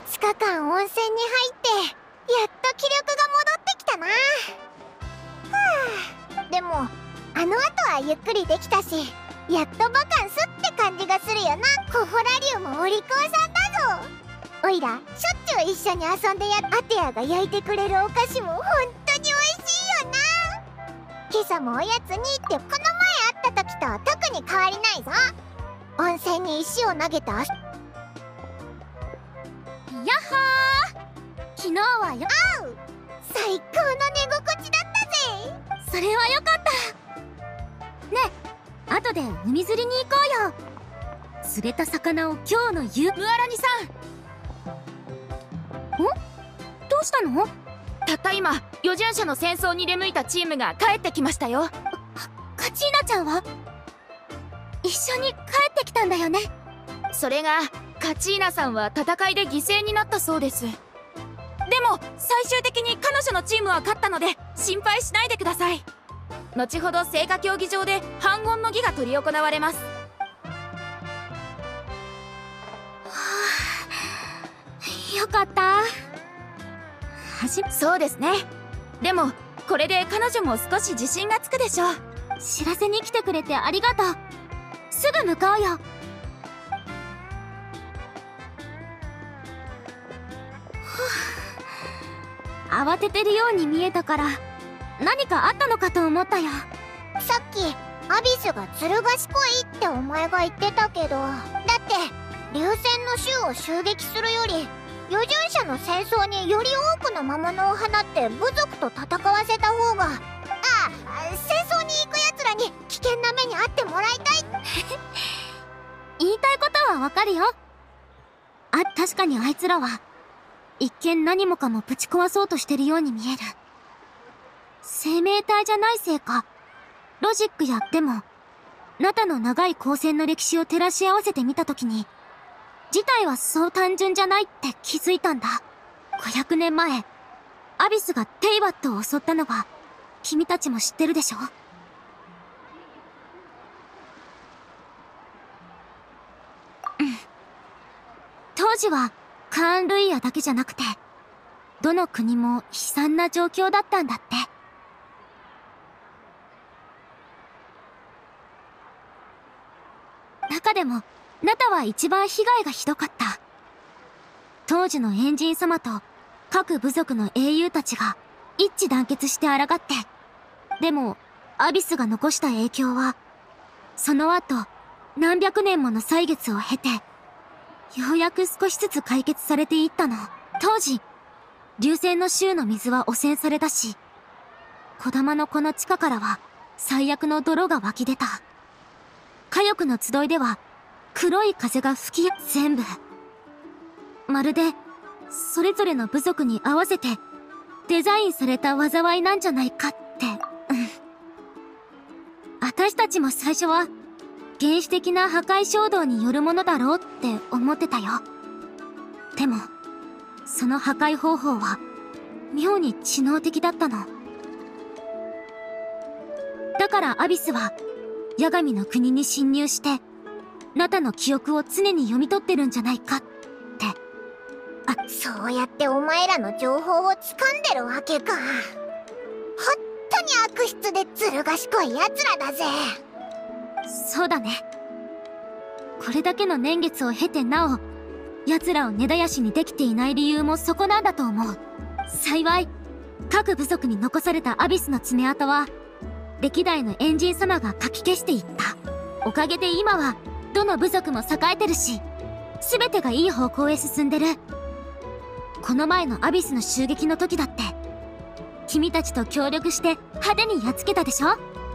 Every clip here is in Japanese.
2日間温泉に入ってやっと気力が戻ってきたな。はあ、でもあの後はゆっくりできたし、やっとバカンスって感じがするよな。コフォラリウムお利口さんだぞ。おいらしょっちゅう一緒に遊んでアテアが焼いてくれるお菓子も本当に美味しいよな。今朝もおやつにってこの前会った時と特に変わりないぞ。温泉に石を投げた。やっほー、昨日はよ、最高の寝心地だったぜ。 それはよかった。ねえ、後で海釣りに行こうよ。釣れた魚を今日の夕。 ムアラニさん、 どうしたの？ たった今予順者の戦争に出向いたチームが帰ってきましたよ。 カチーナちゃんは一緒に帰ってきたんだよね。 それがカチーナさんは戦いで犠牲になったそうです。でも最終的に彼女のチームは勝ったので心配しないでください。後ほど聖火競技場で反言の儀が執り行われます。 よかった。 そうですね。でもこれで彼女も少し自信がつくでしょう。 知らせに来てくれてありがとう。すぐ向かうよ。慌ててるように見えたから何かあったのかと思ったよ。 さっきアビスがずる賢いってお前が言ってたけど、だって流星の衆を襲撃するより予順者の戦争により多くの魔物を放って部族と戦わせた方が、戦争に行くやつらに危険な目に遭ってもらいたい言いたいことはわかるよ。確かにあいつらは一見何もかもぶち壊そうとしてるように見える。生命体じゃないせいかロジックやってもナタの長い光線の歴史を照らし合わせてみたときに事態はそう単純じゃないって気づいたんだ。500年前アビスがテイバットを襲ったのは君たちも知ってるでしょ。当時はカーン・ルイヤだけじゃなくてどの国も悲惨な状況だったんだって。中でもナタは一番被害がひどかった。当時のエンジン様と各部族の英雄たちが一致団結して抗って、でもアビスが残した影響はその後何百年もの歳月を経てようやく少しずつ解決されていったの。当時流星の州の水は汚染されたし、小玉のこの地下からは最悪の泥が湧き出た。火翼の集いでは黒い風が吹き全部まるでそれぞれの部族に合わせてデザインされた災いなんじゃないかって。私たちも最初は原始的な破壊衝動によるものだろうって思ってたよ。でもその破壊方法は妙に知能的だったの。だからアビスは八神の国に侵入してナタの記憶を常に読み取ってるんじゃないかって。 そうやってお前らの情報を掴んでるわけか。ほんとに悪質でずる賢い奴らだぜ。 そうだね。これだけの年月を経てなお奴らを根絶やしにできていない理由もそこなんだと思う。幸い各部族に残されたアビスの爪痕は歴代のエンジン様がかき消していった。おかげで今はどの部族も栄えてるし全てがいい方向へ進んでる。この前のアビスの襲撃の時だって君たちと協力して派手にやっつけたでしょ。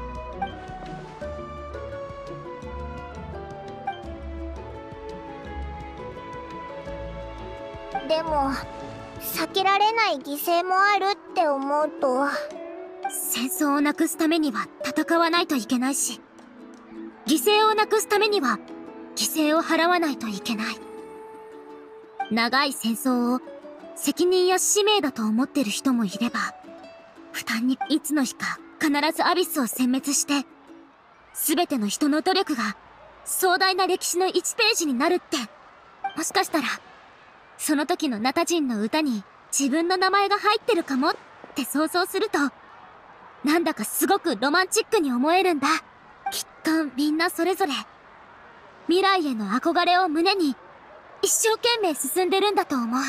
でも避けられない犠牲もあるって思うと、 戦争をなくすためには戦わないといけないし、犠牲をなくすためには犠牲を払わないといけない。長い戦争を責任や使命だと思ってる人もいれば、負担にいつの日か必ずアビスを殲滅して全ての人の努力が壮大な歴史の1ページになるって、もしかしたらその時のナタ人の歌に自分の名前が入ってるかもって想像すると、なんだかすごくロマンチックに思えるんだ。きっとみんなそれぞれ未来への憧れを胸に一生懸命進んでるんだと思う。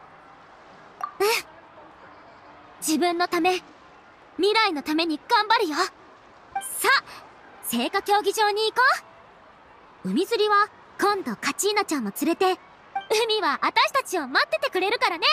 自分のため、未来のために頑張るよ。さあ、聖火競技場に行こう。海釣りは今度カチーナちゃんも連れて、海は私たちを待っててくれるからね。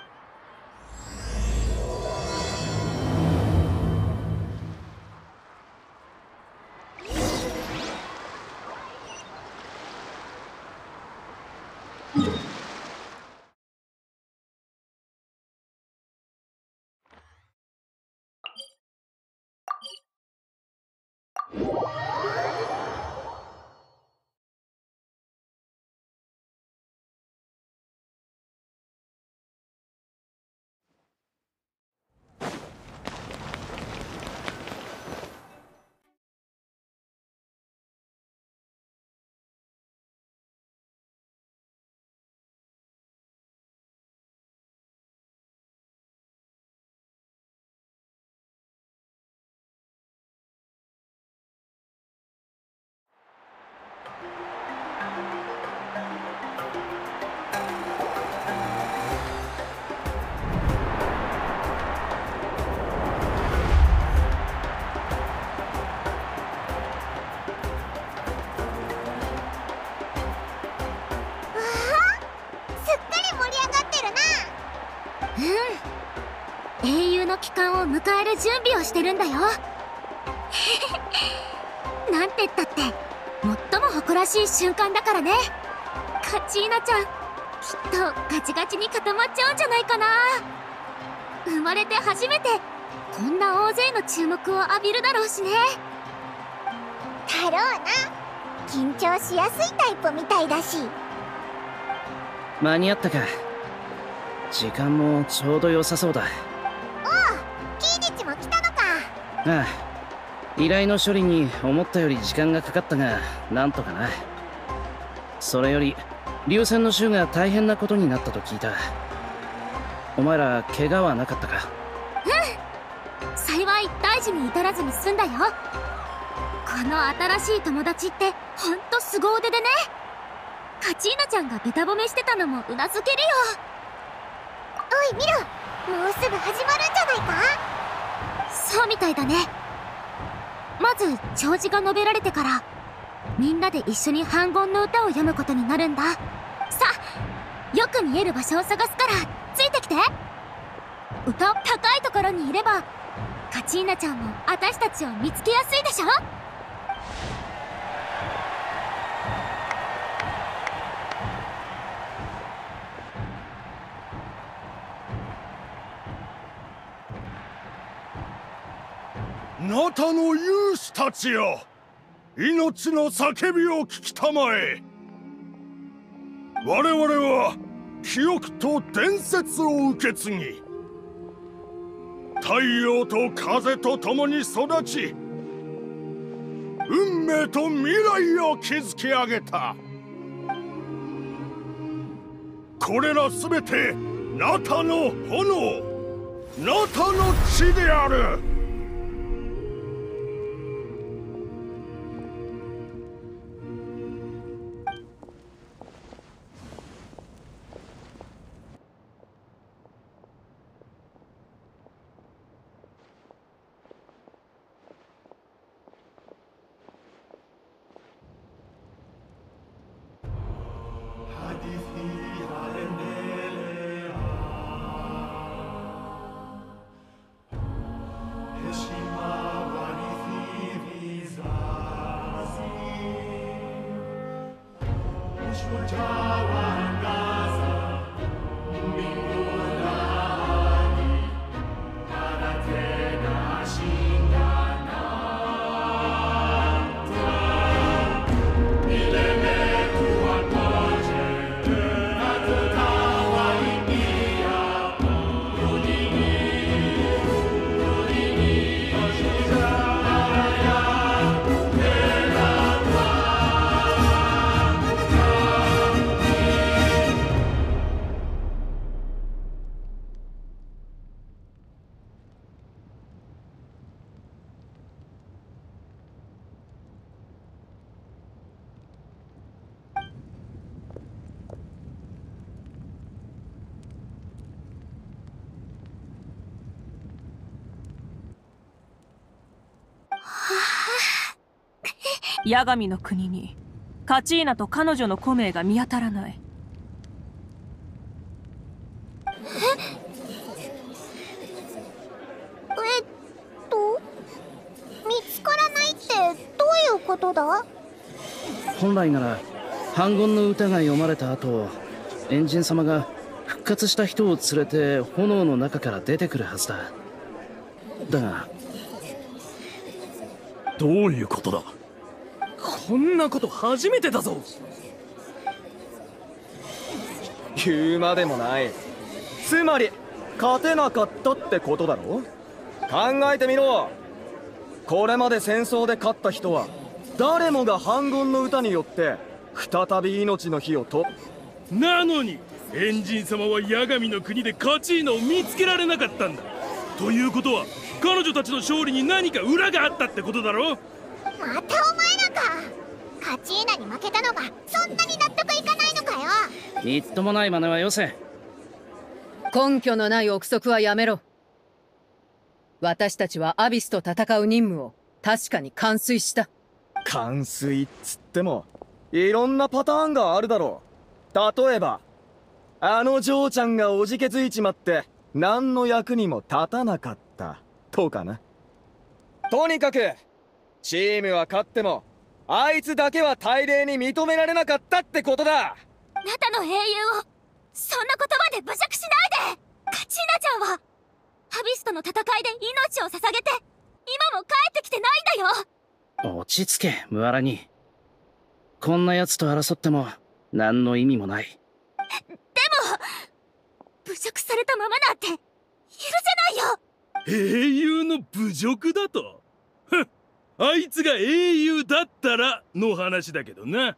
英雄の帰還を迎える準備をしてるんだよ。なんて言ったって最も誇らしい瞬間だからね。カチーナちゃん、きっとガチガチに固まっちゃうんじゃないかな。生まれて初めてこんな大勢の注目を浴びるだろうしね。 だろうな。緊張しやすいタイプみたいだし。 間に合ったか。時間もちょうど良さそうだ。 キーニチも来たのか。 ああ、依頼の処理に思ったより時間がかかったが、なんとかな。それより流線の衆が大変なことになったと聞いた。お前ら怪我はなかったか？ 幸い大事に至らずに済んだよ。この新しい友達ってほんと凄腕でね。カチーナちゃんがベタ褒めしてたのもうなずけるよ。 おい見ろ、もうすぐ始まるんじゃないか。 そうみたいだね。まず弔辞が述べられてからみんなで一緒に反言の歌を読むことになるんだ。さあ、よく見える場所を探すからついてきて。歌高いところにいればカチーナちゃんも私たちを見つけやすいでしょ。 ナタの勇士たちよ、命の叫びを聞きたまえ。我々は記憶と伝説を受け継ぎ、太陽と風と共に育ち、運命と未来を築き上げた。これらすべてナタの炎、ナタの血である。 八神の国にカチーナと彼女のコメが見当たらない。 見つからないってどういうことだ？ 本来なら反言の歌が読まれた後、エンジン様が復活した人を連れて炎の中から出てくるはずだ。だがどういうことだ？こんなこと初めてだぞ。 言うまでもない。つまり勝てなかったってことだろ。考えてみろ。これまで戦争で勝った人は誰もが反言の歌によって再び命の火をと。 なのにエンジン様は八神の国でカチーナを見つけられなかったんだ。ということは彼女たちの勝利に何か裏があったってことだろ。 またお前らか。カチーナに負けたのがそんなに納得いかないのかよ。 みっともない真似はよせ。 根拠のない憶測はやめろ。私たちはアビスと戦う任務を確かに完遂した。 完遂っつってもいろんなパターンがあるだろう。例えばあの嬢ちゃんがおじけづいちまって何の役にも立たなかったとかな。とにかくチームは勝ってもあいつだけは大礼に認められなかったってことだ。 ナタの英雄をそんな言葉で侮辱しないで。カチーナちゃんはアビスとの戦いで命を捧げて今も帰ってきてないんだよ。 落ち着けムアラニ。こんな奴と争っても何の意味もない。 でも侮辱されたままなんて許せないよ。 英雄の侮辱だと？ふん、あいつが英雄だったらの話だけどな。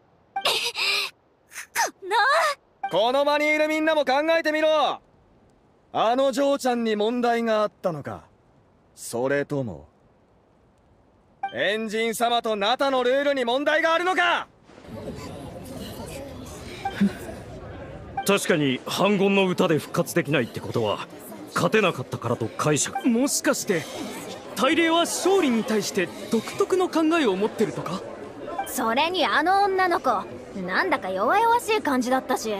この場にいるみんなも考えてみろ。あの嬢ちゃんに問題があったのか、それともエンジン様とナタのルールに問題があるのか。 確かに反言の歌で復活できないってことは勝てなかったからと解釈。もしかして大礼は勝利に対して独特の考えを持ってるとか？ それにあの女の子なんだか弱々しい感じだったし。 オイ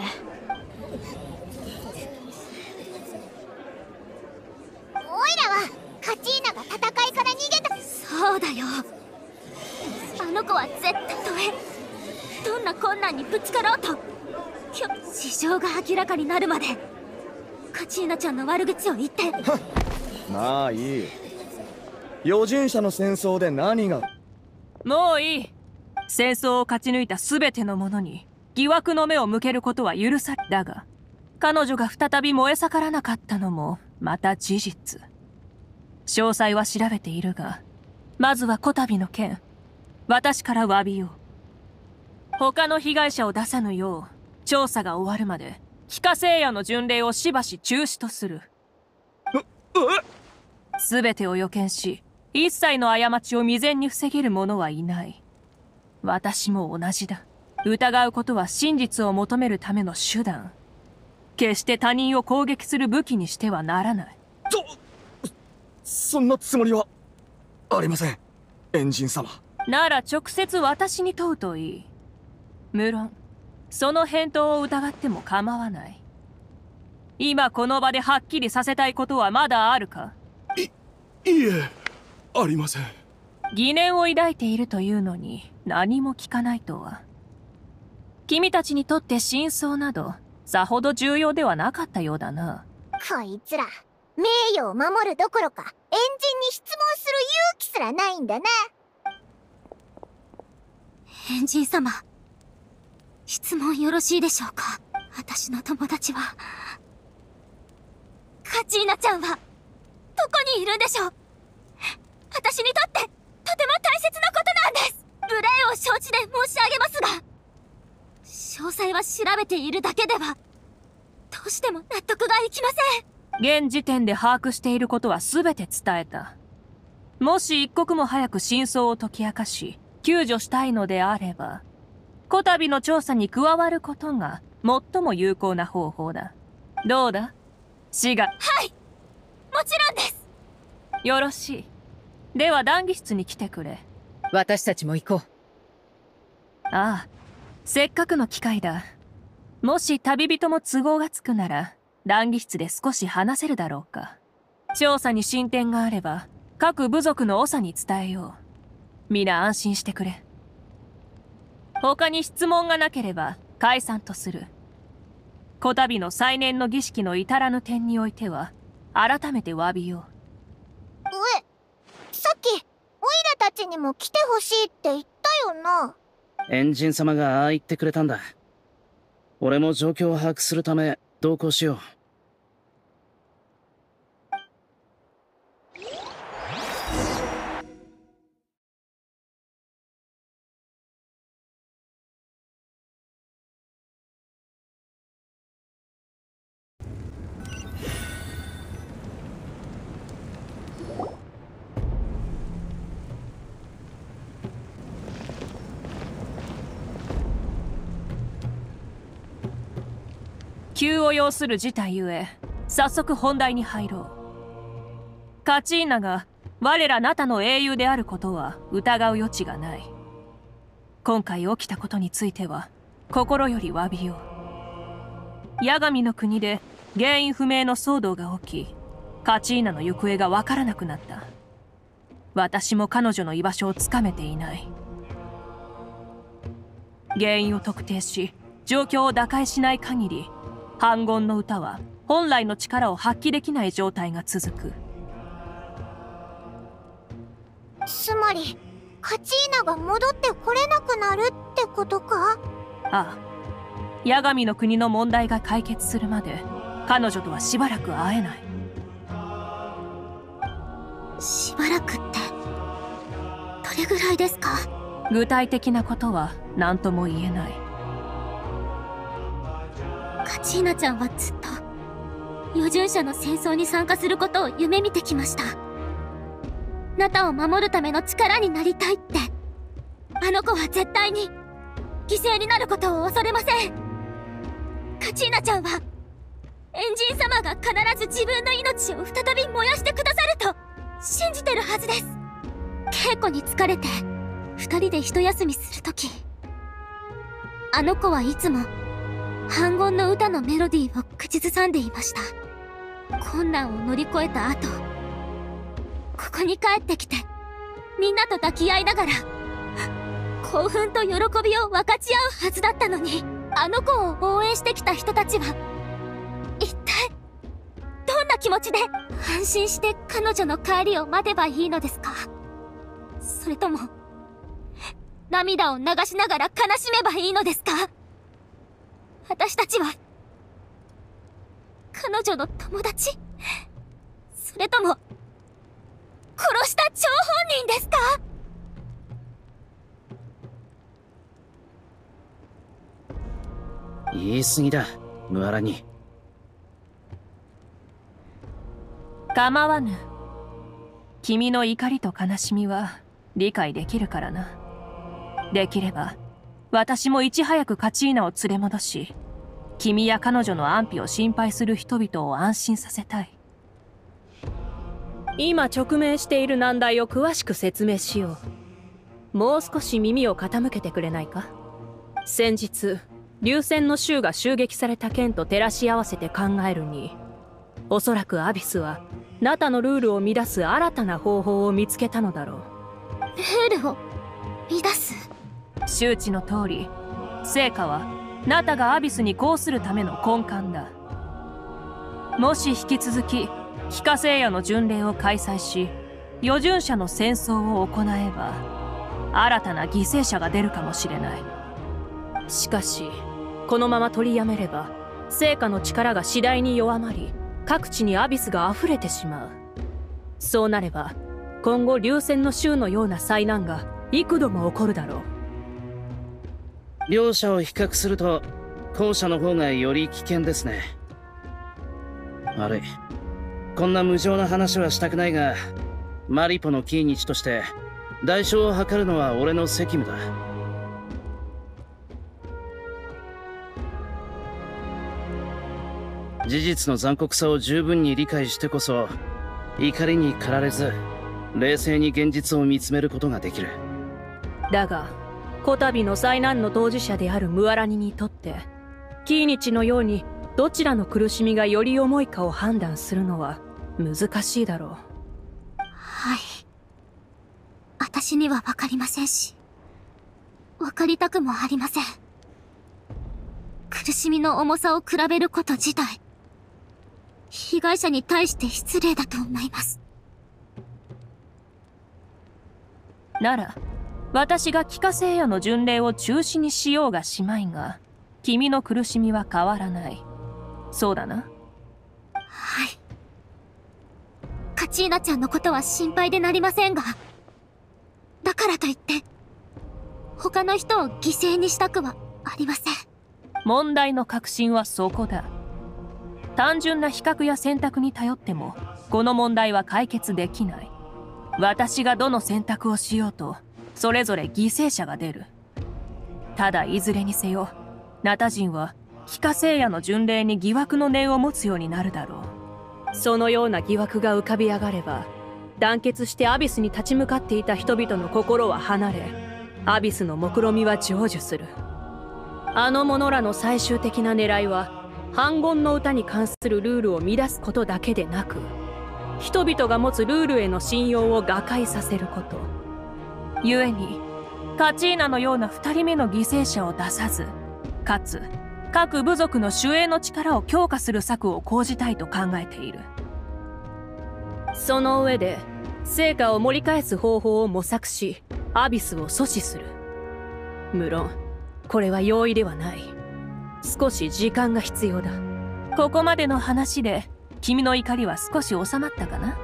ラはカチーナが戦いから逃げた。 そうだよ。あの子は絶対とどんな困難にぶつかろうと事情が明らかになるまでカチーナちゃんの悪口を言って。 まあいい。預順者の戦争で何が。 もういい。戦争を勝ち抜いた全ての者に疑惑の目を向けることは許され。だが彼女が再び燃え盛らなかったのもまた事実。詳細は調べているが、まずはこたびの件、私から詫びよう。他の被害者を出さぬよう調査が終わるまで帰化聖夜の巡礼をしばし中止とする。全てを予見し一切の過ちを未然に防げる者はいない。私も同じだ。疑うことは真実を求めるための手段。決して他人を攻撃する武器にしてはならない。 そんなつもりはありません、エンジン様。 なら直接私に問うといい。無論その返答を疑っても構わない。今この場ではっきりさせたいことはまだあるか？ いえ、ありません。 疑念を抱いているというのに何も聞かないとは。君たちにとって真相などさほど重要ではなかったようだな。 こいつら名誉を守るどころかエンジンに質問する勇気すらないんだな。 エンジン様、質問よろしいでしょうか。私の友達はカチーナちゃんはどこにいるんでしょう。私にとってとても大切なことなんです。無礼を承知で申し上げますが、詳細は調べているだけではどうしても納得がいきません。 現時点で把握していることは全て伝えた。もし一刻も早く真相を解き明かし救助したいのであれば、こたびの調査に加わることが最も有効な方法だ。どうだシガ？ はい、もちろんです。 よろしい。では談義室に来てくれ。 私たちも行こう。 ああ、せっかくの機会だ。もし旅人も都合がつくなら、談義室で少し話せるだろうか。調査に進展があれば、各部族の長に伝えよう。皆安心してくれ。他に質問がなければ解散とする。こたびの再燃の儀式の至らぬ点においては、改めて詫びよう。 さっきオイラたちにも来てほしいって言ったよな。 エンジン様がああ言ってくれたんだ。俺も状況を把握するため同行しよう。 急を要する事態ゆえ、早速本題に入ろう。カチーナが我らナタの英雄であることは疑う余地がない。今回起きたことについては心より詫びよう。八神の国で原因不明の騒動が起き、カチーナの行方がわからなくなった。私も彼女の居場所をつかめていない。原因を特定し、状況を打開しない限り、反言の歌は本来の力を発揮できない状態が続く。 つまりカチーナが戻ってこれなくなるってことか？ ああ、八神の国の問題が解決するまで彼女とはしばらく会えない。 しばらくってどれぐらいですか？ 具体的なことは何とも言えない。 カチーナちゃんはずっと余順者の戦争に参加することを夢見てきました。ナタを守るための力になりたいって。あの子は絶対に犠牲になることを恐れません。カチーナちゃんはエンジン様が必ず自分の命を再び燃やしてくださると信じてるはずです。稽古に疲れて二人で一休みするとき、あの子はいつも反言の歌のメロディーを口ずさんでいました。困難を乗り越えた後、ここに帰ってきてみんなと抱き合いながら興奮と喜びを分かち合うはずだったのに、あの子を応援してきた人たちは一体どんな気持ちで安心して彼女の帰りを待てばいいのですか？それとも涙を流しながら悲しめばいいのですか？私たちは彼女の友達？それとも殺した張本人ですか？ 言い過ぎだ、ムアラニ。 構わぬ。君の怒りと悲しみは理解できるからな。できれば私もいち早くカチーナを連れ戻し、君や彼女の安否を心配する人々を安心させたい。 今直面している難題を詳しく説明しよう。もう少し耳を傾けてくれないか？先日流戦の衆が襲撃された件と照らし合わせて考えるに、おそらくアビスはナタのルールを乱す新たな方法を見つけたのだろう。 ルールを乱す？ 周知の通り、聖火はナタがアビスに抗するための根幹だ。もし引き続き非化聖夜の巡礼を開催し、余順者の戦争を行えば新たな犠牲者が出るかもしれない。 しかしこのまま取りやめれば聖火の力が次第に弱まり、各地にアビスが溢れてしまう。そうなれば今後流戦の衆のような災難が幾度も起こるだろう。 両者を比較すると後者の方がより危険ですね。悪い、こんな無情な話はしたくないが、マリポのキーニチとして代償を図るのは俺の責務だ。事実の残酷さを十分に理解してこそ、怒りに駆られず冷静に現実を見つめることができる。 だがこたびの災難の当事者であるムアラニにとってキーニチのようにどちらの苦しみがより重いかを判断するのは難しいだろう。 はい。私には分かりませんし、分かりたくもありません。苦しみの重さを比べること自体、被害者に対して失礼だと思います。 なら、私が帰化聖夜の巡礼を中止にしようがしまいが、君の苦しみは変わらない。そうだな。 はい。カチーナちゃんのことは心配でなりませんが、だからといって、他の人を犠牲にしたくはありません。 問題の核心はそこだ。単純な比較や選択に頼っても、この問題は解決できない。私がどの選択をしようと、それぞれ犠牲者が出る。ただいずれにせよ、ナタ人は帰化聖夜の巡礼に疑惑の念を持つようになるだろう。そのような疑惑が浮かび上がれば、団結してアビスに立ち向かっていた人々の心は離れ、アビスの目論見は成就する。あの者らの最終的な狙いは、反言の歌に関するルールを乱すことだけでなく、人々が持つルールへの信用を瓦解させること。故に、カチーナのような2人目の犠牲者を出さず、かつ、各部族の守衛の力を強化する策を講じたいと考えている。その上で、成果を盛り返す方法を模索し、アビスを阻止する。無論、これは容易ではない。少し時間が必要だ。ここまでの話で、君の怒りは少し収まったかな？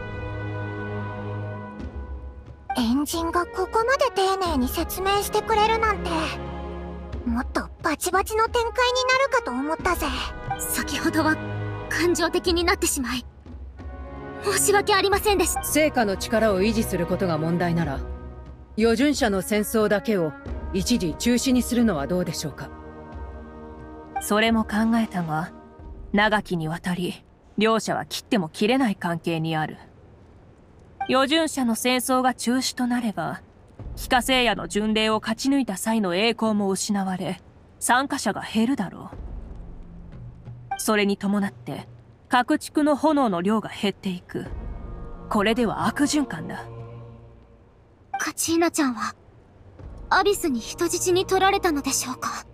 エンジンがここまで丁寧に説明してくれるなんて、もっとバチバチの展開になるかと思ったぜ。 先ほどは感情的になってしまい、申し訳ありませんでした。 成果の力を維持することが問題なら、余順者の戦争だけを一時中止にするのはどうでしょうか。 それも考えたが、長きにわたり両者は切っても切れない関係にある。余順者の戦争が中止となれば、帰化聖夜の巡礼を勝ち抜いた際の栄光も失われ、参加者が減るだろう。それに伴って各地区の炎の量が減っていく。これでは悪循環だ。 カチーナちゃんはアビスに人質に取られたのでしょうか。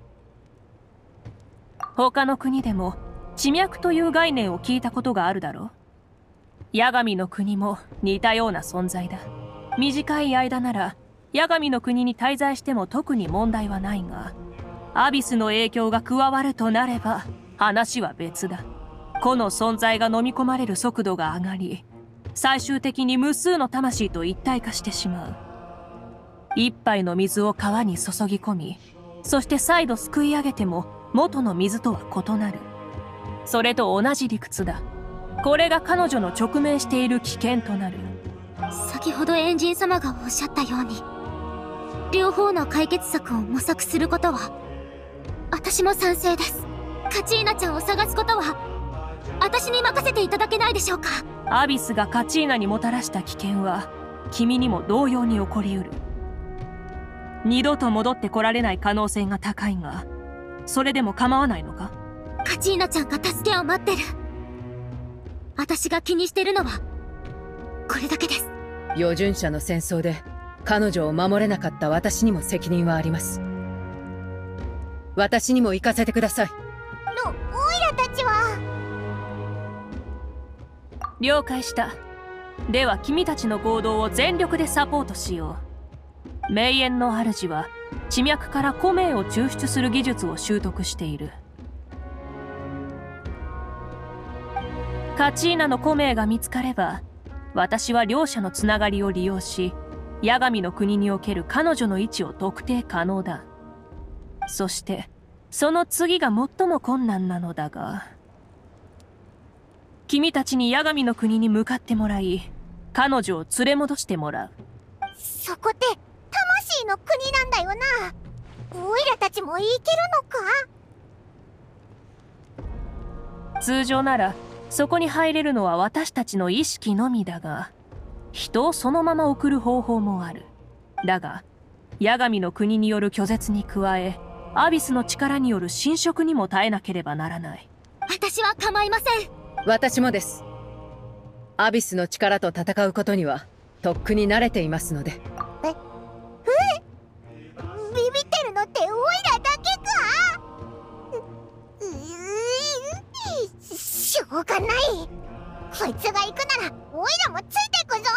他の国でも地脈という概念を聞いたことがあるだろう。八神の国も似たような存在だ。短い間なら八神の国に滞在しても特に問題はないが、アビスの影響が加わるとなれば話は別だ。個の存在が飲み込まれる速度が上がり、最終的に無数の魂と一体化してしまう。一杯の水を川に注ぎ込み、そして再度すくい上げても元の水とは異なる。それと同じ理屈だ。これが彼女の直面している危険となる。 先ほどエンジン様がおっしゃったように、両方の解決策を模索することは私も賛成です。カチーナちゃんを探すことは私に任せていただけないでしょうか。 アビスがカチーナにもたらした危険は君にも同様に起こりうる。二度と戻ってこられない可能性が高いが、それでも構わないのか？ カチーナちゃんが助けを待ってる。私が気にしてるのはこれだけです。 余順者の戦争で彼女を守れなかった私にも責任はあります。私にも行かせてください。 オイラたちは。 了解した。では君たちの行動を全力でサポートしよう。名園の主は地脈から古名を抽出する技術を習得している。カチーナの古名が見つかれば、私は両者のつながりを利用し、八神の国における彼女の位置を特定可能だ。そして、その次が最も困難なのだが、君たちに八神の国に向かってもらい、彼女を連れ戻してもらう。 そこって魂の国なんだよな。オイラたちも行けるのか？ 通常ならそこに入れるのは私たちの意識のみだが、人をそのまま送る方法もある。だが八神の国による拒絶に加え、アビスの力による侵食にも耐えなければならない。 私は構いません。 私もです。アビスの力と戦うことにはとっくに慣れていますので。 ビビってるのってオイラだけか？しょうがない。こいつが行くならオイラもついてくぞ。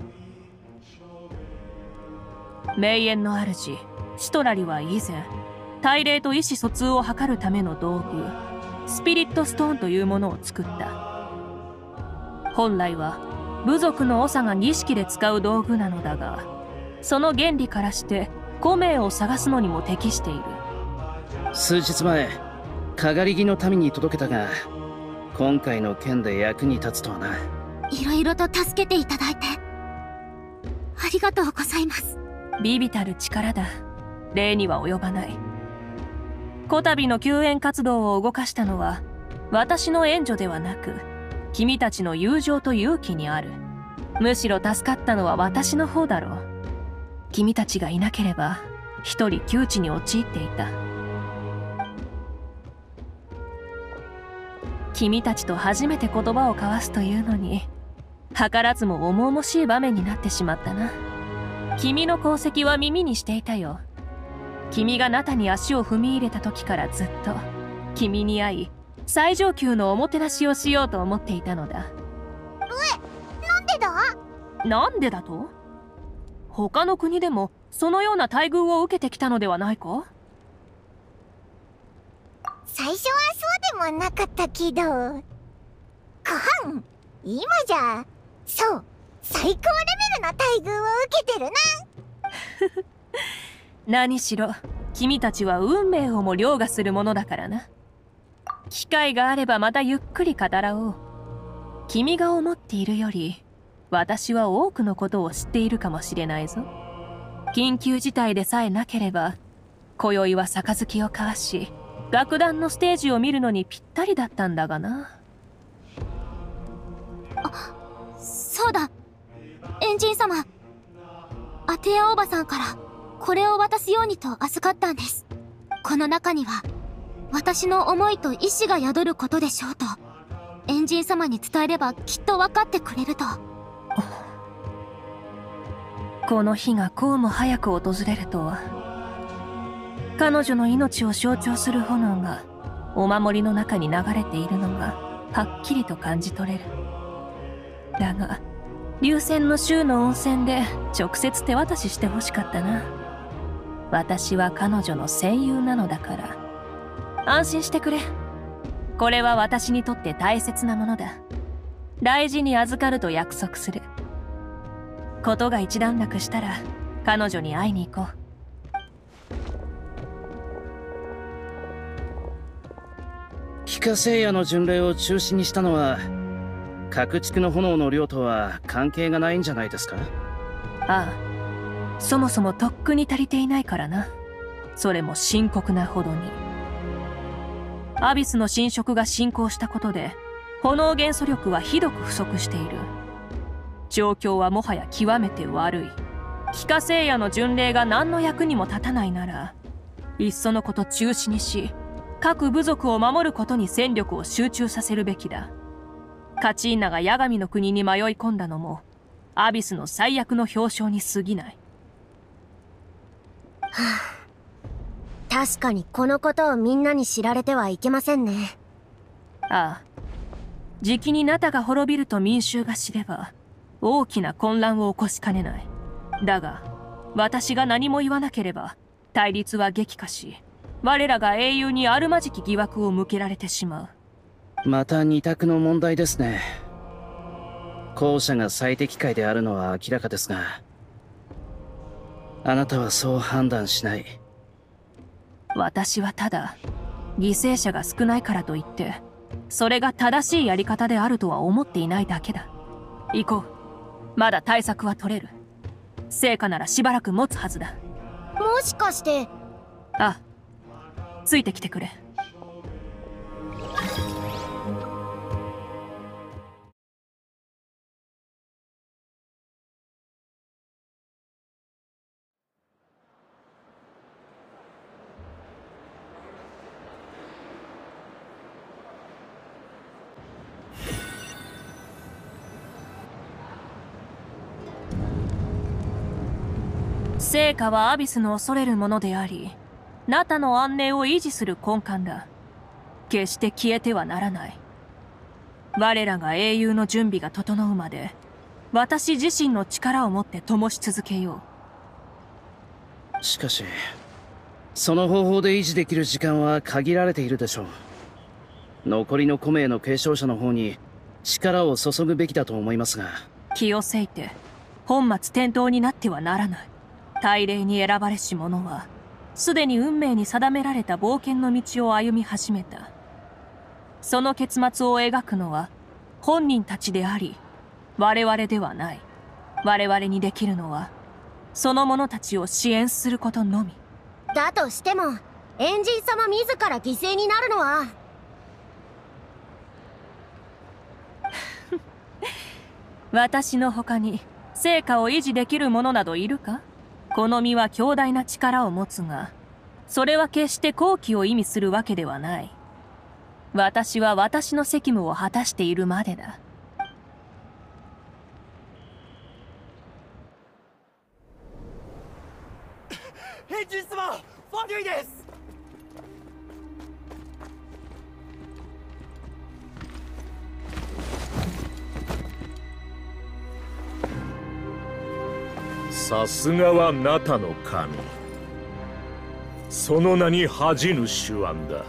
名園の主シトラリは以前、大霊と意思疎通を図るための道具スピリットストーンというものを作った。本来は部族の長が儀式で使う道具なのだが、その原理からして5名を探すのにも適している。 数日前かがり木の民に届けたが、今回の件で役に立つとはな。 いろいろと助けていただいてありがとうございます。 微々たる力だ。礼には及ばない。こたびの救援活動を動かしたのは私の援助ではなく、君たちの友情と勇気にある。むしろ助かったのは私の方だろう。君たちがいなければ一人窮地に陥っていた。君たちと初めて言葉を交わすというのに、図らずも重々しい場面になってしまったな。君の功績は耳にしていたよ。君がナタに足を踏み入れた時からずっと君に会い、最上級のおもてなしをしようと思っていたのだ。 なんでだ？ なんでだと？他の国でもそのような待遇を受けてきたのではないか？ 最初はそうでもなかったけど、ご飯今じゃそう最高レベルの待遇を受けてるな。 何しろ君たちは運命をも凌駕するものだからな。機会があればまたゆっくり語らおう。君が思っているより私は多くのことを知っているかもしれないぞ。緊急事態でさえなければ今宵は杯を交わし、楽団のステージを見るのにぴったりだったんだがな。 そうだ、エンジン様、アテアおばさんからこれを渡すようにと預かったんです。この中には私の思いと意志が宿ることでしょうと、エンジン様に伝えればきっと分かってくれると。 この日がこうも早く訪れるとは。彼女の命を象徴する炎がお守りの中に流れているのがはっきりと感じ取れる。だが流泉の州の温泉で直接手渡ししてほしかったな。私は彼女の戦友なのだから。安心してくれ。これは私にとって大切なものだ。大事に預かると約束する。ことが一段落したら彼女に会いに行こう。 帰化聖夜の巡礼を中止にしたのは各地区の炎の量とは関係がないんじゃないですか？ ああ、そもそもとっくに足りていないからな。それも深刻なほどに。アビスの侵食が進行したことで炎元素力はひどく不足している。状況はもはや極めて悪い。帰化聖夜の巡礼が何の役にも立たないなら、いっそのこと中止にし、各部族を守ることに戦力を集中させるべきだ。カチーナが八神の国に迷い込んだのもアビスの最悪の表彰に過ぎない。 確かにこのことをみんなに知られてはいけませんね。 ああ、じきにナタが滅びると民衆が知れば大きな混乱を起こしかねない。だが私が何も言わなければ対立は激化し、我らが英雄にあるまじき疑惑を向けられてしまう。 また二択の問題ですね。後者が最適解であるのは明らかですが、あなたはそう判断しない。 私はただ犠牲者が少ないからといってそれが正しいやり方であるとは思っていないだけだ。行こう。まだ対策は取れる。成果ならしばらく持つはずだ。 もしかして。 ああ、ついてきてくれ。 成果はアビスの恐れるものであり、ナタの安寧を維持する根幹だ。決して消えてはならない。我らが英雄の準備が整うまで、私自身の力をもって灯し続けよう。しかしその方法で維持できる時間は限られているでしょう。残りの古名の継承者の方に力を注ぐべきだと思いますが。 気をせいて本末転倒になってはならない。大礼に選ばれし者はすでに運命に定められた冒険の道を歩み始めた。その結末を描くのは本人たちであり、我々ではない。我々にできるのはその者たちを支援することのみ。 だとしてもエンジン様自ら犠牲になるのは私の他に成果を維持できる者などいるか。この身は強大な力を持つが、それは決して好機を意味するわけではない。私は私の責務を果たしているまでだ。 エンジン様、ファデュイです。 さすがはナタの神。その名に恥じぬ手腕だ。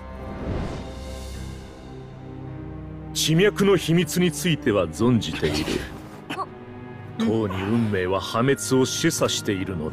地脈の秘密については存じている。とうに運命は破滅を示唆しているのだ。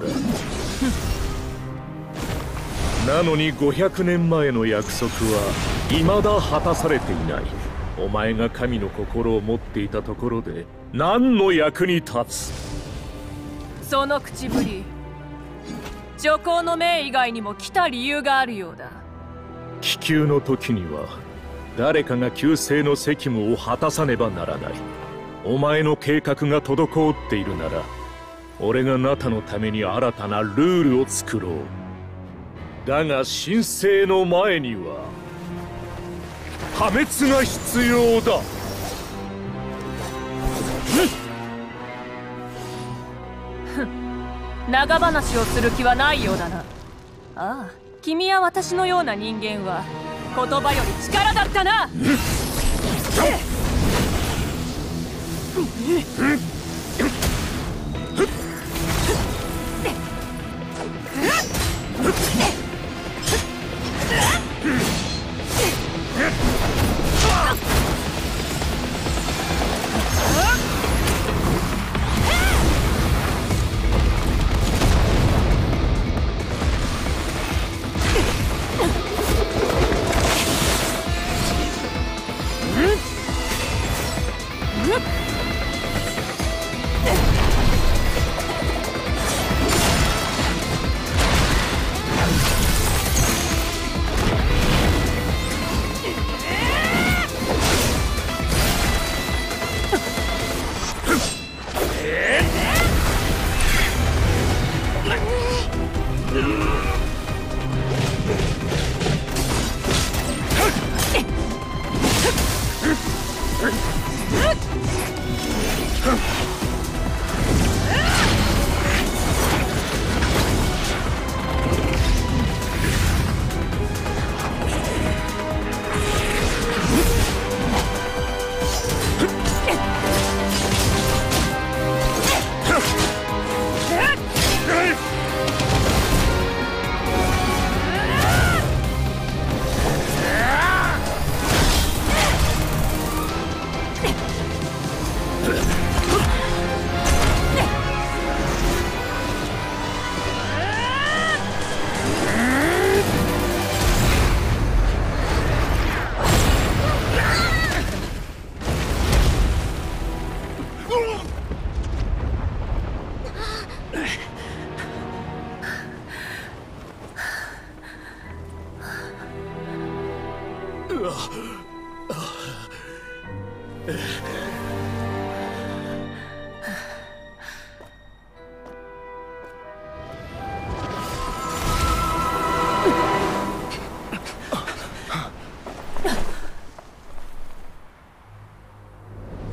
なのに500年前の約束は未だ果たされていない。お前が神の心を持っていたところで何の役に立つ。 その口ぶり、女皇の命以外にも来た理由があるようだ。 気球の時には誰かが救世の責務を果たさねばならない。お前の計画が滞っているなら、俺がナタのために新たなルールを作ろう。だが神聖の前には破滅が必要だ。 長話をする気はないようだな。ああ、君や私のような人間は言葉より力だったな。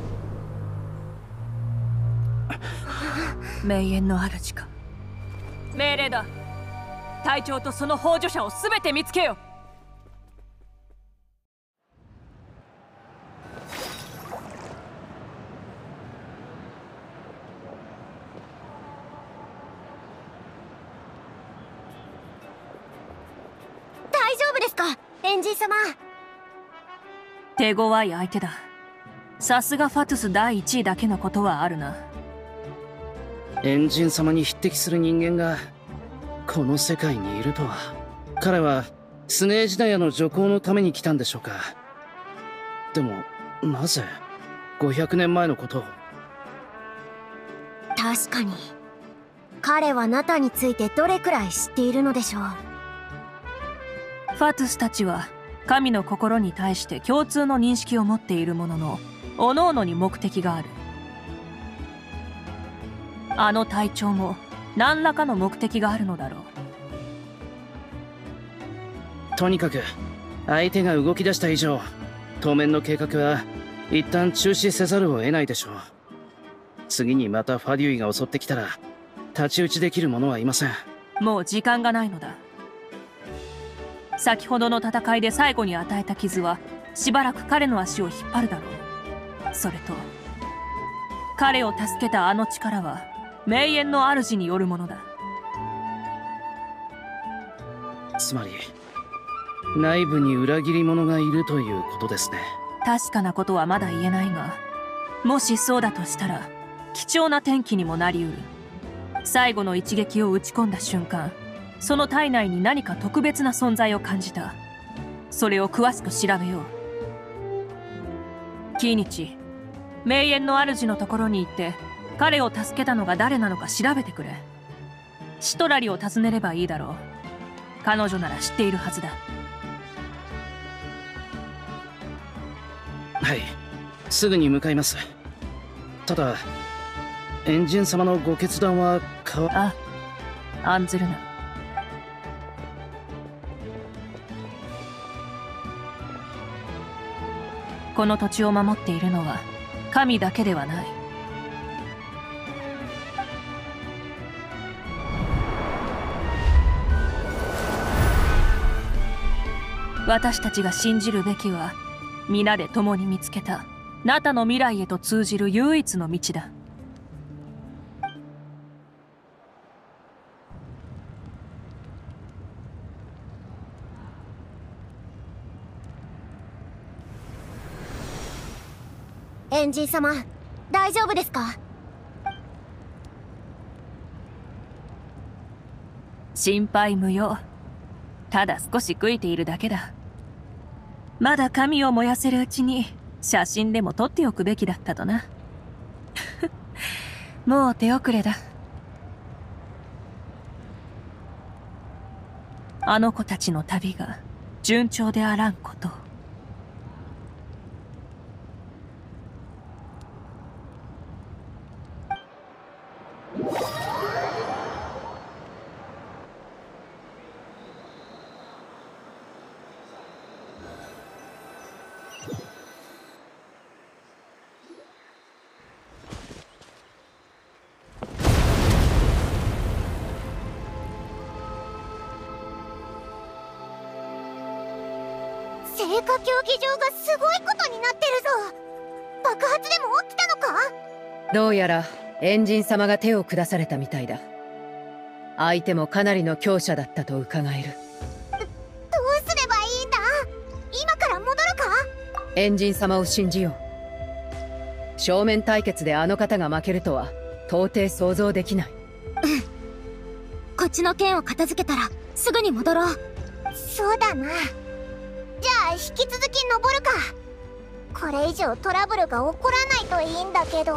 永遠の主か。 命令だ。隊長とその幇助者を全て見つけよ。 大丈夫ですか、エンジン様。 手強い相手だ。さすがファトゥス第1位だけのことはあるな。 エンジン様に匹敵する人間がこの世界にいるとは。彼はスネージダヤの助行のために来たんでしょうか。でもなぜ500年前のことを。 確かに彼はナタについてどれくらい知っているのでしょう。 ファトゥスたちは神の心に対して共通の認識を持っているものの、各々に目的がある。あの隊長も何らかの目的があるのだろう。 とにかく相手が動き出した以上、当面の計画は一旦中止せざるを得ないでしょう。次にまたファデュイが襲ってきたら太刀打ちできる者はいません。 もう時間がないのだ。先ほどの戦いで最後に与えた傷はしばらく彼の足を引っ張るだろう。それと彼を助けたあの力は名園の主によるものだ。 つまり内部に裏切り者がいるということですね。 確かなことはまだ言えないが、もしそうだとしたら貴重な転機にもなりうる。最後の一撃を打ち込んだ瞬間、その体内に何か特別な存在を感じた。それを詳しく調べよう。キーニチ、名園の主のところに行って彼を助けたのが誰なのか調べてくれ。シトラリを訪ねればいいだろう。彼女なら知っているはずだ。 はい、すぐに向かいます。ただエンジン様のご決断はあ、案ずるな。この土地を守っているのは神だけではない。私たちが信じるべきは、皆で共に見つけたナタの未来へと通じる唯一の道だ。 エンジン様、大丈夫ですか？ 心配無用。ただ少し悔いているだけだ。まだ髪を燃やせるうちに写真でも撮っておくべきだったとな。もう手遅れだ。あの子たちの旅が順調であらんことを。 聖火競技場がすごいことになってるぞ。爆発でも起きたのか？ どうやらエンジン様が手を下されたみたいだ。相手もかなりの強者だったと伺える。 どうすればいいんだ？今から戻るか？ エンジン様を信じよう。正面対決であの方が負けるとは到底想像できない。 こっちの剣を片付けたらすぐに戻ろう。 そうだな。じゃあ引き続き登るか。これ以上トラブルが起こらないといいんだけど。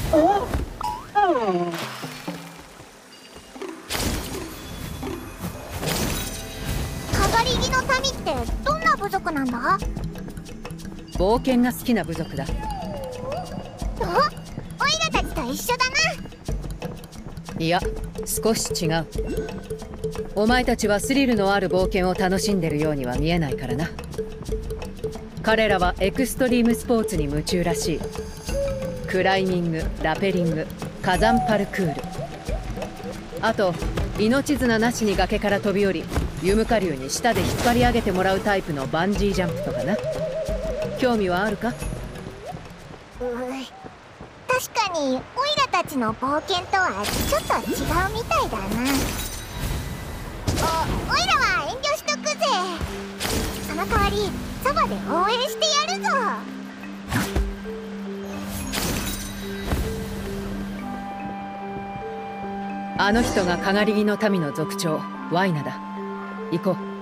かがり木の民ってどんな部族なんだ？ 冒険が好きな部族だ。 お、オイラたちと一緒だな。 いや、少し違う。お前たちはスリルのある冒険を楽しんでるようには見えないからな。彼らはエクストリームスポーツに夢中らしい。クライミング、ラペリング、火山パルクール、あと命綱なしに崖から飛び降りユムカリュウに舌で引っ張り上げてもらうタイプのバンジージャンプとかな。興味はあるか？ 確かにオイラたちの冒険とはちょっと違うみたいだな。オイラは遠慮しとくぜ。その代わりそばで応援してやるぞ。 あの人がかがり木の民の族長ワイナだ。行こう。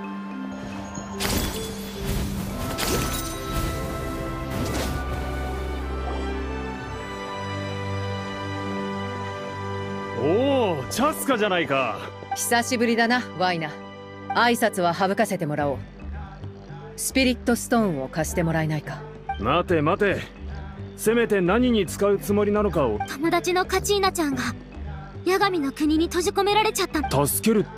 おお、チャスカじゃないか。 久しぶりだなワイナ。挨拶は省かせてもらおう。スピリットストーンを貸してもらえないか？ 待て待て、せめて何に使うつもりなのかを。 友達のカチーナちゃんが八神の国に閉じ込められちゃった。 助けるって。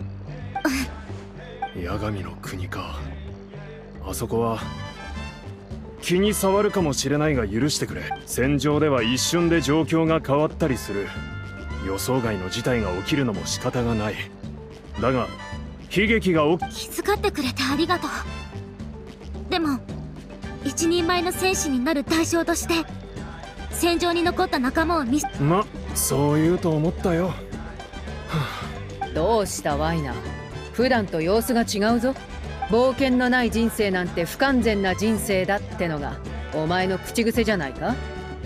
八神の国か。あそこは気に障るかもしれないが許してくれ。戦場では一瞬で状況が変わったりする。予想外の事態が起きるのも仕方がない。だが悲劇が起き。 気遣ってくれてありがとう。でも一人前の戦士になる代償として戦場に残った仲間をそう言うと思ったよ。 どうしたワイナ？普段と様子が違うぞ。冒険のない人生なんて不完全な人生だってのがお前の口癖じゃないか？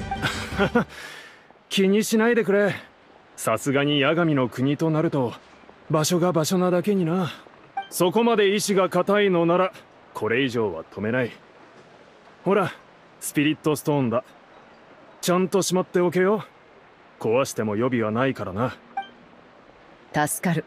気にしないでくれ。さすがに八神の国となると場所が場所なだけにな。そこまで意志が固いのならこれ以上は止めない。ほらスピリットストーンだ。ちゃんとしまっておけよ。壊しても予備はないからな。 助かる。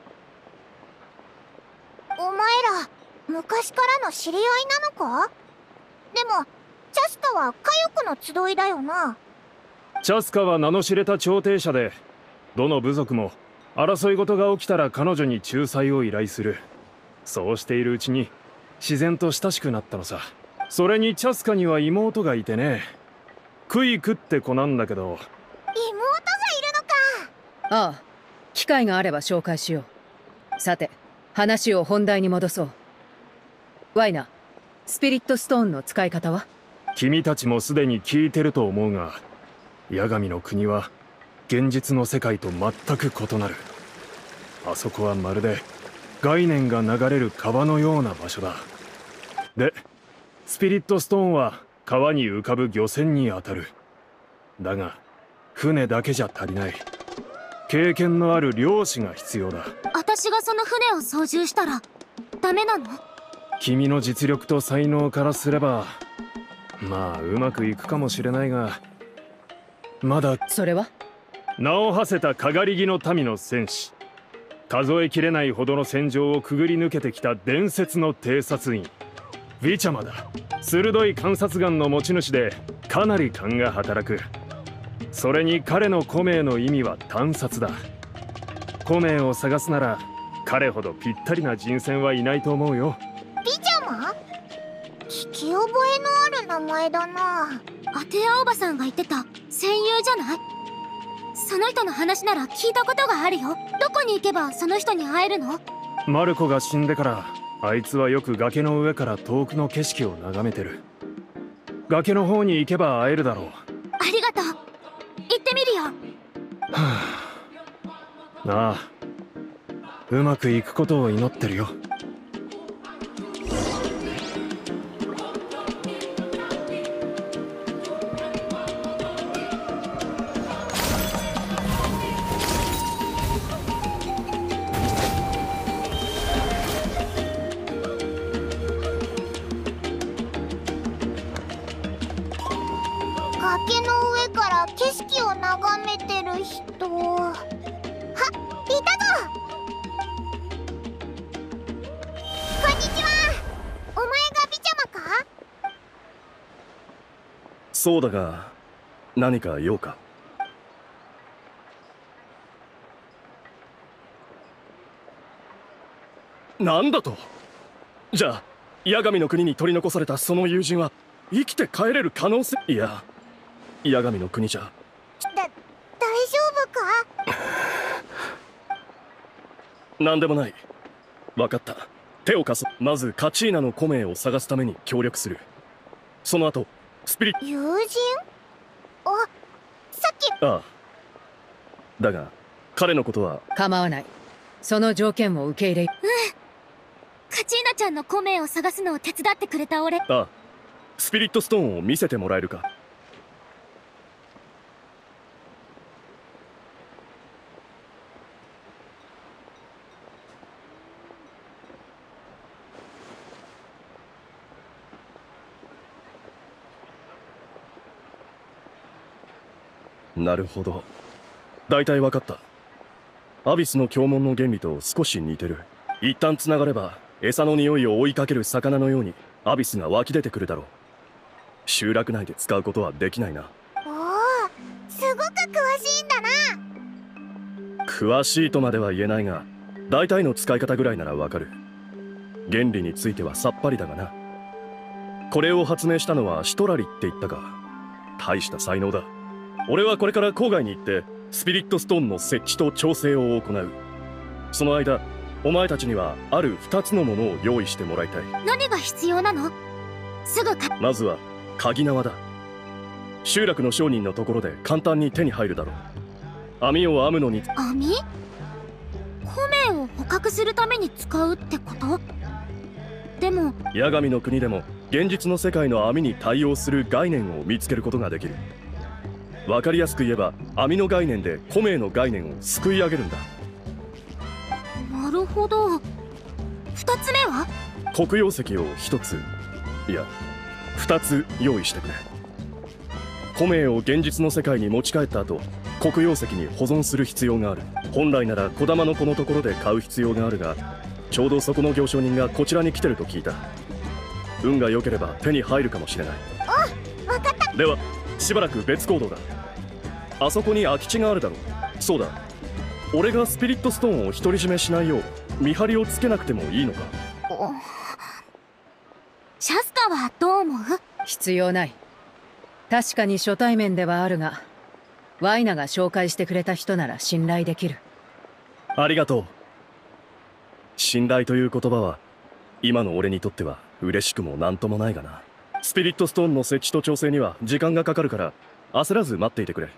お前ら昔からの知り合いなのか？でもチャスカは火翼の集いだよな。 チャスカは名の知れた調停者で、どの部族も争い事が起きたら彼女に仲裁を依頼する。そうしているうちに自然と親しくなったのさ。それにチャスカには妹がいてね。クイクって子なんだけど。 妹がいるのか。 ああ、機会があれば紹介しよう。さて話を本題に戻そう。ワイナ、スピリットストーンの使い方は？ 君たちもすでに聞いてると思うが、八神の国は現実の世界と全く異なる。あそこはまるで概念が流れる川のような場所だ。でスピリットストーンは川に浮かぶ漁船に当たる。だが船だけじゃ足りない。経験のある漁師が必要だ。 私がその船を操縦したらダメなの？ 君の実力と才能からすればまあうまくいくかもしれないが、まだ。 それは名を馳せたかがり木の民の戦士、数えきれないほどの戦場をくぐり抜けてきた伝説の偵察員ヴィチャマだ。鋭い観察眼の持ち主でかなり勘が働く。それに彼の古名の意味は探察だ。古名を探すなら彼ほどぴったりな人選はいないと思うよ。 ヴィチャマ？聞き覚えのある名前だな。 アテアおばさんが言ってた戦友じゃない？その人の話なら聞いたことがあるよ。どこに行けばその人に会えるの？ マルコが死んでからあいつはよく崖の上から遠くの景色を眺めてる。崖の方に行けば会えるだろう。 ありがとう。行ってみるよ。 はあ、なあ、うまくいくことを祈ってるよ。 崖の上から景色を眺めてる人。あ、いたぞ。こんにちは。お前が美ちゃまか？ そうだが、何か用か？なんだと？じゃあ八神の国に取り残されたその友人は生きて帰れる可能性？いや、八神の国じゃ。 大丈夫か？ なんでもない。分かった。手を貸そう。まずカチーナのコメを探すために協力する。その後スピリット。 友人？あ、さっき。 ああ。だが彼のことは。 構わない。その条件を受け入れ。 カチーナちゃんのコメを探すのを手伝ってくれた俺。 ああ。スピリットストーンを見せてもらえるか？なるほど。大体分かった。アビスの胸紋の原理と少し似てる。一旦繋がれば餌の匂いを追いかける魚のようにアビスが湧き出てくるだろう。集落内で使うことはできないな。 おお、すごく詳しいんだな。 詳しいとまでは言えないが、大体の使い方ぐらいならわかる。原理についてはさっぱりだがな。これを発明したのはシトラリって言ったか。大した才能だ。俺はこれから郊外に行ってスピリットストーンの設置と調整を行う。その間お前たちにはある2つのものを用意してもらいたい。 何が必要なの？すぐか。 まずは鍵縄だ。集落の商人のところで簡単に手に入るだろう。網を編むのに。 網？コメを捕獲するために使うってこと？でも八神の国でも現実の世界の網に対応する概念を見つけることができる。わかりやすく言えば網の概念でコメの概念をすくい上げるんだ。 なるほど。2つ目は？ 黒曜石を1つ、いや2つ用意してくれ。コメを現実の世界に持ち帰った後、黒曜石に保存する必要がある。本来なら小玉の子のところで買う必要があるが、ちょうどそこの行商人がこちらに来てると聞いた。運が良ければ手に入るかもしれない。 お、分かった。 ではしばらく別行動だ。あそこに空き地があるだろう。そうだ、俺がスピリットストーンを独り占めしないよう見張りをつけなくてもいいのか？ シャスカはどう思う？ 必要ない。確かに初対面ではあるが、ワイナが紹介してくれた人なら信頼できる。 ありがとう。信頼という言葉は今の俺にとっては嬉しくもなんともないがな。スピリットストーンの設置と調整には時間がかかるから焦らず待っていてくれ。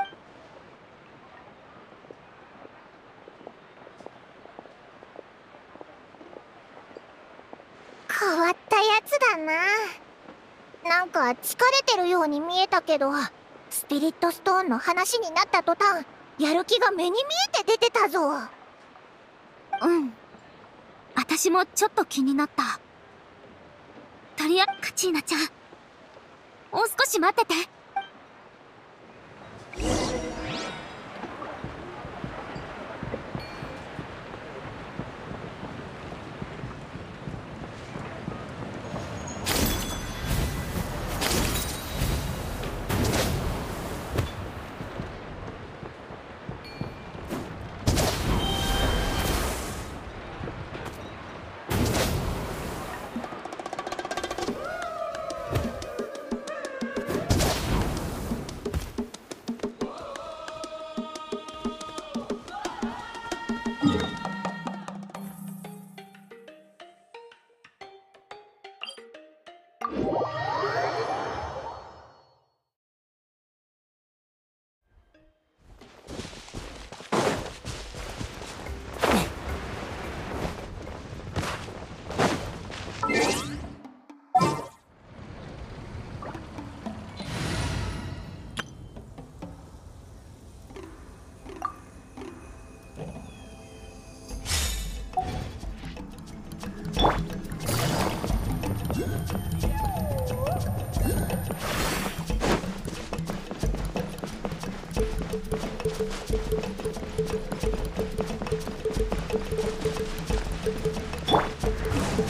変わったやつだな。なんか疲れてるように見えたけど、スピリットストーンの話になった途端やる気が目に見えて出てたぞ。 うん、私もちょっと気になった。カチーナちゃん、もう少し待ってて。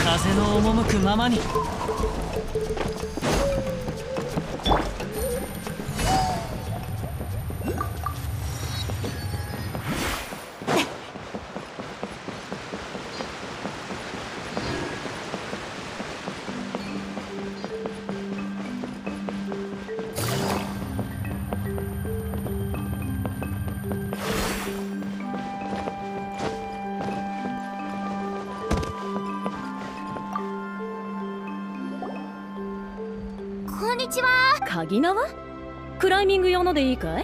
風の赴くままに。 こんにちは。 鍵縄？クライミング用のでいいかい？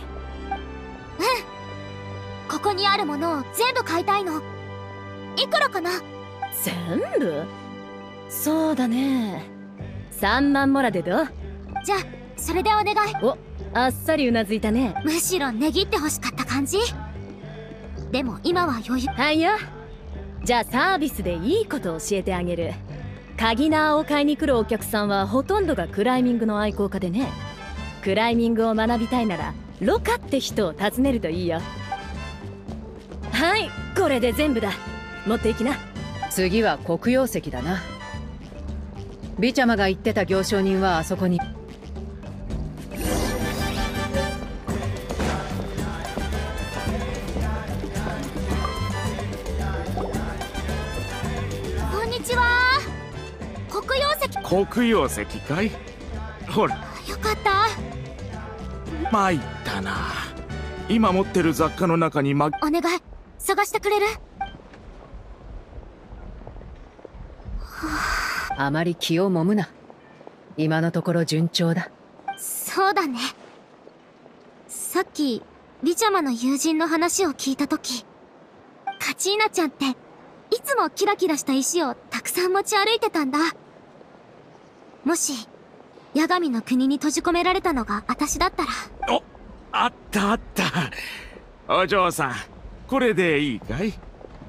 ここにあるものを全部買いたいの。いくらかな？ 全部？そうだね。3万モラでどう？ じゃあそれでお願い。 お、あっさりうなずいたね。 むしろ値切ってほしかった感じ。でも今は余裕。 はいよ。じゃあサービスでいいこと教えてあげる。鍵縄を買いに来るお客さんはほとんどがクライミングの愛好家でね。クライミングを学びたいならロカって人を訪ねるといいよ。はい、これで全部だ。持っていきな。 次は黒曜石だな。ビチャマが言ってた行商人はあそこに。 こんにちは。黒曜石。 黒曜石かい？ほら。 よかった。 参ったな。今持ってる雑貨の中にお願い、探してくれる？ あまり気をもむな。今のところ順調だ。 そうだね。さっきビチャマの友人の話を聞いたとき、カチーナちゃんっていつもキラキラした石をたくさん持ち歩いてたんだ。もし八神の国に閉じ込められたのが私だったら。 お、あったあった。お嬢さん、これでいいかい？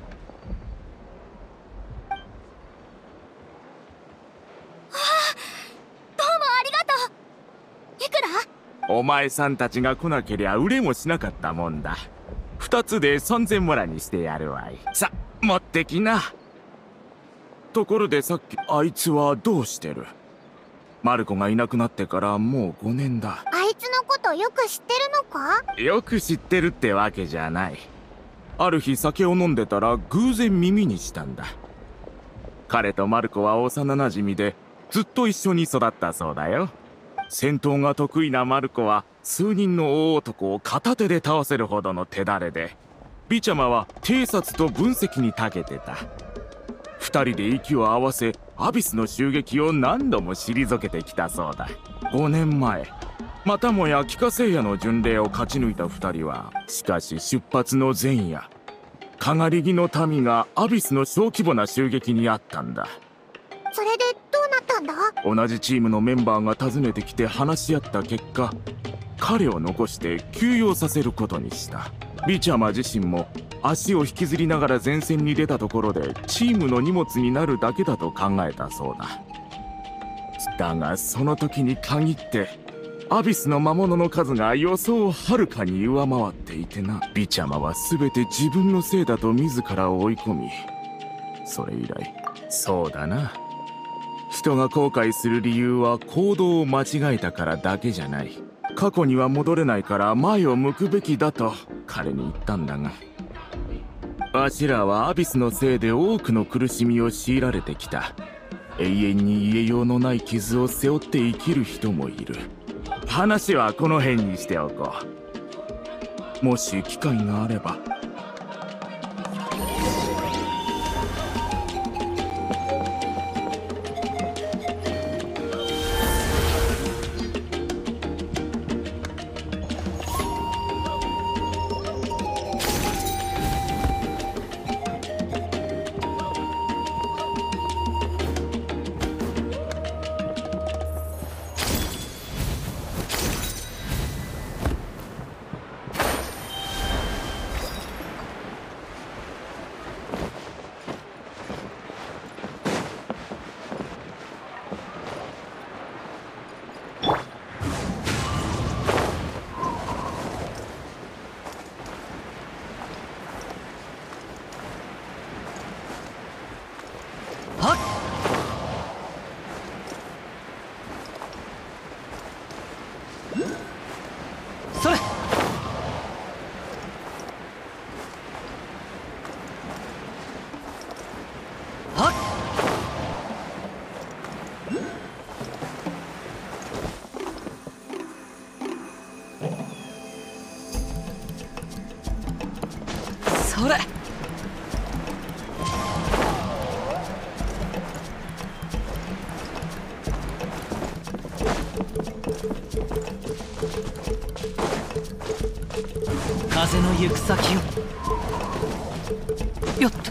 どうもありがとう。いくら？ お前さんたちが来なけりゃ売れもしなかったもんだ。2つで3000モラにしてやるわい。さ、持ってきな。ところでさっきあいつはどうしてる？マルコがいなくなってからもう5年だ。 あいつのことよく知ってるのか？ よく知ってるってわけじゃない。ある日酒を飲んでたら偶然耳にしたんだ。彼とマルコは幼なじみでずっと一緒に育ったそうだよ。戦闘が得意なマルコは数人の大男を片手で倒せるほどの手だれで、ビチャマは偵察と分析に長けてた。2人で息を合わせアビスの襲撃を何度も退けてきたそうだ。5年前またもや帰化聖夜の巡礼を勝ち抜いた2人は、しかし出発の前夜、かがり木の民がアビスの小規模な襲撃にあったんだ。 それでどうなったんだ？ 同じチームのメンバーが訪ねてきて話し合った結果、彼を残して休養させることにした。ビチャマ自身も足を引きずりながら前線に出たところでチームの荷物になるだけだと考えたそうだ。だがその時に限ってアビスの魔物の数が予想をはるかに上回っていてな。ビチャマは全て自分のせいだと自らを追い込み、それ以来、そうだな、人が後悔する理由は行動を間違えたからだけじゃない。過去には戻れないから前を向くべきだと彼に言ったんだが、わしらはアビスのせいで多くの苦しみを強いられてきた。永遠に癒えようのない傷を背負って生きる人もいる。話はこの辺にしておこう。もし機会があれば。 それ。風の行く先を。よっと。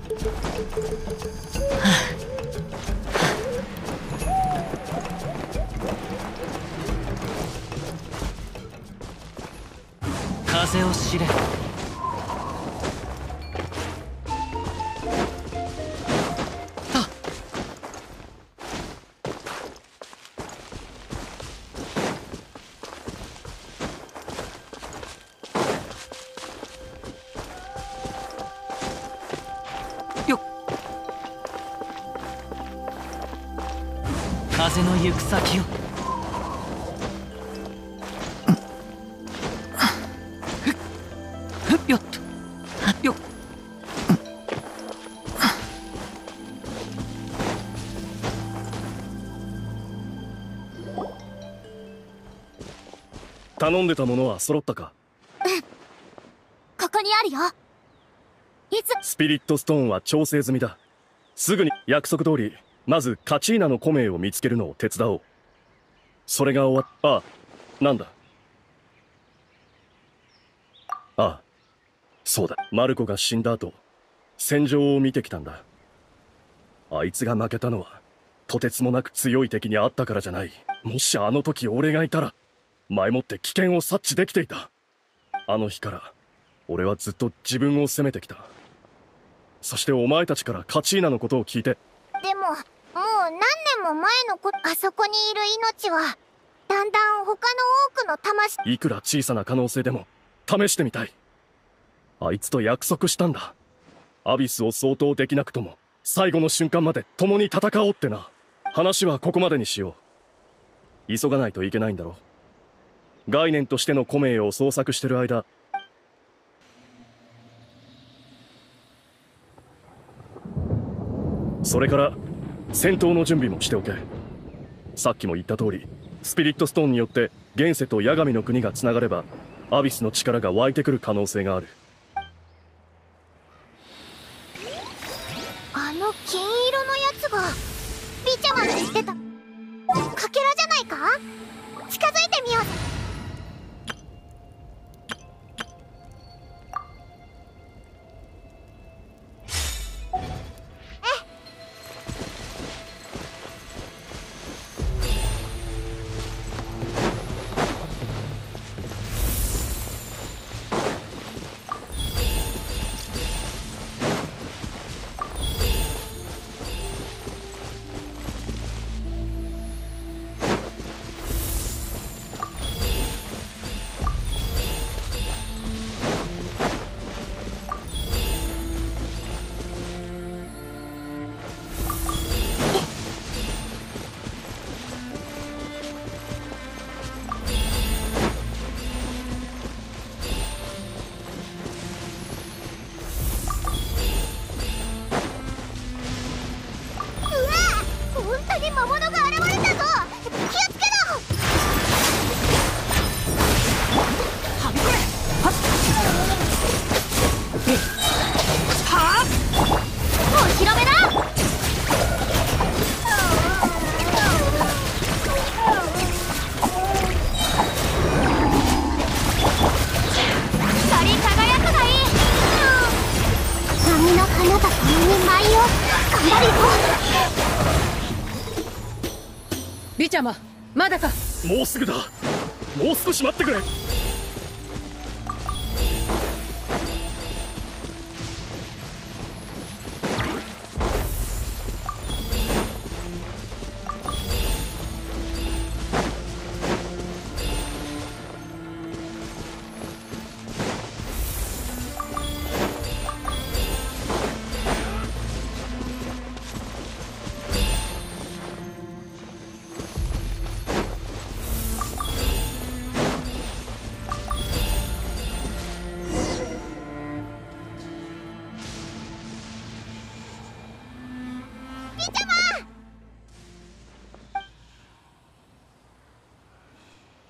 風を知れ。風の行く先を。よっと。よっ。 頼んでたものは揃ったか？ ここにあるよ。いつスピリットストーンは調整済みだ。すぐに約束通り、まずカチーナのコメイを見つけるのを手伝おう。それが終わっ、なんだ。そうだ。マルコが死んだ後、戦場を見てきたんだ。あいつが負けたのは、とてつもなく強い敵に会ったからじゃない。もしあの時俺がいたら、前もって危険を察知できていた。あの日から、俺はずっと自分を責めてきた。そしてお前たちからカチーナのことを聞いて。 でも、もう何年も前のあそこにいる命は、だんだん他の多くの魂。 いくら小さな可能性でも、試してみたい。あいつと約束したんだ。アビスを相当できなくとも、最後の瞬間まで共に戦おうってな。話はここまでにしよう。急がないといけないんだろ。概念としてのコメイを捜索してる間。それから戦闘の準備もしておけ。さっきも言った通り、スピリットストーンによって現世と八神の国がつながればアビスの力が湧いてくる可能性がある。 あの金色のやつがビチャマンにしてたかけらじゃないか。近づいてみよう。魔物が現れたぞ。気をつけろ。 はびこれ。はっ。 お披露目だ。 光り輝くがいい。波の花と共に舞いを頑張るよ。 ビチャマ、まだか。 もうすぐだ。もう少し待ってくれ。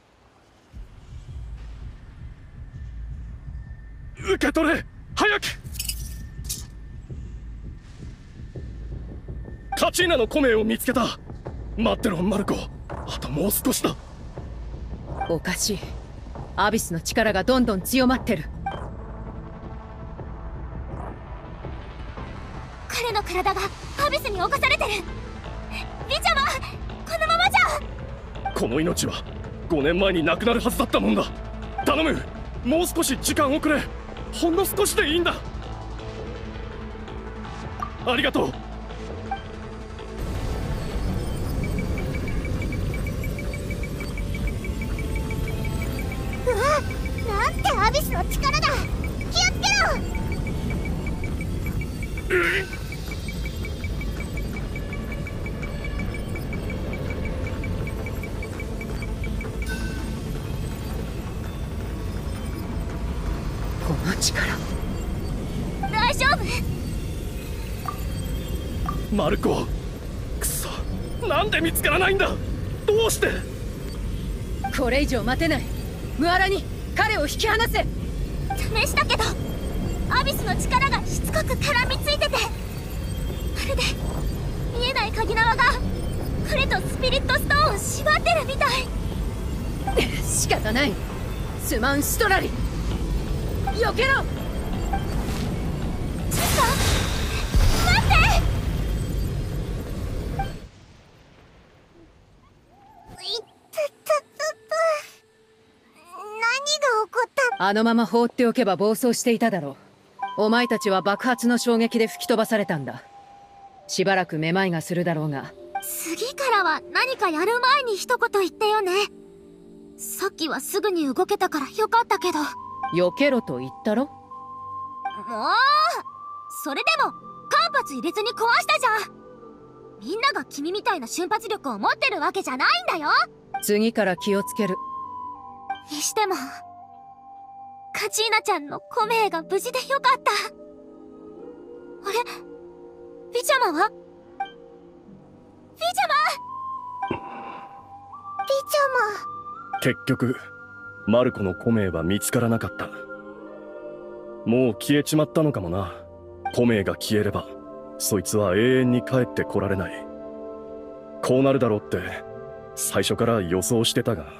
受け取れ、早く。 カチーナのコメを見つけた。待ってろマルコ、あともう少しだ。 おかしい。アビスの力がどんどん強まってる。 彼の体がアビスに侵されてる。リチャマ、このままじゃ。 この命は5年前に亡くなるはずだったもんだ。頼む、もう少し時間をくれ。ほんの少しでいいんだ。ありがとう。 うわ、なんてアビスの力だ。気をつけろ。 この力。 大丈夫？ マルコ、くそ、なんで見つからないんだ。どうして。 これ以上待てない。ムアラに彼を引き離せ。 試したけどアビスの力がしつこく絡みついてて、まるで見えない鍵縄が彼とスピリットストーンを縛ってるみたい。 仕方ない。すまんシトラリ、避けろ。 ちょっと待って。 あのまま放っておけば暴走していただろう。お前たちは爆発の衝撃で吹き飛ばされたんだ。しばらくめまいがするだろうが。 次からは何かやる前に一言言ってよね。さっきはすぐに動けたからよかったけど。 避けろと言ったろ。 もうそれでも間髪入れずに壊したじゃん。みんなが君みたいな瞬発力を持ってるわけじゃないんだよ。 次から気をつける。 にしてもカチーナちゃんのコメイが無事でよかった。あれ、ビチャマは？ビチャマ！ 結局マルコのコメイは見つからなかった。もう消えちまったのかもな。コメイが消えればそいつは永遠に帰ってこられない。こうなるだろうって最初から予想してたが、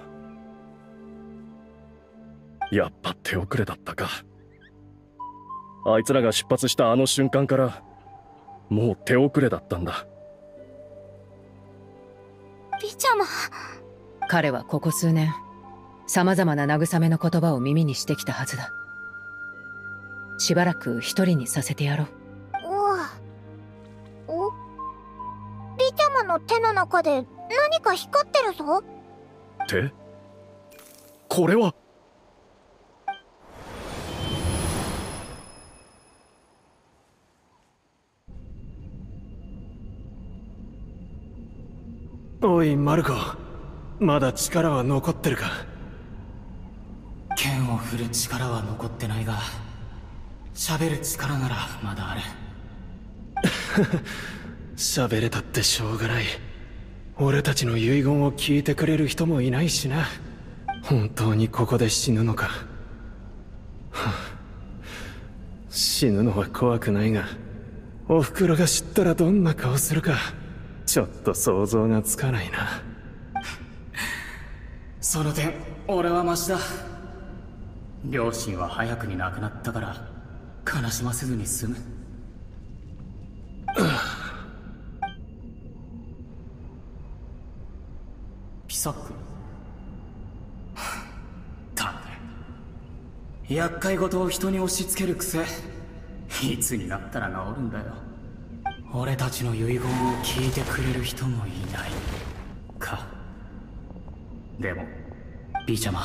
やっぱ手遅れだったか。あいつらが出発したあの瞬間からもう手遅れだったんだ。 ビチャマ。 彼はここ数年様々な慰めの言葉を耳にしてきたはずだ。しばらく一人にさせてやろう。 お、ビチャマの手の中で何か光ってるぞ。 手？これは。 おいマルコ、まだ力は残ってるか。 剣を振る力は残ってないが、喋る力ならまだある。 喋れたってしょうがない。俺たちの遺言を聞いてくれる人もいないしな。本当にここで死ぬのか。死ぬのは怖くないが、おふくろが知ったらどんな顔するかちょっと想像がつかないな。 その点俺はマシだ。両親は早くに亡くなったから悲しませずに済む。ピサックたく厄介事を人に押し付ける癖、いつになったら治るんだよ。俺たちの遺言を聞いてくれる人もいないか。でもビチャマ、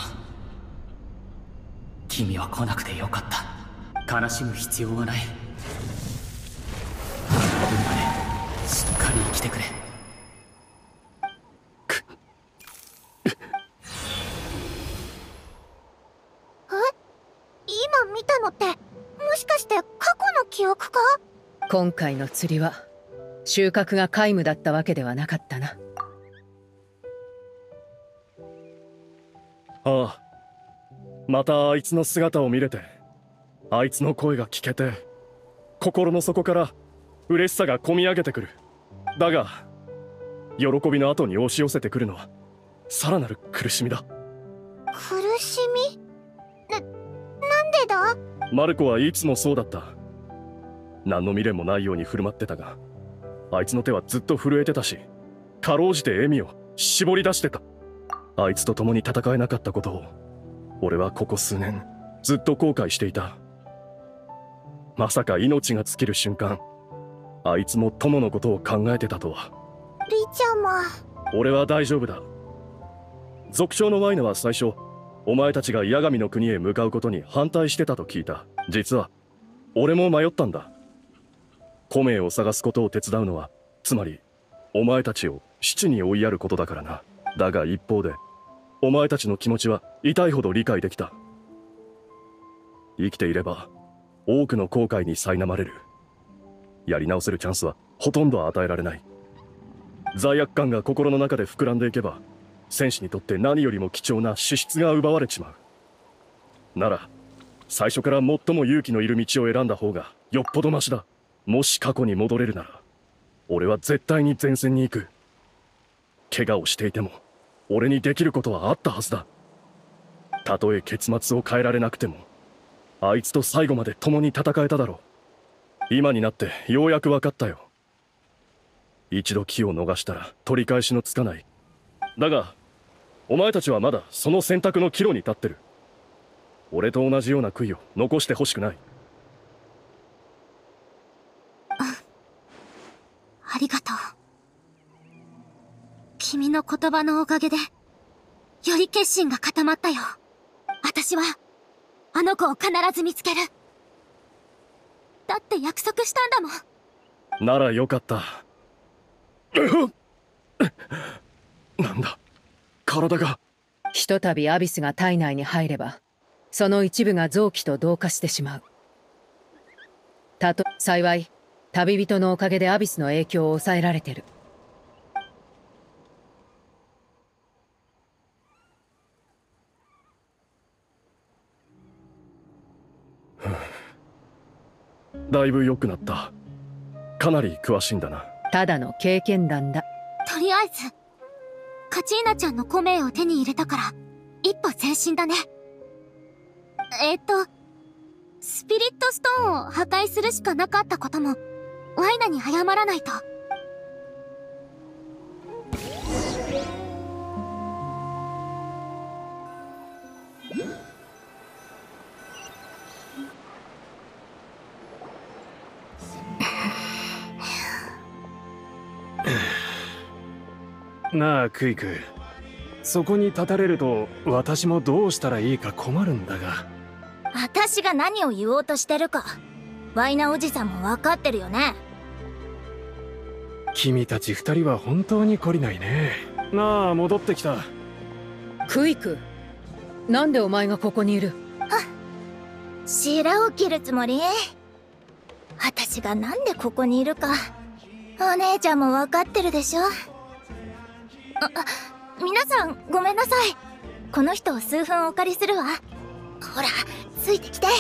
君は来なくてよかった。悲しむ必要はない。この分までしっかり生きてくれ。 今見たのってもしかして過去の記憶か？ 今回の釣りは収穫が皆無だったわけではなかったな。 ああ、またあいつの姿を見れて、あいつの声が聞けて、心の底から嬉しさがこみ上げてくる。 だが喜びの後に押し寄せてくるのはさらなる苦しみだ。 苦しみ？なんでだ？ マルコはいつもそうだった。何の未練もないように振る舞ってたが、あいつの手はずっと震えてたし、かろうじて笑みを絞り出してた。あいつと共に戦えなかったことを俺はここ数年ずっと後悔していた。まさか命が尽きる瞬間、あいつも友のことを考えてたとは。 リちゃま。 俺は大丈夫だ。族長のワイナは最初お前たちが八神の国へ向かうことに反対してたと聞いた。実は俺も迷ったんだ。古名を探すことを手伝うのはつまりお前たちを死地に追いやることだからな。だが一方でお前たちの気持ちは痛いほど理解できた。生きていれば多くの後悔に苛まれる。やり直せるチャンスはほとんど与えられない。罪悪感が心の中で膨らんでいけば戦士にとって何よりも貴重な資質が奪われちまう。なら最初から最も勇気のいる道を選んだ方がよっぽどマシだ。もし過去に戻れるなら俺は絶対に前線に行く。怪我をしていても俺にできることはあったはずだ。たとえ結末を変えられなくてもあいつと最後まで共に戦えただろう。今になってようやく分かったよ。一度機を逃したら取り返しのつかない。だがお前たちはまだその選択の岐路に立ってる。俺と同じような悔いを残してほしくない。 ありがとう。君の言葉のおかげでより決心が固まったよ。私はあの子を必ず見つける。だって約束したんだもん。 ならよかった。なんだ、体が。 ひとたびアビスが体内に入ればその一部が臓器と同化してしまう。幸い旅人のおかげでアビスの影響を抑えられてる。 だいぶ良くなった。かなり詳しいんだな。 ただの経験談だ。 とりあえずカチーナちゃんの古名を手に入れたから一歩前進だね。スピリットストーンを破壊するしかなかったこともワイナに謝らないと。 なあクイク、そこに立たれると私もどうしたらいいか困るんだが。 私が何を言おうとしてるかワイナおじさんも分かってるよね。 君たち二人は本当に懲りないね。なあ、戻ってきた。 クイク、なんでお前がここにいる？ 白を切るつもり？私がなんでここにいるかお姉ちゃんも分かってるでしょ。皆さんごめんなさい。この人を数分お借りするわ。ほらついてきて。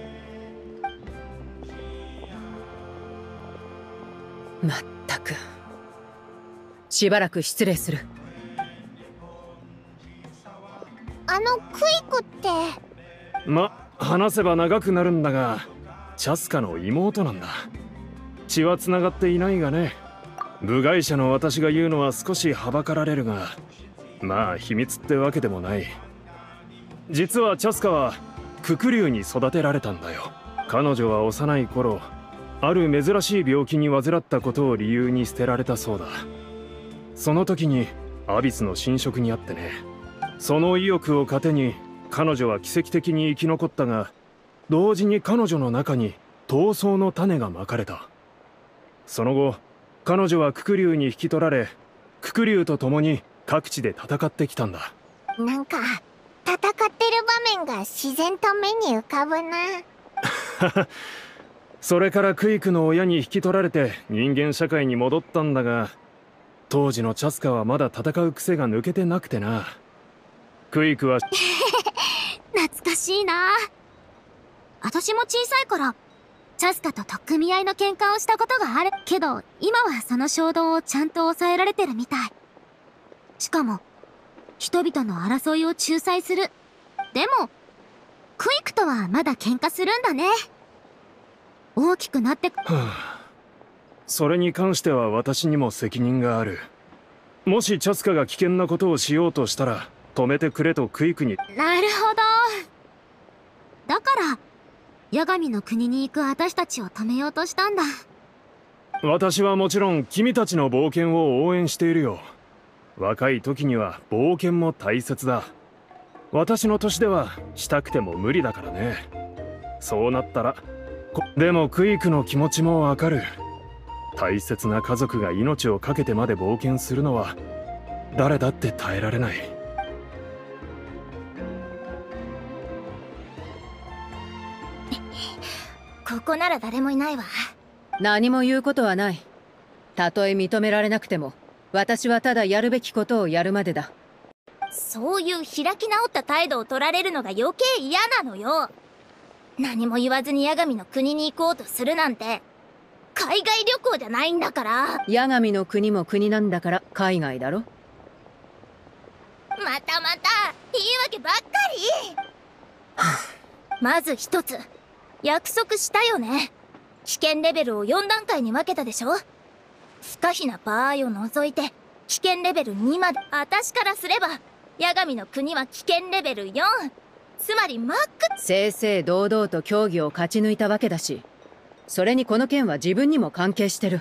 まったく、しばらく失礼する。 クイクって。 話せば長くなるんだが、チャスカの妹なんだ。血は繋がっていないがね。部外者の私が言うのは少しはばかられるが、まあ秘密ってわけでもない。実はチャスカはククリュウに育てられたんだよ。彼女は幼い頃ある珍しい病気に患ったことを理由に捨てられたそうだ。その時にアビスの侵食にあってね。その意欲を糧に彼女は奇跡的に生き残ったが、同時に彼女の中に闘争の種がまかれた。その後彼女はククリュウに引き取られ、ククリュウと共に各地で戦ってきたんだ。 なんか戦ってる場面が自然と目に浮かぶな。 それからクイクの親に引き取られて人間社会に戻ったんだが、当時のチャスカはまだ戦う癖が抜けてなくてな。クイクは懐かしいな。私も小さい頃チャスカと取っ組み合いの喧嘩をしたことがあるけど、今はその衝動をちゃんと抑えられてるみたい。しかも人々の争いを仲裁する。でもクイクとはまだ喧嘩するんだね。大きくなってそれに関しては私にも責任がある。もしチャスカが危険なことをしようとしたら止めてくれとクイクに。 なるほど。だから八神の国に行く私たちを止めようとしたんだ。 私はもちろん君たちの冒険を応援しているよ。若い時には冒険も大切だ。私の年ではしたくても無理だからね。そうなったらでもクイクの気持ちもわかる。大切な家族が命を懸けてまで冒険するのは誰だって耐えられない。 ここなら誰もいないわ。 何も言うことはない。たとえ認められなくても私はただやるべきことをやるまでだ。 そういう開き直った態度を取られるのが余計嫌なのよ。何も言わずに八神の国に行こうとするなんて海外旅行じゃないんだから。 八神の国も国なんだから海外だろ。 また言い訳ばっかり。まず一つ約束したよね。危険レベルを4段階に分けたでしょ。不可避な場合を除いて危険レベル2まで。私からすれば八神の国は危険レベル4、つまりマック。 正々堂々と競技を勝ち抜いたわけだし、それにこの件は自分にも関係してる。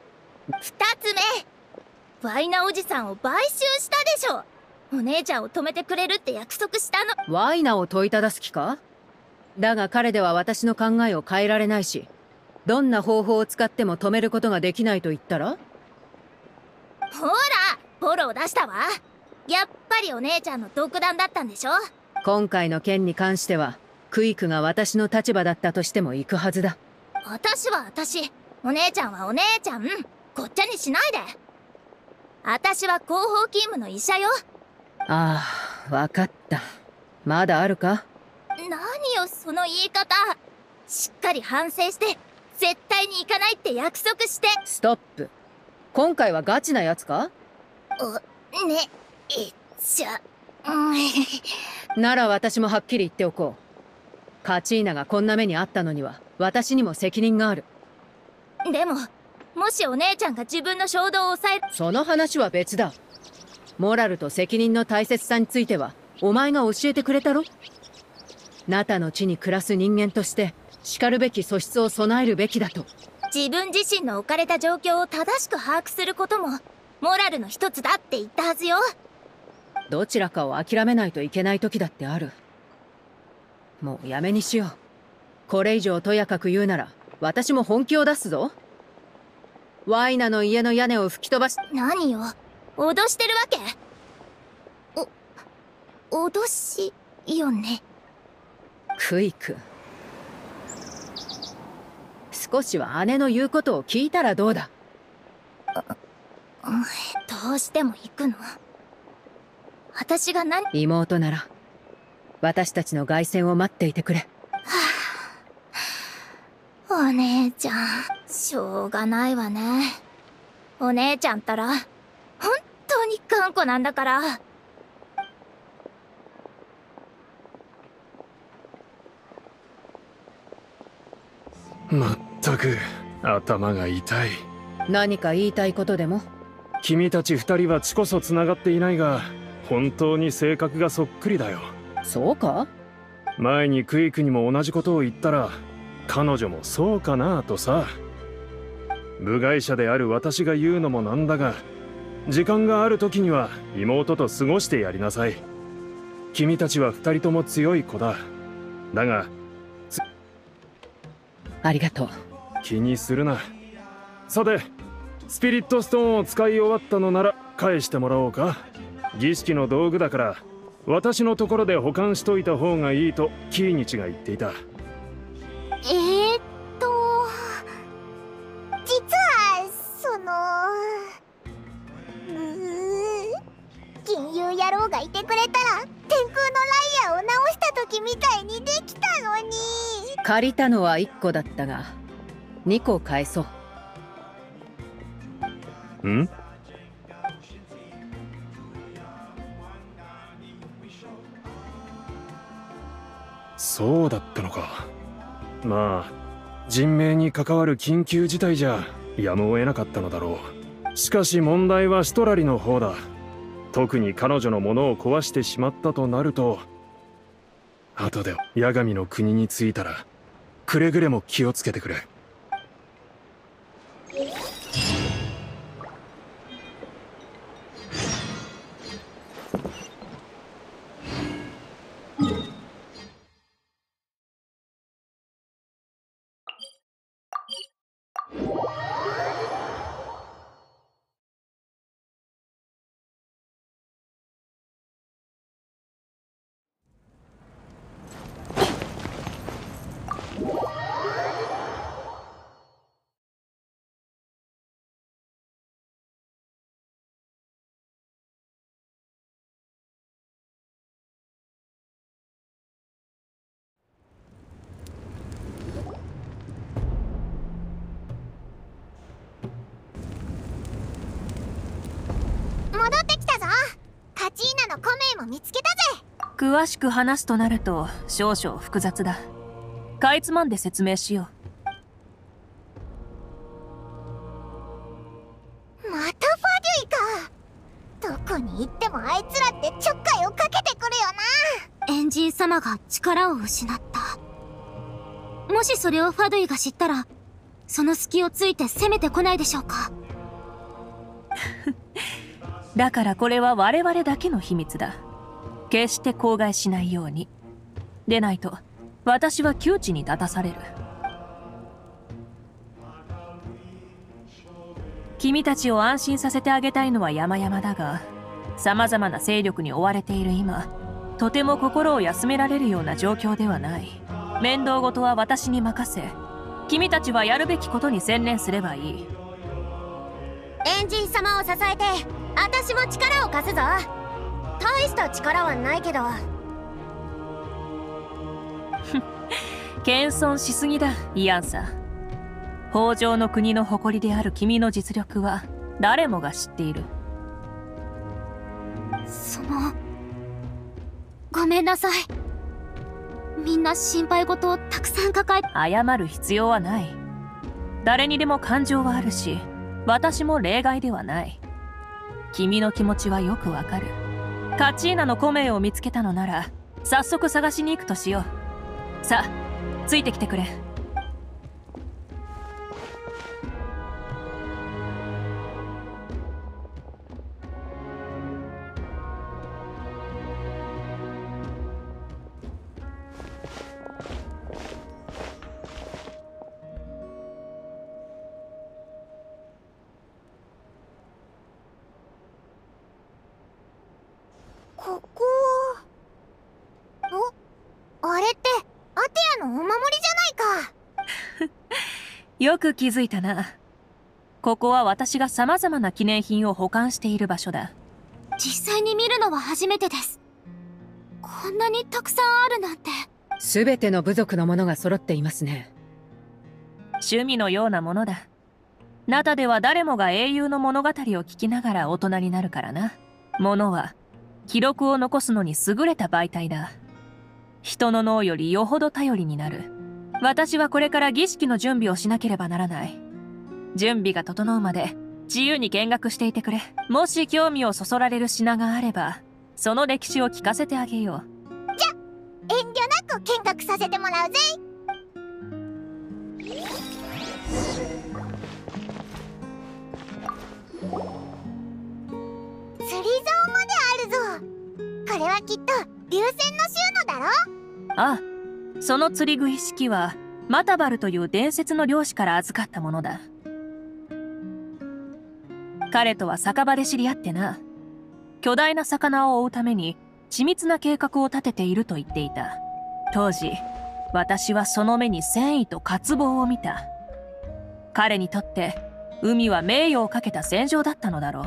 2つ目、ワイナおじさんを買収したでしょ。お姉ちゃんを止めてくれるって約束したの。 ワイナを問いただす気か。だが彼では私の考えを変えられないし、どんな方法を使っても止めることができないと言ったら。 ほらボロを出したわ。やっぱりお姉ちゃんの独断だったんでしょ。 今回の件に関してはクイクが私の立場だったとしても行くはずだ。 私は私、お姉ちゃんはお姉ちゃん、ごっちゃにしないで。私は広報勤務の医者よ。 ああ、わかった。まだあるか。 何よその言い方。しっかり反省して絶対に行かないって約束して。 ストップ。今回はガチなやつか。 ねえちゃなら私もはっきり言っておこう。カチーナがこんな目にあったのには私にも責任がある。 でももしお姉ちゃんが自分の衝動を抑える。 その話は別だ。モラルと責任の大切さについてはお前が教えてくれたろ。ナタの地に暮らす人間として叱るべき素質を備えるべきだと。 自分自身の置かれた状況を正しく把握することもモラルの一つだって言ったはずよ。 どちらかを諦めないといけない時だってある。もうやめにしよう。これ以上とやかく言うなら私も本気を出すぞ。ワイナの家の屋根を吹き飛ばし。 何よ脅してるわけ。脅しよね。 クイク、少しは姉の言うことを聞いたらどうだ。 どうしても行くの。私が妹なら私たちの凱旋を待っていてくれ。 お姉ちゃんしょうがないわね。お姉ちゃんったら本当に頑固なんだから。 まったく頭が痛い。 何か言いたいことでも。 君たち二人は血こそつながっていないが本当に性格がそっくりだよ。 そうか。 前にクイクにも同じことを言ったら彼女もそうかなとさ。部外者である私が言うのもなんだが、時間がある時には妹と過ごしてやりなさい。君たちは二人とも強い子だ。だがありがとう。 気にするな。さてスピリットストーンを使い終わったのなら返してもらおうか。儀式の道具だから私のところで保管しといた方がいいとキーニチが言っていた。 実は金融野郎がいてくれたら天空のライアーを直した時みたいにできたのに。 借りたのは1個だったが 2個返そう。 ん？そうだったのか。まあ人命に関わる緊急事態じゃやむを得なかったのだろう。しかし問題はシトラリの方だ。特に彼女のものを壊してしまったとなると、後で八神の国に着いたらくれぐれも気をつけてくれ。 戻ってきたぞ。カチーナのコメイも見つけたぜ。 詳しく話すとなると少々複雑だ。かいつまんで説明しよう。またファデュイか。どこに行ってもあいつらってちょっかいをかけてくるよな。 エンジン様が力を失った。もしそれをファドゥイが知ったら、その隙をついて攻めてこないでしょうか。 だからこれは我々だけの秘密だ。決して口外しないように。でないと私は窮地に立たされる。君たちを安心させてあげたいのは山々だが、様々な勢力に追われている今、とても心を休められるような状況ではない。面倒事は私に任せ、君たちはやるべきことに専念すればいい。 エンジン様を支えて私も力を貸すぞ。大した力はないけど。 謙遜しすぎだ、イアンさん。北条の国の誇りである君の実力は誰もが知っている。 ごめんなさい。みんな心配事をたくさん抱えて。 謝る必要はない。誰にでも感情はあるし、私も例外ではない。君の気持ちはよくわかる。カチーナのコメイを見つけたのなら早速探しに行くとしよう。さあついてきてくれ。 ここはあれってアテアのお守りじゃないか。 よく気づいたな。ここは私が様々な記念品を保管している場所だ。 実際に見るのは初めてです。こんなにたくさんあるなんて。 全ての部族のものが揃っていますね。 趣味のようなものだ。ナタでは誰もが英雄の物語を聞きながら大人になるからな。物は記録を残すのに優れた媒体だ。人の脳よりよほど頼りになる。私はこれから儀式の準備をしなければならない。準備が整うまで自由に見学していてくれ。もし興味をそそられる品があれば、その歴史を聞かせてあげよう。 じゃ、遠慮なく見学させてもらうぜ。釣り竿まであるぞ。これはきっと流線の収納だろ。 ああ、その釣り具一式はマタバルという伝説の漁師から預かったものだ。彼とは酒場で知り合ってな。巨大な魚を追うために緻密な計画を立てていると言っていた。当時私はその目に戦意と渇望を見た。彼にとって海は名誉をかけた戦場だったのだろう。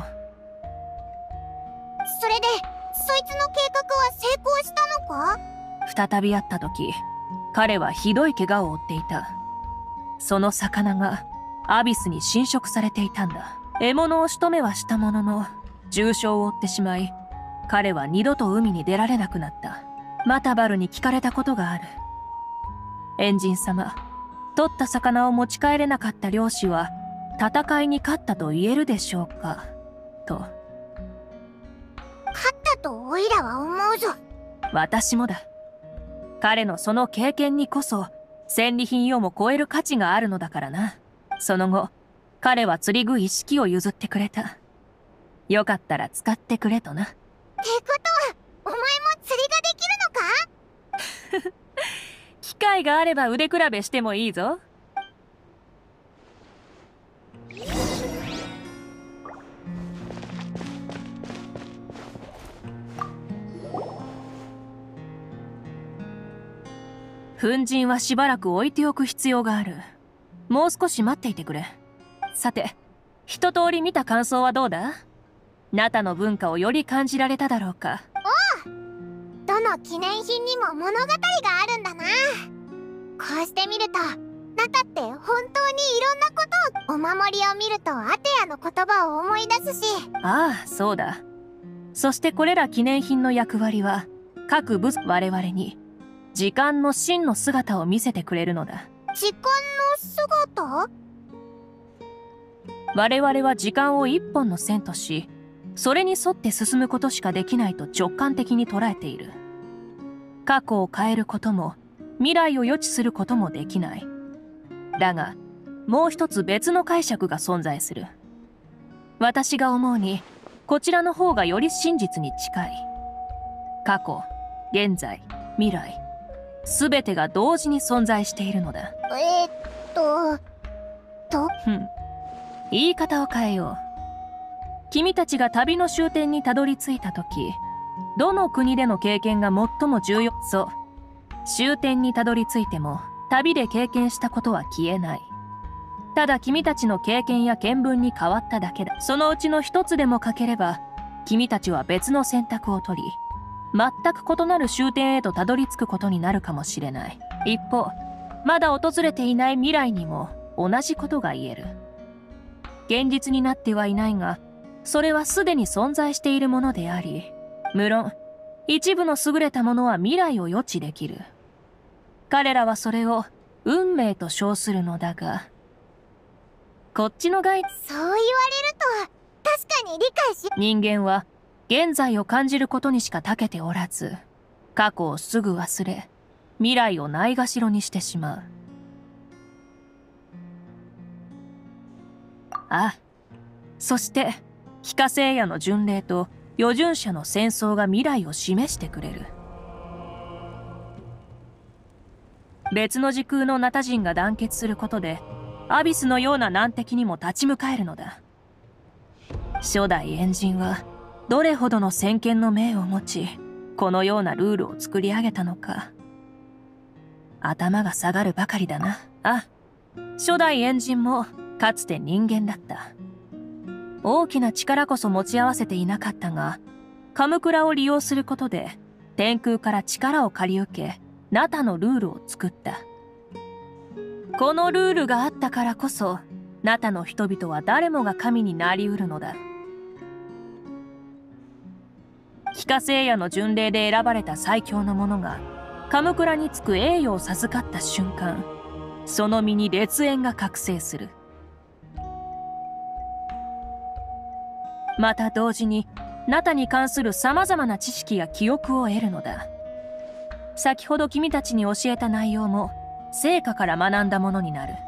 それでそいつの計画は成功したのか？ 再び会った時、彼はひどい怪我を負っていた。 その魚がアビスに侵食されていたんだ。獲物を仕留めはしたものの重傷を負ってしまい、彼は二度と海に出られなくなった。マタバルに聞かれたことがある。エンジン様、取った魚を持ち帰れなかった漁師は戦いに勝ったと言えるでしょうかと。 勝ったとオイラは思うぞ。 私もだ。彼のその経験にこそ戦利品をも超える価値があるのだからな。その後彼は釣り具一式を譲ってくれた。よかったら使ってくれとな。ってことはお前も釣りができるのか？ 機会があれば腕比べしてもいいぞ。粉塵はしばらく置いておく必要がある。もう少し待っていてくれ。さて、一通り見た感想はどうだ？ナタの文化をより感じられただろうか？ おう、どの記念品にも物語があるんだな。こうして見るとナタって本当にいろんなことを、お守りを見るとアテアの言葉を思い出すし。 ああ、そうだ。そしてこれら記念品の役割は各部我々に時間の真の姿を見せてくれるのだ。 時間の姿？ 我々は時間を一本の線とし、それに沿って進むことしかできないと直感的に捉えている。過去を変えることも未来を予知することもできない。だがもう一つ別の解釈が存在する。私が思うにこちらの方がより真実に近い。過去、現在、未来、すべてが同時に存在しているのだ。言い方を変えよう。君たちが旅の終点にたどり着いた時、どの国での経験が最も重要？そう。終点にたどり着いても旅で経験したことは消えない。ただ君たちの経験や見聞に変わっただけだ。そのうちの一つでも欠ければ君たちは別の選択を取り、全く異なる終点へとたどり着くことになるかもしれない。一方、まだ訪れていない未来にも同じことが言える。現実になってはいないが、それはすでに存在しているものであり、無論一部の優れたものは未来を予知できる。彼らはそれを運命と称するのだが、こっちの概念、 そう言われると確かに理解し。 人間は現在を感じることにしか長けておらず、過去をすぐ忘れ、未来をないがしろにしてしまう。あ、そして非化聖夜の巡礼と余順者の戦争が未来を示してくれる。別の時空のナタ人が団結することでアビスのような難敵にも立ち向かえるのだ。初代エンジンはどれほどの先見の明を持ち、このようなルールを作り上げたのか。頭が下がるばかりだな。あ、初代エンジンもかつて人間だった。大きな力こそ持ち合わせていなかったが、カムクラを利用することで天空から力を借り受け、ナタのルールを作った。このルールがあったからこそ、ナタの人々は誰もが神になり得るのだ。非化聖夜の巡礼で選ばれた最強の者がカムクラにつく栄誉を授かった瞬間、その身に烈焰が覚醒する。また同時にナタに関する様々な知識や記憶を得るのだ。先ほど君たちに教えた内容も成果から学んだものになる。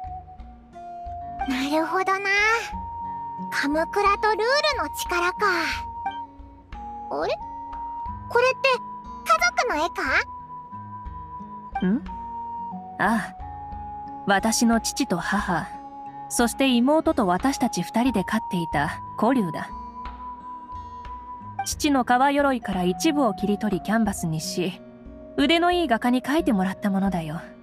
なるほどな。カムクラとルールの力か。あれ？これって家族の絵か？ ん？ああ、私の父と母、そして妹と私たち二人で飼っていた古竜だ。父の革鎧から一部を切り取りキャンバスにし、腕のいい画家に描いてもらったものだよ。 かわ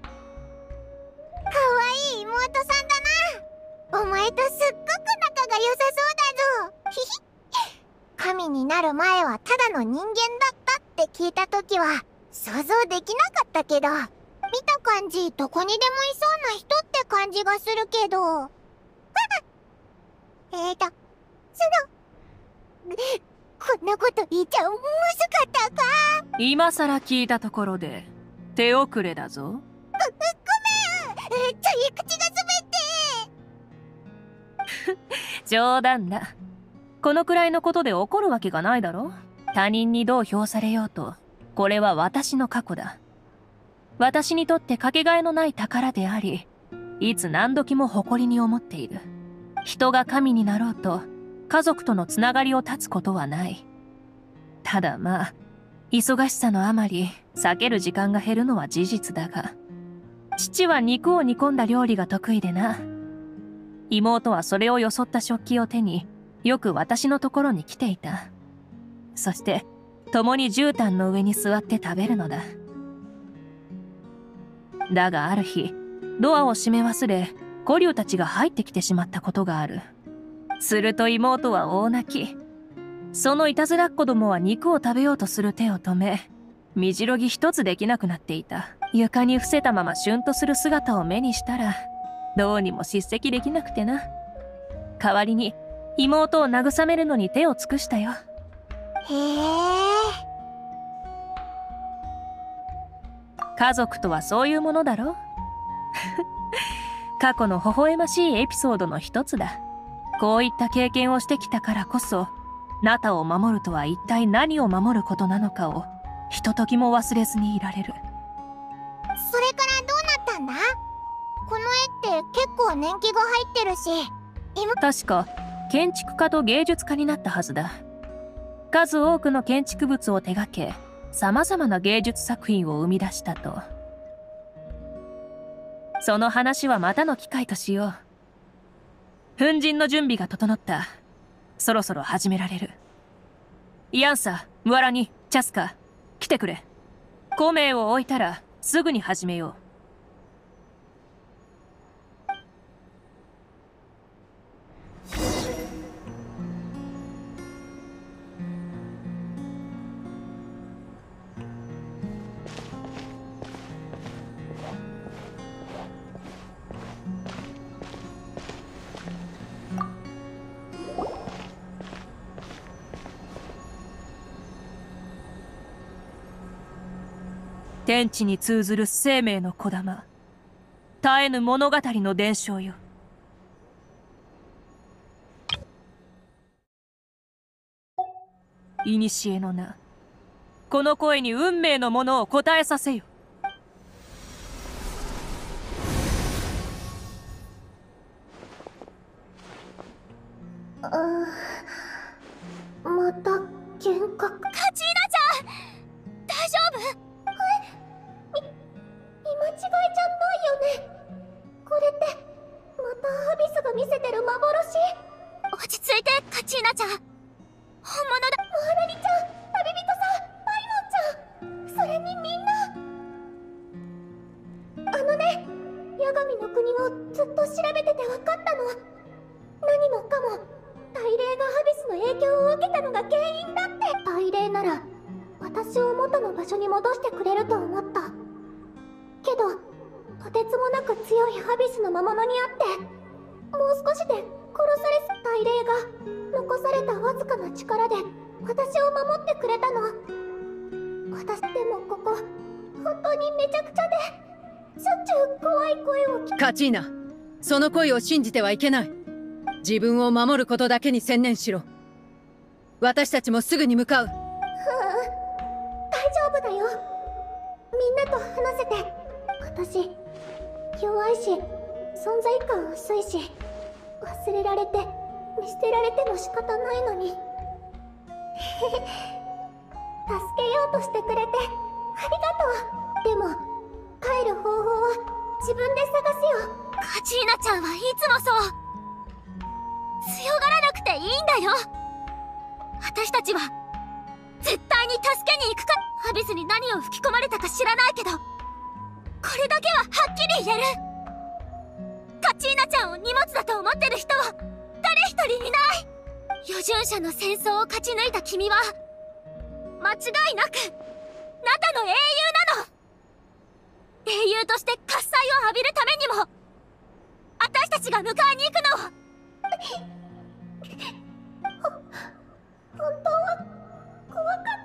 いい妹さんだな。お前とすっごく仲が良さそうだぞ。ひひ。神になる前はただの人間だったって聞いたときは想像できなかったけど、 見た感じどこにでもいそうな人って感じがするけどこんなこと言っちゃ面白かったか。 今さら聞いたところで手遅れだぞ。 ごめん、ちょい口が滑って冗談だ。このくらいのことで怒るわけがないだろ。他人にどう評されようと、これは私の過去だ。私にとってかけがえのない宝であり、いつ何時も誇りに思っている。人が神になろうと家族とのつながりを断つことはない。ただまあ忙しさのあまり避ける時間が減るのは事実だが、父は肉を煮込んだ料理が得意でな。妹はそれをよそった食器を手によく私のところに来ていた。そして共に絨毯の上に座って食べるのだ。だがある日ドアを閉め忘れ古竜たちが入ってきてしまったことがある。すると妹は大泣き。そのいたずらっ子供は肉を食べようとする手を止め、身じろぎ一つできなくなっていた。床に伏せたままシュンとする姿を目にしたら、どうにも叱責できなくてな。代わりに妹を慰めるのに手を尽くしたよ。 へえ。 家族とはそういうものだろ。過去の微笑ましいエピソードの一つだ。こういった経験をしてきたからこそ、ナタを守るとは一体何を守ることなのかをひとときも忘れずにいられる。 それからどうなったんだ？この絵って結構年季が入ってるし、 確か建築家と芸術家になったはずだ。数多くの建築物を手掛け、様々な芸術作品を生み出したと。その話はまたの機会としよう。粉塵の準備が整った。そろそろ始められる。ヤンサ、ムアラニ、チャスカ、来てくれ。孔明を置いたらすぐに始めよう。天地に通ずる生命の小玉、絶えぬ物語の伝承よ。古の名、この声に運命のものを答えさせよ。 また喧嘩。カチーナちゃん、大丈夫？見間違えちゃったよね。これってまたアビスが見せてる幻？ 落ち着いて、カチーナちゃん。本物だ。 モアラニちゃん、旅人さん、パイモンちゃん、それにみんな。ヤガミの国をずっと調べてて分かったの。何もかも大霊がアビスの影響を受けたのが原因だって。大霊なら私を元の場所に戻してくれると思った。けどとてつもなく強いアビスの魔物にあって、もう少しで殺され大霊が残されたわずかな力で私を守ってくれたの。私でもここ本当にめちゃくちゃで、しょっちゅう怖い声を聞く。 カチーナ、その声を信じてはいけない。自分を守ることだけに専念しろ。私たちもすぐに向かう。 大丈夫だよ。みんなと話せて。私弱いし存在感薄いし、忘れられて見捨てられても仕方ないのに助けようとしてくれてありがとう。でも帰る方法は自分で探すよ。 カチーナちゃんはいつもそう。強がらなくていいんだよ。私たちは絶対に助けに行くか。アビスに何を吹き込まれたか知らないけど、これだけははっきり言える。カチーナちゃんを荷物だと思ってる人は誰一人いない。余順者の戦争を勝ち抜いた君は間違いなくナタの英雄なの。英雄流として喝采を浴びるためにも私たちが迎えに行くのを。 本当は怖かった。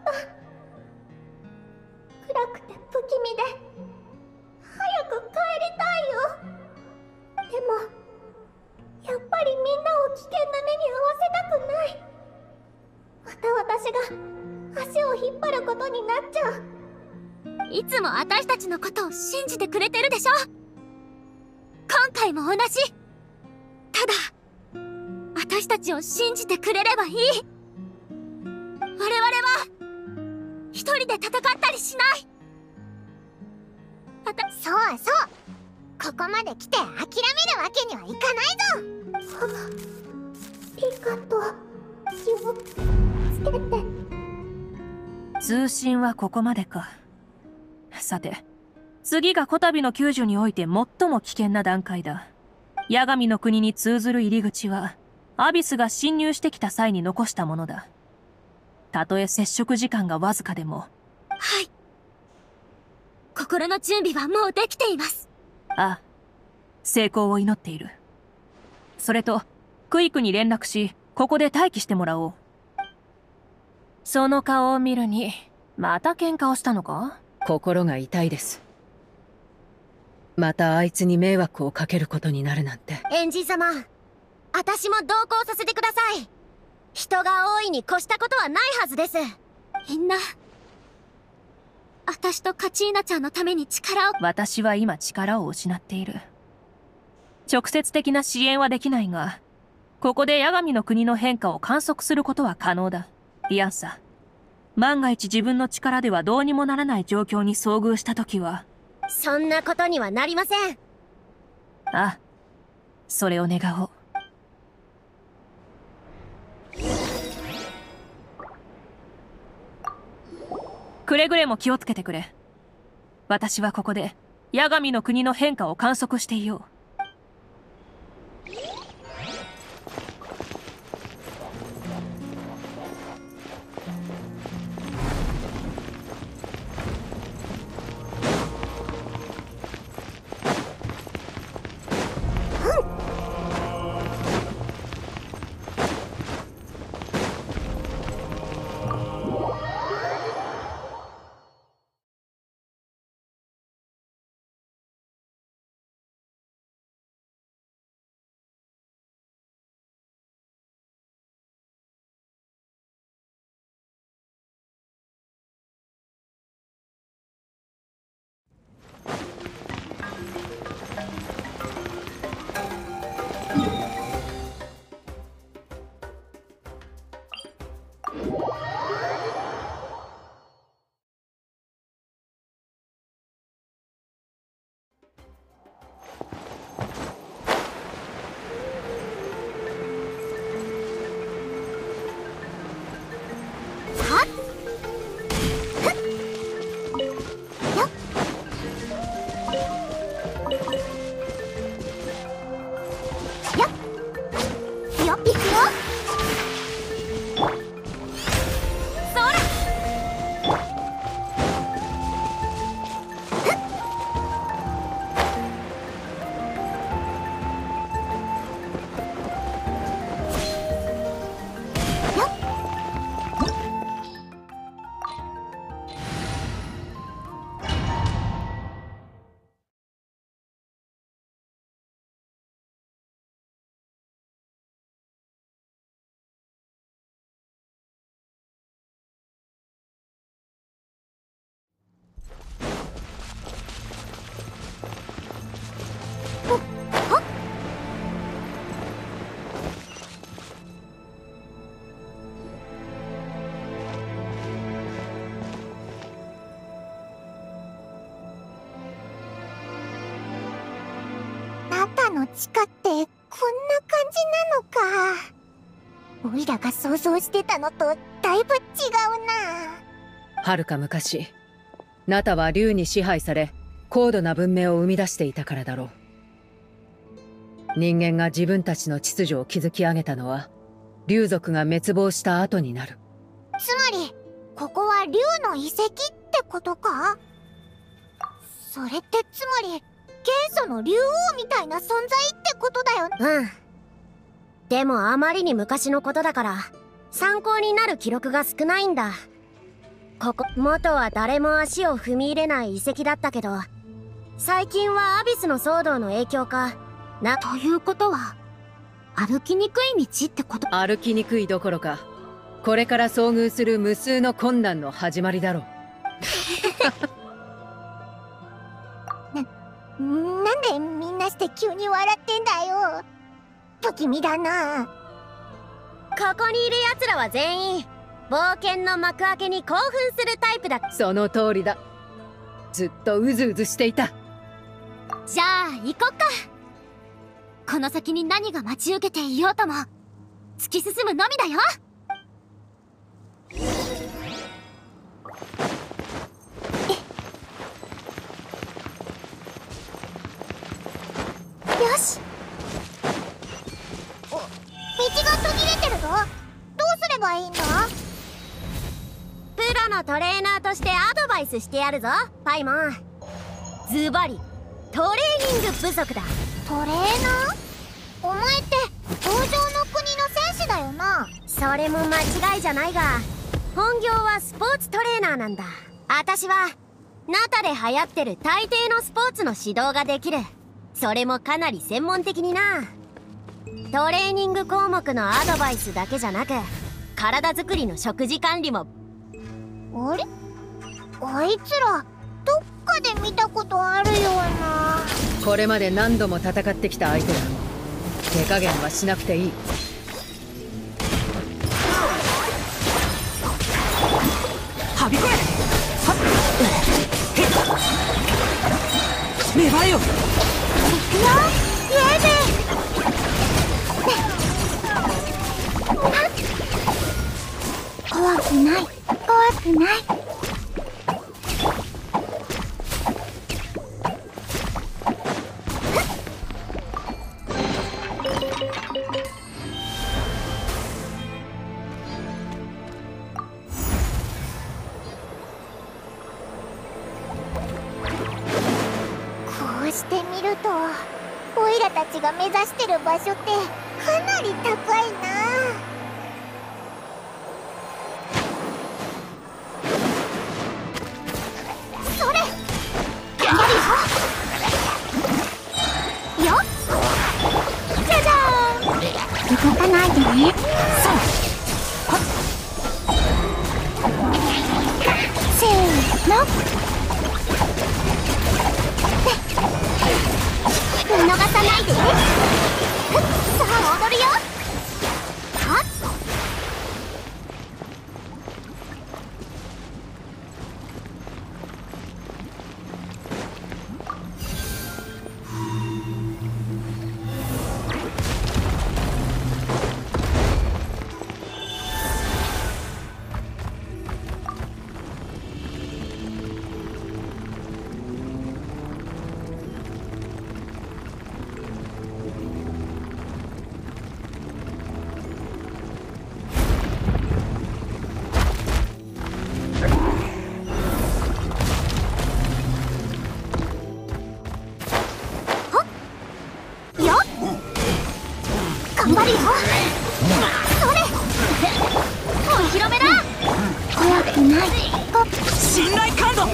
暗くて不気味で早く帰りたいよ。でもやっぱりみんなを危険な目に遭わせたくない。また私が足を引っ張ることになっちゃう。 いつも私たちのことを信じてくれてるでしょ。今回も同じ。ただ私たちを信じてくれればいい。我々は一人で戦ったりしない。 そうそう、ここまで来て諦めるわけにはいかないぞ。リカと気をつけて。 通信はここまでか。さて、次がこたびの救助において最も危険な段階だ。八神の国に通ずる入り口はアビスが侵入してきた際に残したものだ。たとえ接触時間がわずかでも。 はい、心の準備はもうできています。 ああ、成功を祈っている。それとクイックに連絡し、ここで待機してもらおう。その顔を見るにまた喧嘩をしたのか。 心が痛いです。またあいつに迷惑をかけることになるなんて。 エンジン様、私も同行させてください。人が多いに越したことはないはずです。みんな私とカチーナちゃんのために力を。 私は今力を失っている。直接的な支援はできないが、ここで八神の国の変化を観測することは可能だ。リアンサ、万が一自分の力ではどうにもならない状況に遭遇した時は。 そんなことにはなりません。 ああ、それを願おう。くれぐれも気をつけてくれ。私はここで八神の国の変化を観測していよう。 の地下ってこんな感じなのか。オイラが想像してたのとだいぶ違うな。 はるか昔、ナタは竜に支配され高度な文明を生み出していたからだろう。人間が自分たちの秩序を築き上げたのは竜族が滅亡した後になる。 つまりここは竜の遺跡ってことか。 それってつまり元素の竜王みたいな存在ってことだよ。 うん。でもあまりに昔のことだから参考になる記録が少ないんだ。ここ元は誰も足を踏み入れない遺跡だったけど、最近はアビスの騒動の影響かな。 ということは歩きにくい道ってこと？ 歩きにくいどころか、これから遭遇する無数の困難の始まりだろう。なんでみんなして急に笑ってんだよ。不気味だな。 ここにいる奴らは全員冒険の幕開けに興奮するタイプだ。 その通りだ。ずっとうずうずしていた。 じゃあ行こっか。この先に何が待ち受けていようとも突き進むのみだよ。 よし。道が途切れてるぞ。どうすればいいんだ？ プロのトレーナーとしてアドバイスしてやるぞパイモン。ズバリトレーニング不足だ。 トレーナー？お前って登場の国の戦士だよな。 それも間違いじゃないが、本業はスポーツトレーナーなんだ。私はナタで流行ってる大抵のスポーツの指導ができる。それもかなり専門的にな。トレーニング項目のアドバイスだけじゃなく、体作りの食事管理も。 あれ？あいつらどっかで見たことあるような。 これまで何度も戦ってきた相手だ。手加減はしなくていい。 はびこれ。粘れよ。 行くよイエベ。怖くない怖くない。こうして見るとオイラたちが目指してる場所ってかなり高いな。それ頑張るよ。よっじゃじゃーん。動かないでね。そうせーの。見逃さないで。さあ踊るよ。はっ。頑張るよ。それお披露目だ。怖くない。 信頼カード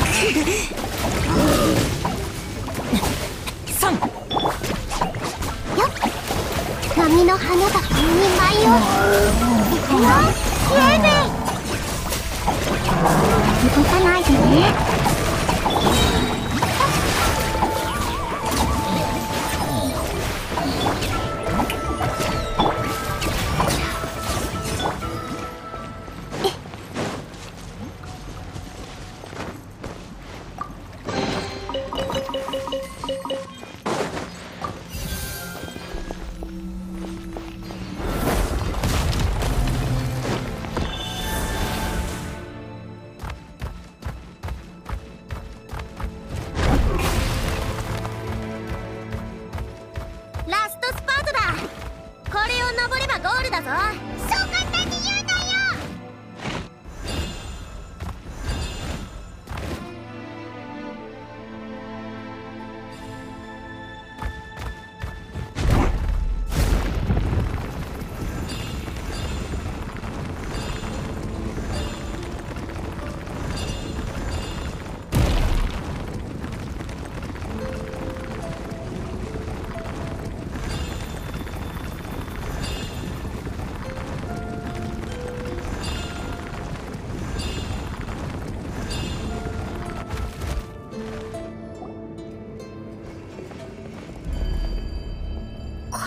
3 よっ。波の花がこに舞いを。いくよイエーベイ。動かないでね。ラストスパートだ。これを登ればゴールだぞ。そう簡単に言うなよ。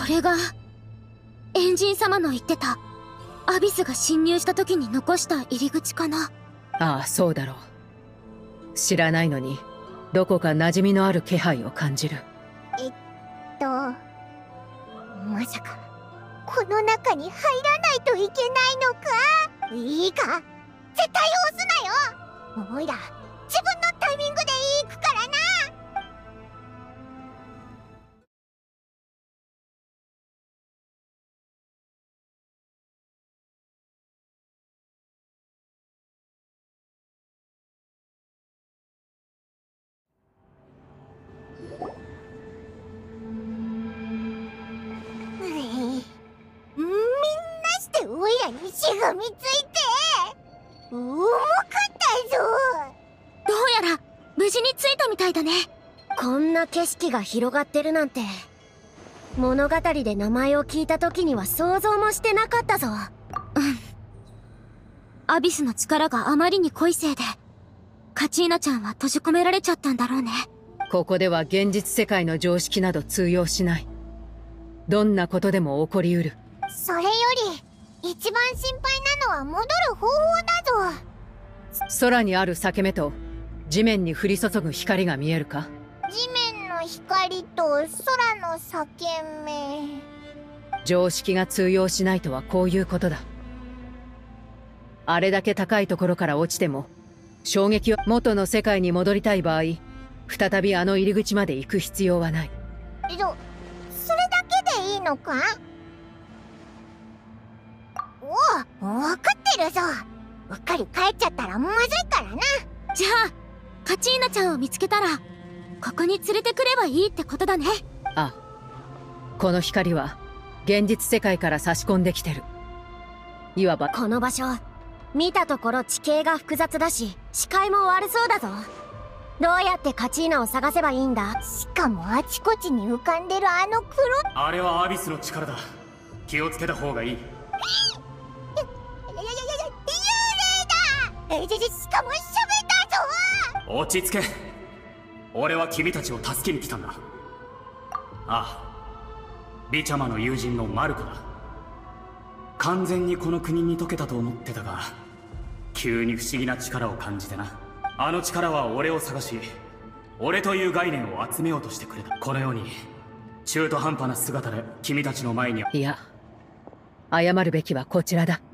れがエンジン様の言ってたアビスが侵入した時に残した入り口かな。 ああ、そうだろう。知らないのにどこか馴染みのある気配を感じる。 まさかこの中に入らないといけないのか。いいか、絶対押すなよ。おいら自分のタイミングで行くからな。みんなしておいらにしがみついて重かったぞ。 どうやら無事に着いたみたいだね。 こんな景色が広がってるなんて物語で名前を聞いた時には想像もしてなかったぞ。 アビスの力があまりに濃いせいでカチーナちゃんは閉じ込められちゃったんだろうね。 ここでは現実世界の常識など通用しない。どんなことでも起こりうる。 それより一番心配なのは戻る方法だぞ。 空にある裂け目と地面に降り注ぐ光が見えるか。 地面の光と空の裂け目。 常識が通用しないとはこういうことだ。あれだけ高いところから落ちても衝撃は元の世界に戻りたい場合、再びあの入り口まで行く必要はない。 それだけでいいのか。おお、分かってるぞ。うっかり帰っちゃったらまずいからな。 じゃあカチーナちゃんを見つけたらここに連れてくればいいってことだね。 あ、この光は現実世界から差し込んできてる。いわばこの場所見たところ地形が複雑だし視界も悪そうだぞ。どうやってカチーナを探せばいいんだ。 しかもあちこちに浮かんでるあの黒。 あれはアビスの力だ。気をつけた方がいい。 幽霊だ。しかも喋ったぞ。 落ち着け。俺は君たちを助けに来たんだ。ああ、ビチャマの友人のマルコだ。完全にこの国に溶けたと思ってたが、急に不思議な力を感じてな。あの力は俺を探し、俺という概念を集めようとしてくれた。このように中途半端な姿で君たちの前に。 いや、謝るべきはこちらだ。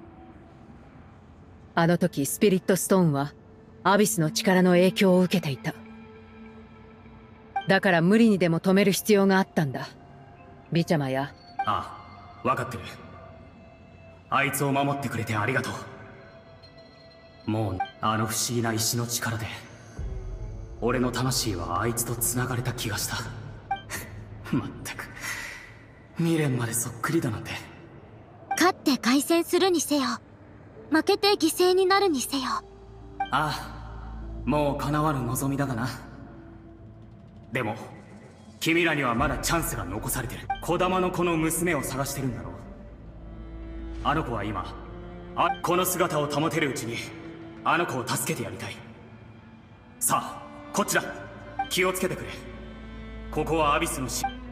あの時スピリットストーンはアビスの力の影響を受けていた。だから無理にでも止める必要があったんだ。ビチャマや。 ああ、分かってる。あいつを守ってくれてありがとう。もうあの不思議な石の力で俺の魂はあいつと繋がれた気がした。まったく未練までそっくりだなんて。 勝って凱旋するにせよ負けて犠牲になるにせよ。 ああ、もう叶わぬ望みだがな。でも君らにはまだチャンスが残されてる。児玉の子の娘を探してるんだろう。あの子は今この姿を保てるうちにあの子を助けてやりたい。さあこっちだ。気をつけてくれ。ここはアビスの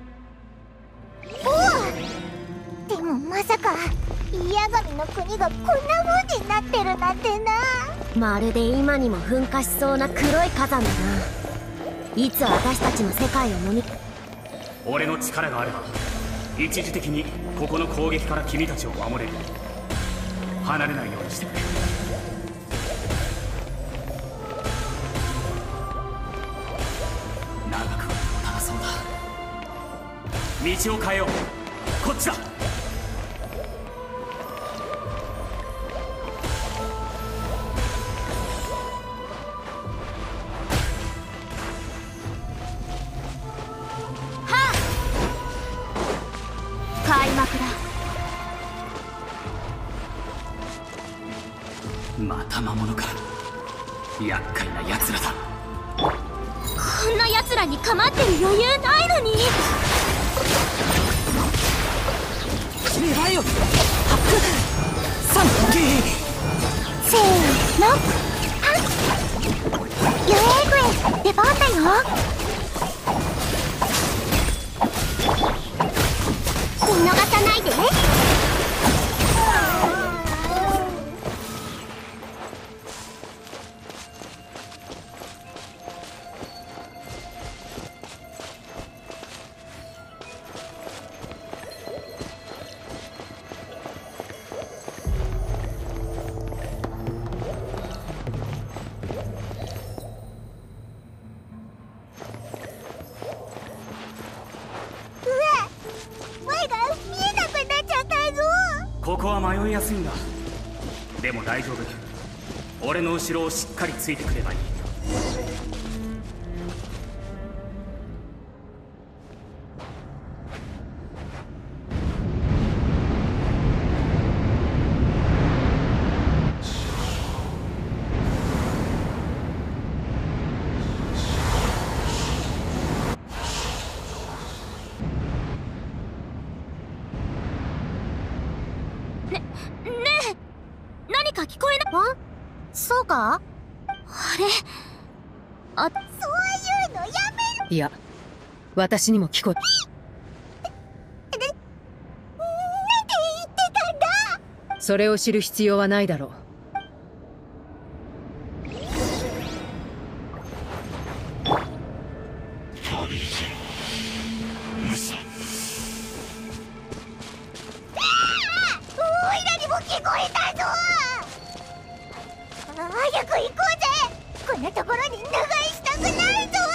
おお、でもまさかイヤガミの国がこんな風になってるなんてな。 まるで今にも噴火しそうな黒い火山だな。いつ私たちの世界を飲み。 俺の力があれば一時的にここの攻撃から君たちを守れる。離れないようにしてくれ。長くは持たなそうだ。道を変えよう。こっちだ。 開幕だ。 また魔物か。厄介な奴らだ。 こんな奴らに構ってる余裕ないのに。 狙えよ。 せーの。ユエーグエ出番だよ。 こは迷いやすいんだ。でも大丈夫。俺の後ろをしっかりついてくればいい。 何か聞こえな。 そうか？ あれ、 そういうのやめる。 いや、私にも聞こえ。 なんて言ってたんだ。 それを知る必要はないだろう。 おいらにも聞こえたぞ。早く行こうぜ。こんなところに長居したくないぞ。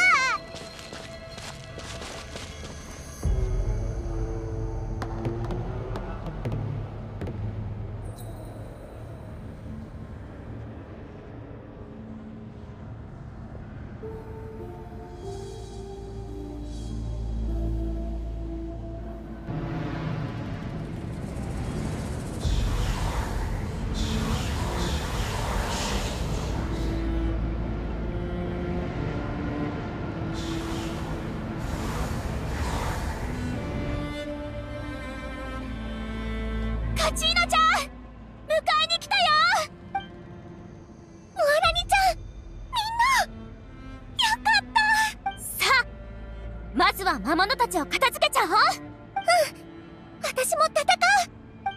カチーナちゃん、迎えに来たよ。モアラニちゃん、みんなよかった。 さあ、まずは魔物たちを片付けちゃおう。 私も戦う。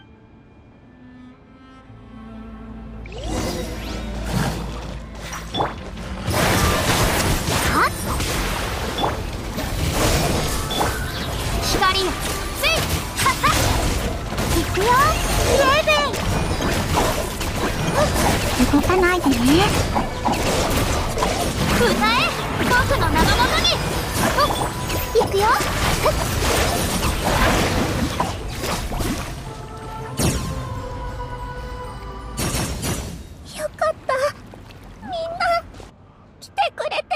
光よ、ついはっはっ、行くよ、レイベン。動かないでね。歌え、僕の名のもとに。行くよ。 よかった、みんな来てくれて。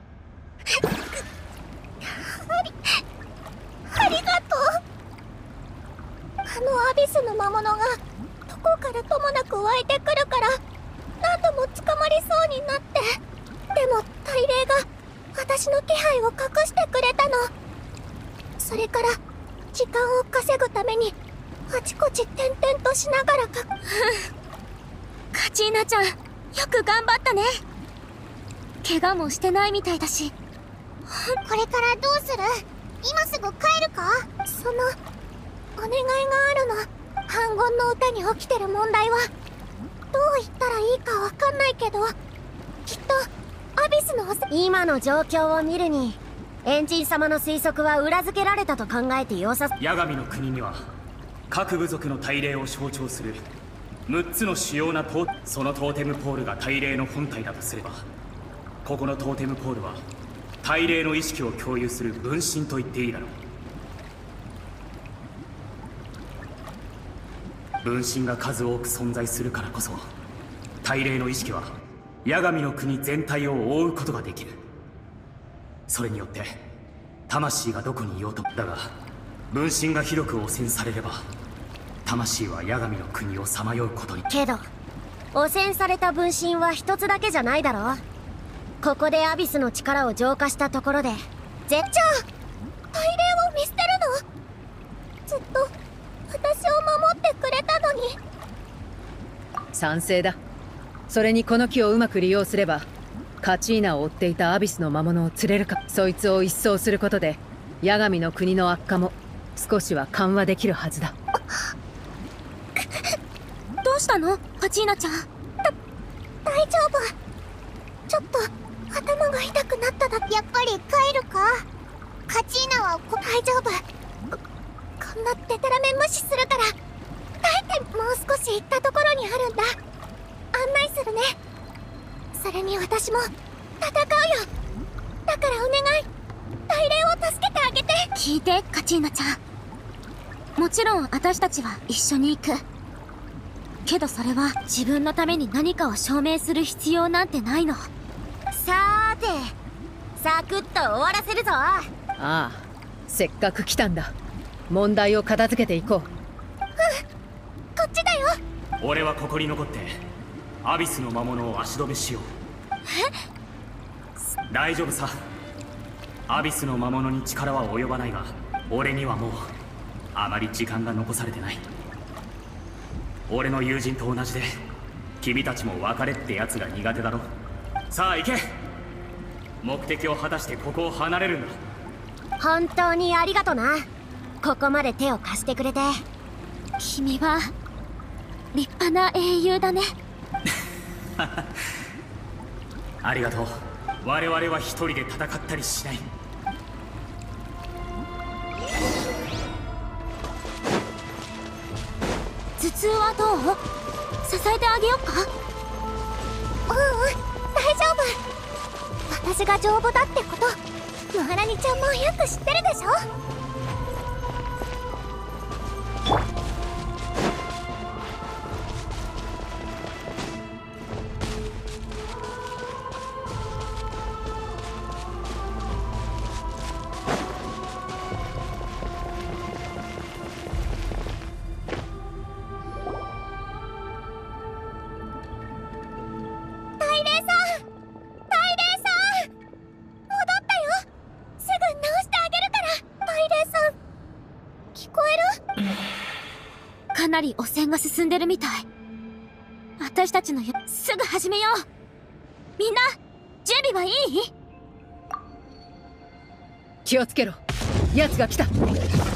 ありがとう。あのアビスの魔物がどこからともなく湧いてくるから何度も捕まりそうになって、でも大霊が私の気配を隠してくれたの。それから時間を稼ぐためにあちこち転々としながらカチーナちゃん、よく頑張ったね。怪我もしてないみたいだし。 これからどうする？今すぐ帰るか？そのお願いがあるの。反言の歌に起きてる問題はどう言ったらいいかわかんないけど、きっとアビスの今の状況を見るにエンジン様の推測は裏付けられたと考えてよさ。 八神の国には各部族の大霊を象徴する6つの主要なそのトーテムポールが大霊の本体だとすれば、ここのトーテムポールは大霊の意識を共有する分身と言っていいだろう。分身が数多く存在するからこそ、大霊の意識は八神の国全体を覆うことができる。それによって魂がどこにいようと、だが分身が広く汚染されれば魂は八神の国をさまようことに。 けど汚染された分身は一つだけじゃないだろう。ここでアビスの力を浄化したところでじゃあ大霊を見捨てるの？ずっと私を守ってくれたのに。 賛成だ。それにこの木をうまく利用すればカチーナを追っていたアビスの魔物を釣れるか。そいつを一掃することで八神の国の悪化も少しは緩和できるはずだ。 どうしたの、カチーナちゃん。 大丈夫。ちょっと頭が痛くなっただけ。やっぱり帰るか。カチーナは大丈夫。こんなデタラメ無視するから帰って。もう少し行ったところにあるんだ。案内するね。それに私も戦うよ。だからお願い、大霊を助けてあげて。 聞いて、カチーナちゃん。もちろん私たちは一緒に行く。 けどそれは自分のために何かを証明する必要なんてないの。 さーて、サクッと終わらせるぞ。 ああ、せっかく来たんだ。問題を片付けていこう。 こっちだよ。 俺はここに残ってアビスの魔物を足止めしよう。大丈夫さ。アビスの魔物に力は及ばないが、俺にはもうあまり時間が残されてない。俺の友人と同じで君たちも別れってやつが苦手だろ。さあ行け。目的を果たしてここを離れるんだ。 本当にありがとな。ここまで手を貸してくれて。 君は立派な英雄だね。 ありがとう。我々は一人で戦ったりしない。 頭痛はどう？支えてあげよっか？ 大丈夫。私が丈夫だってことマハラニちゃんもよく知ってるでしょ。 かなり汚染が進んでるみたい。私たちのすぐ始めよう。みんな準備はいい？ 気をつけろ。奴が来た。 なんつう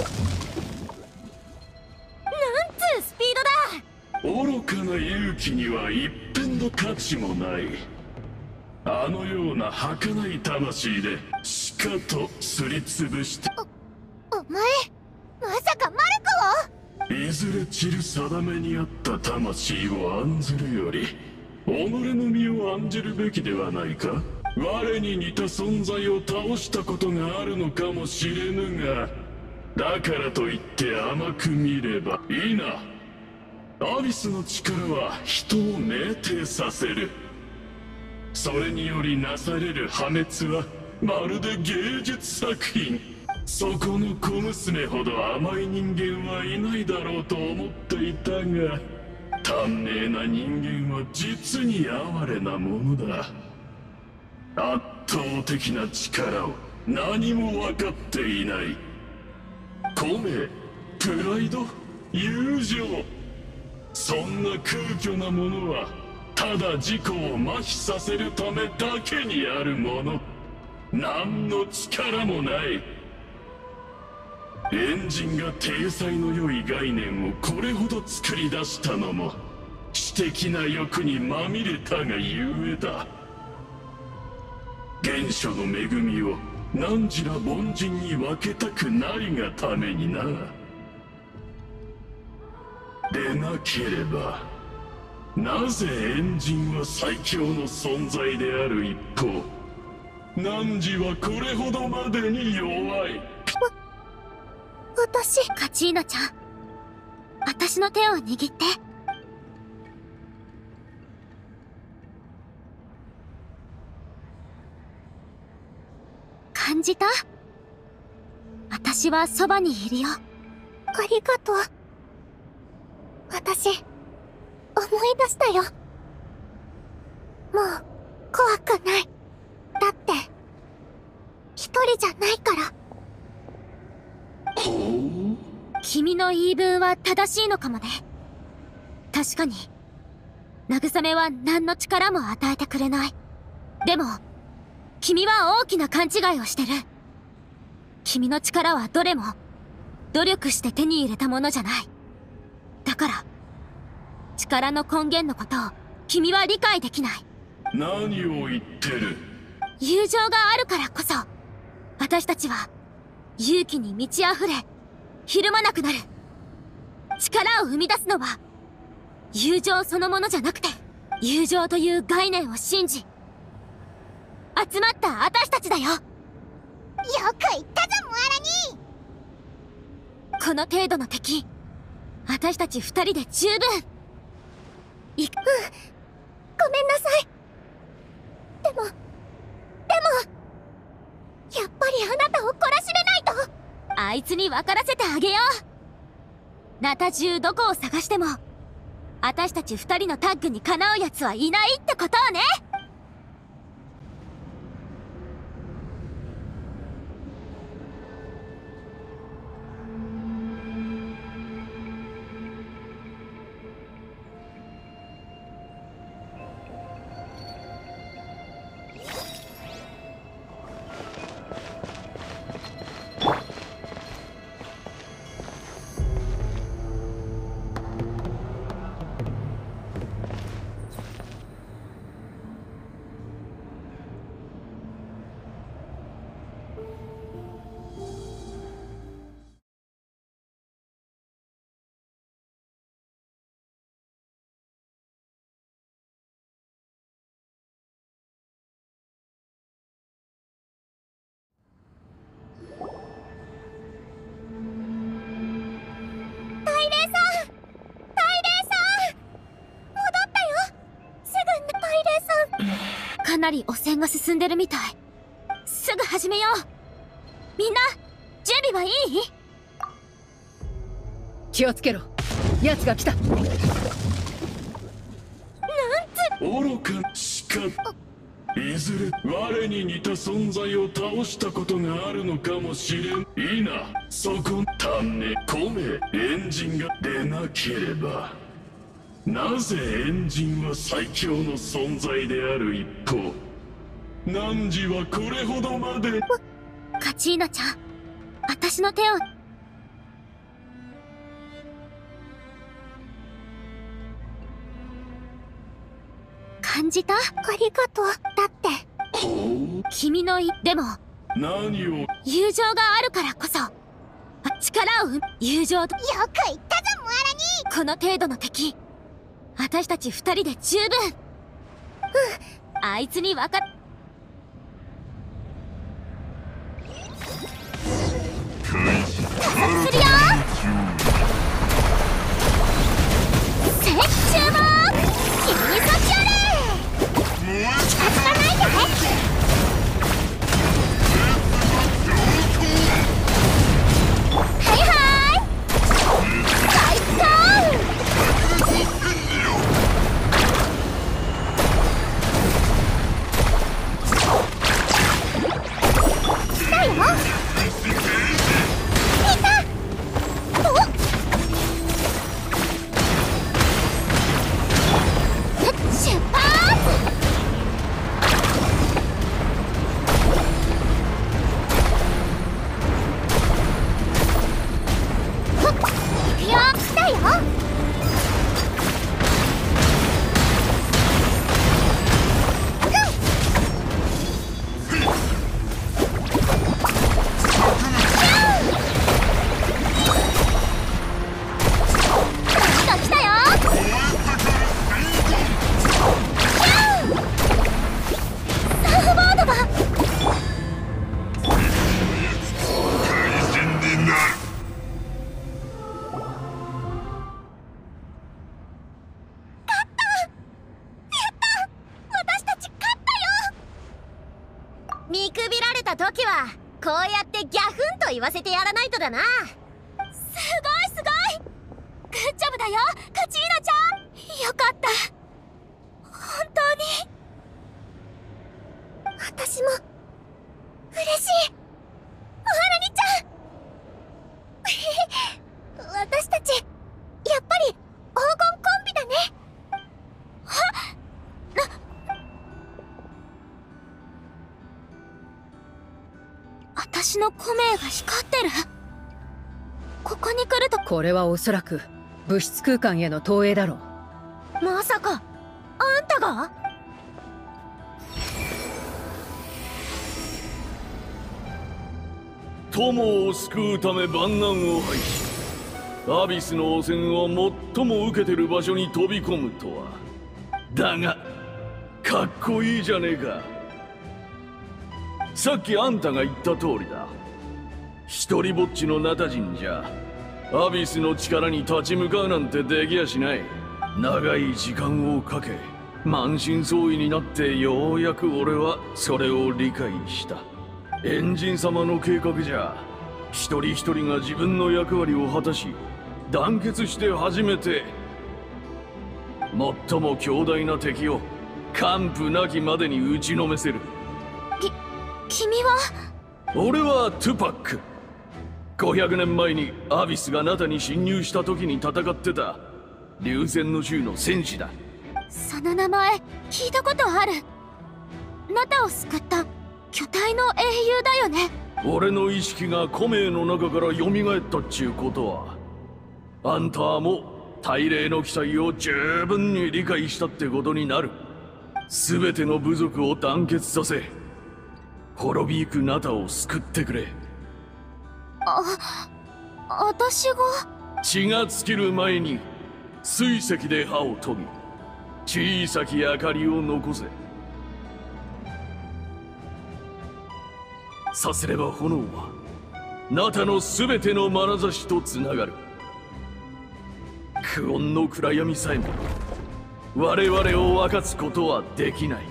スピードだ。 愚かな勇気には一片の価値もない。あのような儚い魂でしかとすりつぶして。 お前まさかマルコを？ いずれ散る定めにあった魂を案ずるより己の身を案じるべきではないか。我に似た存在を倒したことがあるのかもしれぬが、だからといって甘く見ればいいな。アビスの力は人を酩酊させる。それによりなされる破滅はまるで芸術作品。そこの小娘ほど甘い人間はいないだろうと思っていたが、短命な人間は実に哀れなものだ。圧倒的な力を何も分かっていない。米、プライド、友情、そんな空虚なものはただ自己を麻痺させるためだけにあるもの。何の力もない。エンジンが体裁の良い概念をこれほど作り出したのも私的な欲にまみれたがゆえだ。原初の恵みを何時ら凡人に分けたくないがためにな。でなければなぜエンジンは最強の存在である一方、汝はこれほどまでに弱い。 私、カチーナちゃん、私の手を握って。感じた？私はそばにいるよ。 ありがとう。私思い出したよ。もう怖くない。だって一人じゃないから。 君の言い分は正しいのかもね。確かに慰めは何の力も与えてくれない。でも君は大きな勘違いをしてる。君の力はどれも努力して手に入れたものじゃない。だから力の根源のことを君は理解できない。 何を言ってる？ 友情があるからこそ私たちは勇気に満ち溢れひるまなくなる。力を生み出すのは友情そのものじゃなくて、友情という概念を信じ集まった私たちだよ。よく言ったぞモアラニー。 この程度の敵、私たち二人で十分。 いく。 ごめんなさい。でもやっぱりあなたを懲らしめないと。 あいつに分からせてあげよう。ナタ中どこを探しても私たち2人のタッグにかなうやつはいないってことをね。かなり汚染が進んでるみたい。すぐ始めよう。みんな準備はいい？ 気をつけろ、奴が来た。 愚かなしか、いずれ我に似た存在を倒したことがあるのかもしれん。いいな、そこ種米エンジンが出なければ。なぜエンジンは最強の存在である一方、汝はこれほどまで。 カチーナちゃん、私の手を。感じた？ありがとう。だって君のでも何を友情があるからこそ力を友情。よく言ったぞモアラニ。この程度の敵私たち2人で十分。あいつに分かっ。加速するよ。接注目。君にそっちあれ。近づかないで。はいはい最高。来たよ。いた。おっ出発。ほっ行くよ。来たよ。見くびられた時はこうやってギャフンと言わせてやらないとだな。すごいすごい。グッジョブだよカチーナちゃん。よかった。本当に私も嬉しいモハラニちゃん。私たちやっぱり黄金コンビだね。私のコメが光ってる。ここに来ると。 これはおそらく物質空間への投影だろう。 まさかあんたが？ 友を救うため万難を排しアビスの汚染を最も受けてる場所に飛び込むとは。だがかっこいいじゃねえか。さっきあんたが言った通りだ。一人ぼっちのナタ人じゃアビスの力に立ち向かうなんてできやしない。 長い時間をかけ満身創痍になってようやく俺はそれを理解した。エンジン様の計画じゃ一人一人が自分の役割を果たし団結して初めて最も強大な敵を完膚なきまでに打ちのめせる。 君は？ 俺はトゥパック。500年前にアビスがナタに侵入した時に戦ってた流線の衆の戦士だ。 その名前聞いたことある。ナタを救った巨体の英雄だよね。 俺の意識がコメの中から蘇ったっちゅうことは、あんたも大霊の記載を十分に理解したってことになる。全ての部族を団結させ滅びゆくナタを救ってくれ。 私が？ 血が尽きる前に水石で歯を研ぎ小さき明かりを残せ。さすれば炎はナタの全ての眼差しとつながる。久遠の暗闇さえも我々を分かつことはできない。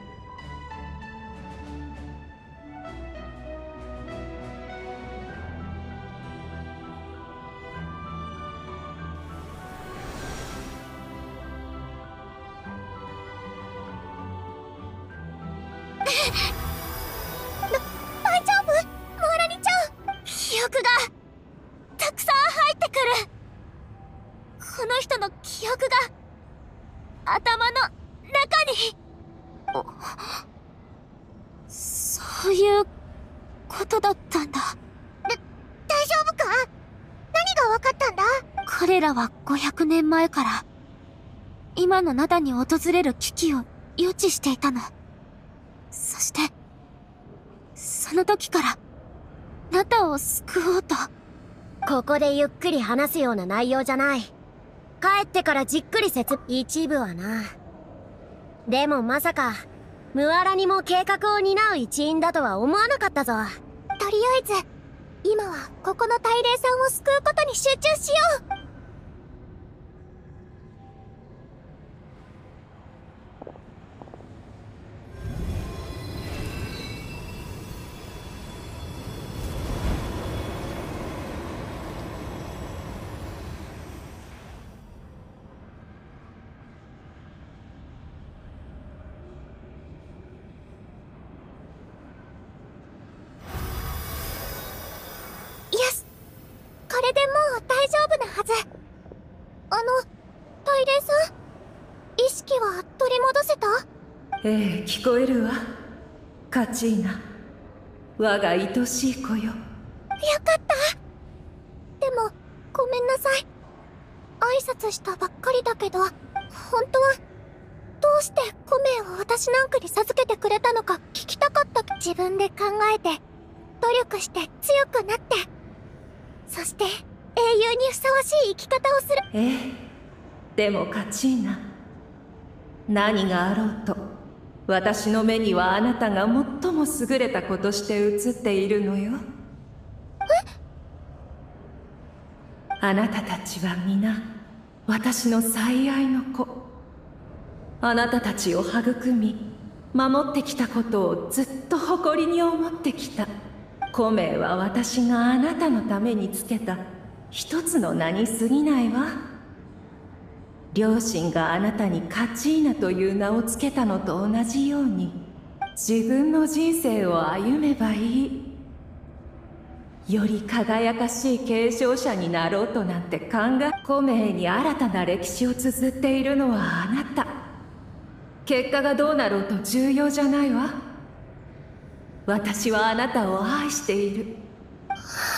大丈夫？モーラニちゃん。記憶がたくさん入ってくる。この人の記憶が頭の中に。 そういうことだったんだ。 大丈夫か？何が分かったんだ？ 彼らは500年前から今の灘に訪れる危機を予知していたの。そしてその時からナタを救おうと。 ここでゆっくり話すような内容じゃない。帰ってからじっくり一部はな。でもまさかムワラにも計画を担う一員だとは思わなかったぞ。 とりあえず今はここの大霊さんを救うことに集中しよう。これでもう大丈夫なはず。大霊さん、意識は取り戻せた？ ええ、聞こえるわ。カチーナ、我が愛しい子よ。 よかった。でもごめんなさい。挨拶したばっかりだけど、本当はどうしてコメを私なんかに授けてくれたのか聞きたかった。自分で考えて努力して強くなって、そして英雄にふさわしい生き方をする。 ええ、でもカチーナ、何があろうと私の目にはあなたが最も優れた子として映っているのよ。あなたたちは皆私の最愛の子。あなたたちを育み守ってきたことをずっと誇りに思ってきた。コメは私があなたのためにつけた一つの名に過ぎないわ。両親があなたにカチーナという名をつけたのと同じように自分の人生を歩めばいい。より輝かしい継承者になろうとなんてコメに新たな歴史を綴っているのはあなた。結果がどうなろうと重要じゃないわ。私はあなたを愛している。 あ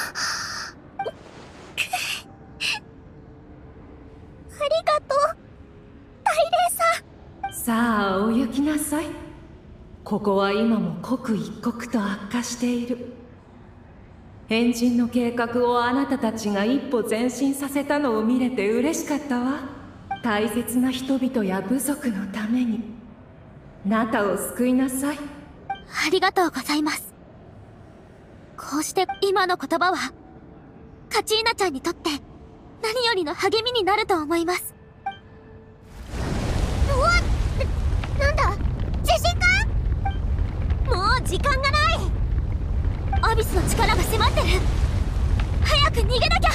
りがとう、大霊さん。 さあ、お行きなさい。ここは今も刻一刻と悪化している。エンジンの計画をあなたたちが一歩前進させたのを見れて嬉しかったわ。大切な人々や部族のためにナタを救いなさい。 ありがとうございます。こうして今の言葉はカチーナちゃんにとって何よりの励みになると思います。 なんだ、地震か？ もう時間がない。 アビスの力が迫ってる。早く逃げなきゃ。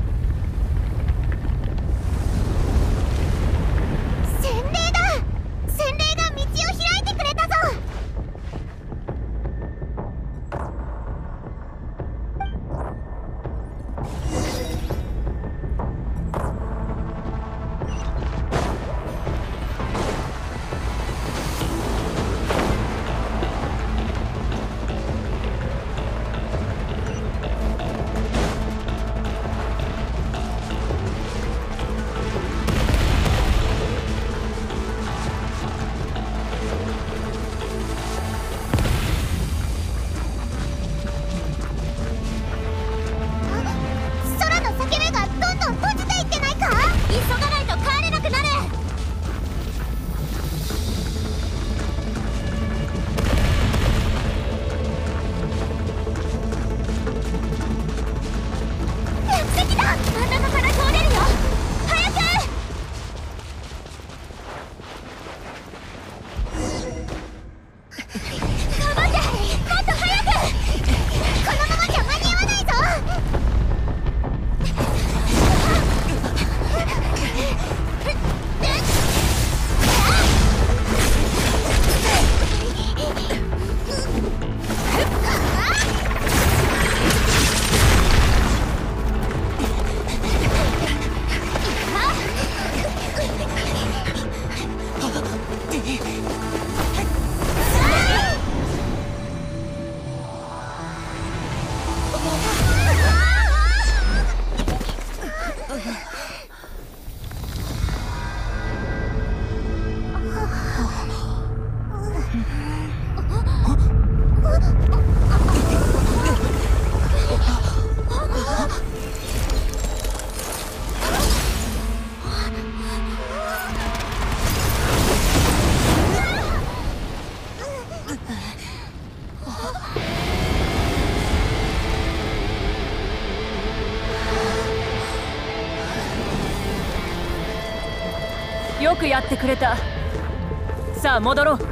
洗礼だ。洗礼が道を開いてくれたぞ。 よくやってくれた。さあ戻ろう。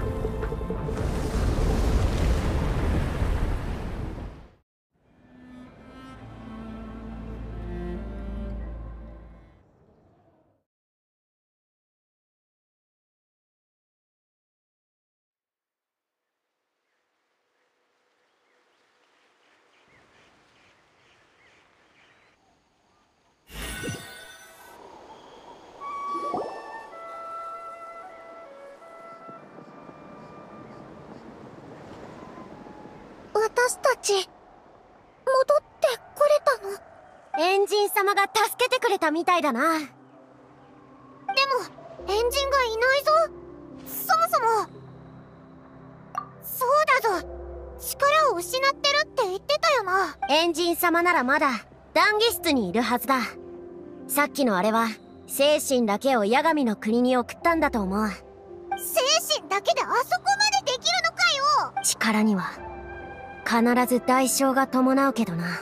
私たち戻ってこれたの？ エンジン様が助けてくれたみたいだな。 でもエンジンがいないぞ。そもそも。そうだぞ、力を失ってるって言ってたよな。 エンジン様ならまだ談義室にいるはずだ。さっきのあれは精神だけを八神の国に送ったんだと思う。 精神だけであそこまでできるのかよ。 力には必ず代償が伴うけどな。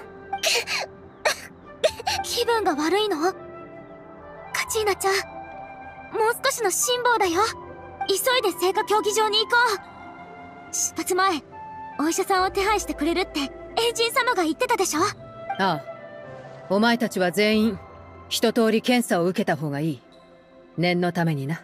気分が悪いの？カチーナちゃん、もう少しの辛抱だよ。急いで聖火競技場に行こう。出発前、お医者さんを手配してくれるってエンジン様が言ってたでしょ。 ああ、お前たちは全員一通り検査を受けた方がいい。念のためにな。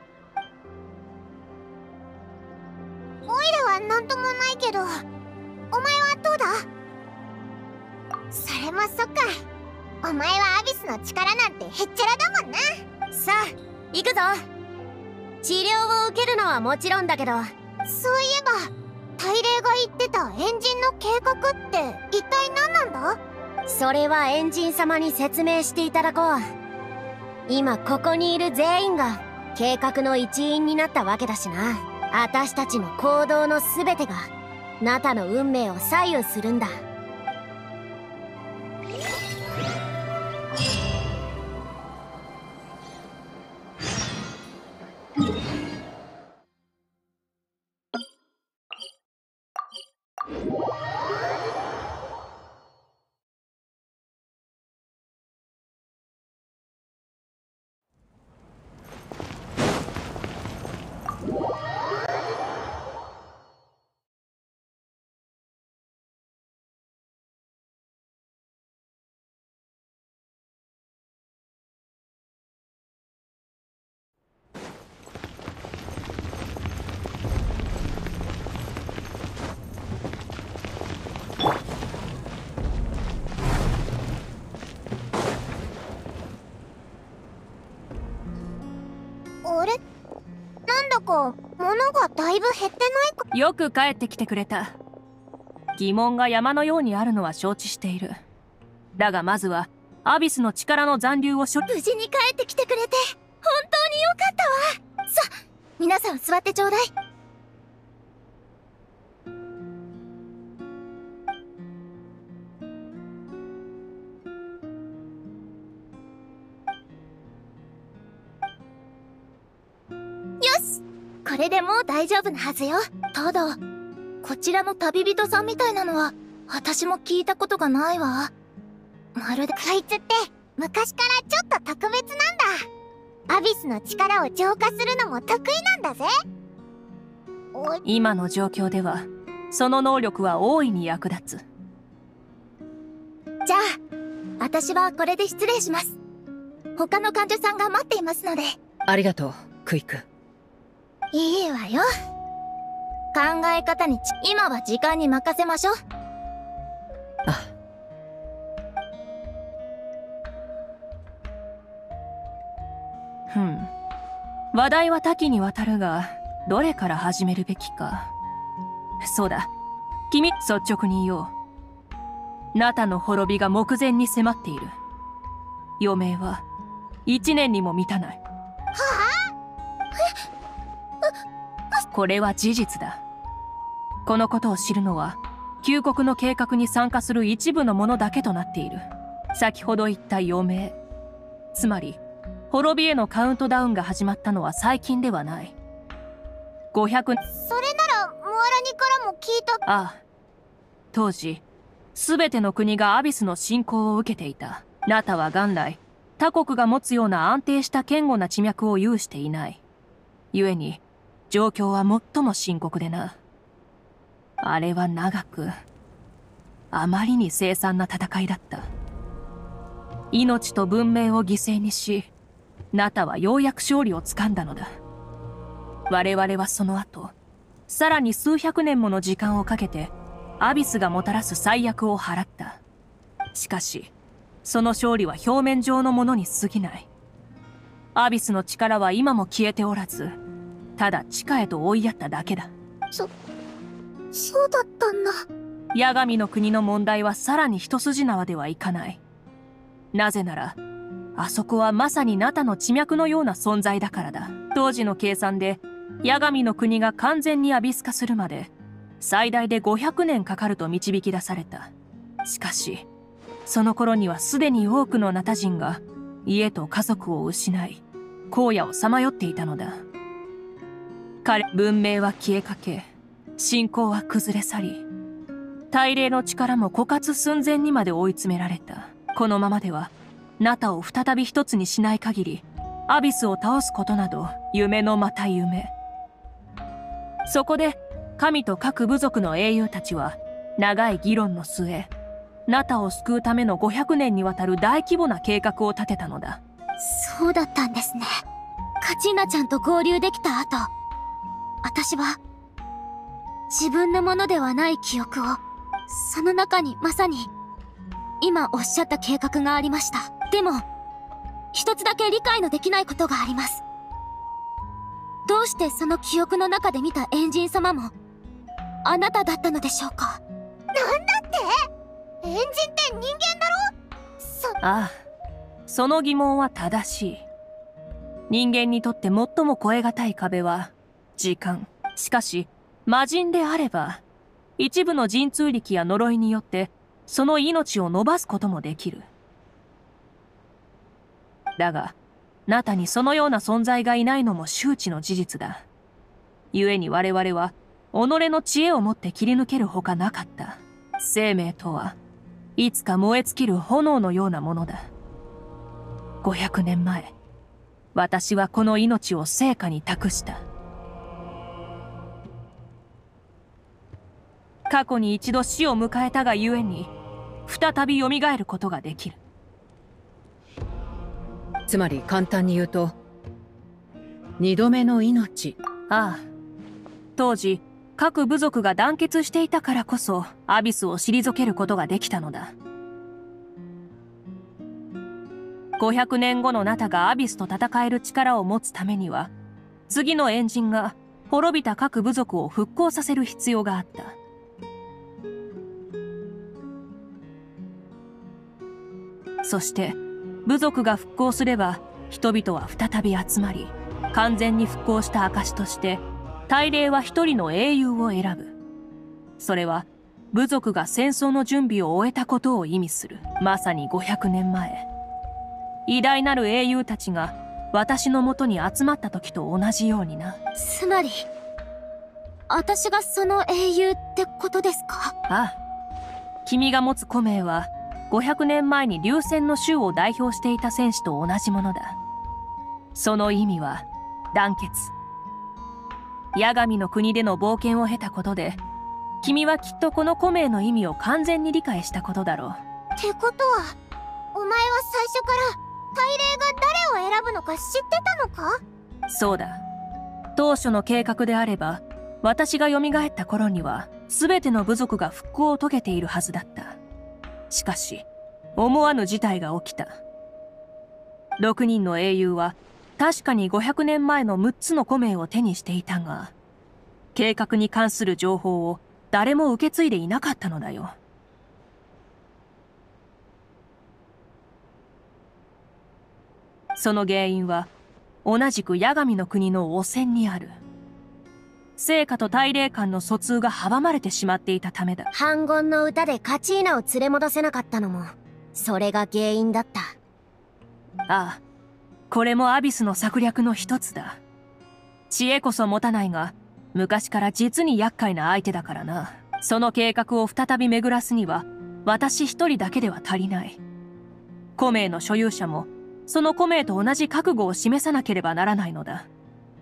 オイラは何ともないけど、お前はどうだ？それもそっか。お前はアビスの力なんてへっちゃらだもんな。 さあ行くぞ。治療を受けるのはもちろんだけど、 そういえば大霊が言ってたエンジンの計画って一体何なんだ？ それはエンジン様に説明していただこう。今ここにいる全員が計画の一員になったわけだしな。私たちの行動の全てがナタの運命を左右するんだ。 か物がだいぶ減ってないか。 よく帰ってきてくれた。疑問が山のようにあるのは承知している。だがまずはアビスの力の残留を無事に帰ってきてくれて本当によかったわ。さあ皆さん座ってちょうだい。よし、これでもう大丈夫なはずよ。ただこちらの旅人さんみたいなのは私も聞いたことがないわ。まるでこいつって昔からちょっと特別なんだ。アビスの力を浄化するのも得意なんだぜ。 今の状況ではその能力は大いに役立つ。 じゃあ私はこれで失礼します。他の患者さんが待っていますので。 ありがとうクイック。 いいわよ。考え方に今は時間に任せましょう。 話題は多岐にわたるが、どれから始めるべきか。そうだ、君、率直に言おう。ナタの滅びが目前に迫っている。余命は1年にも満たない。これは事実だ。このことを知るのは旧国の計画に参加する一部の者だけとなっている。先ほど言った余命、つまり滅びへのカウントダウンが始まったのは最近ではない。500。 それならモアラニからも聞いた。 ああ、当時全ての国がアビスの侵攻を受けていた。ナタは元来他国が持つような安定した堅固な地脈を有していない。故に状況は最も深刻でな。あれは長く、あまりに凄惨な戦いだった。命と文明を犠牲にし、ナタはようやく勝利をつかんだのだ。我々はその後、さらに数百年もの時間をかけて、アビスがもたらす災厄を払った。しかし、その勝利は表面上のものに過ぎない。アビスの力は今も消えておらず、ただ地下へと追いやっただけだ。 そうだったんだ。 八神の国の問題はさらに一筋縄ではいかない。なぜなら、あそこはまさにナタの地脈のような存在だからだ。当時の計算で、八神の国が完全にアビス化するまで、最大で500年かかると導き出された。しかし、その頃にはすでに多くのナタ人が家と家族を失い、荒野をさまよっていたのだ。文明は消えかけ、信仰は崩れ去り、大霊の力も枯渇寸前にまで追い詰められた。このままでは、ナタを再び一つにしない限り、アビスを倒すことなど夢のまた夢。そこで神と各部族の英雄たちは長い議論の末、ナタを救うための500年にわたる大規模な計画を立てたのだ。 そうだったんですね。カチーナちゃんと合流できた後、私は自分のものではない記憶を、その中にまさに今おっしゃった計画がありました。でも一つだけ理解のできないことがあります。どうしてその記憶の中で見たエンジン様もあなただったのでしょうか。 なんだって？エンジンって人間だろ？ ああ、その疑問は正しい。人間にとって最も越え難い壁は時間。しかし魔人であれば一部の神通力や呪いによってその命を伸ばすこともできる。だがナタにそのような存在がいないのも周知の事実だ。故に我々は己の知恵をもって切り抜けるほかなかった。生命とはいつか燃え尽きる炎のようなものだ。500年前、私はこの命を聖火に託した。過去に一度死を迎えたがゆえに、再び蘇ることができる。 つまり簡単に言うと、二度目の命。 ああ。当時、各部族が団結していたからこそ、アビスを退けることができたのだ。500年後のナタがアビスと戦える力を持つためには、 次のエンジンが滅びた各部族を復興させる必要があった。そして部族が復興すれば人々は再び集まり、完全に復興した証として大霊は一人の英雄を選ぶ。それは部族が戦争の準備を終えたことを意味する。まさに500年前、偉大なる英雄たちが私のもとに集まった時と同じようにな。 つまり私がその英雄ってことですか？ ああ、君が持つ古名は500年前に龍戦の衆を代表していた戦士と同じものだ。その意味は団結。八神の国での冒険を経たことで、君はきっとこの古名の意味を完全に理解したことだろう。 ってことは、お前は最初から大霊が誰を選ぶのか知ってたのか？ そうだ。当初の計画であれば、私が蘇った頃には全ての部族が復興を遂げているはずだった。しかし思わぬ事態が起きた。6人の英雄は確かに500年前の6つの古名を手にしていたが、計画に関する情報を誰も受け継いでいなかったのだよ。その原因は同じく八神の国の汚染にある。聖火と大霊間の疎通が阻まれてしまっていたためだ。 反言の歌でカチーナを連れ戻せなかったのもそれが原因だった。 ああ、これもアビスの策略の一つだ。知恵こそ持たないが昔から実に厄介な相手だからな。その計画を再び巡らすには私一人だけでは足りない。古名の所有者もその古名と同じ覚悟を示さなければならないのだ。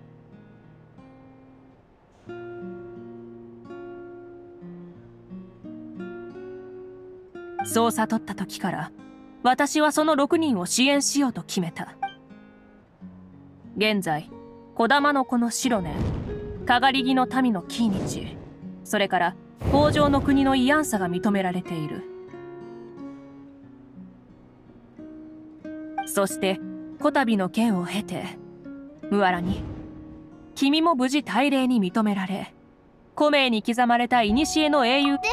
そう悟った時から私はその6人を支援しようと決めた。現在児玉の子の白根、かがり木の民のキーニチ、それから北条の国のイアンサが認められている。そしてこたびの剣を経てムアラに君も無事大霊に認められ、古名に刻まれた古の英雄。 でももう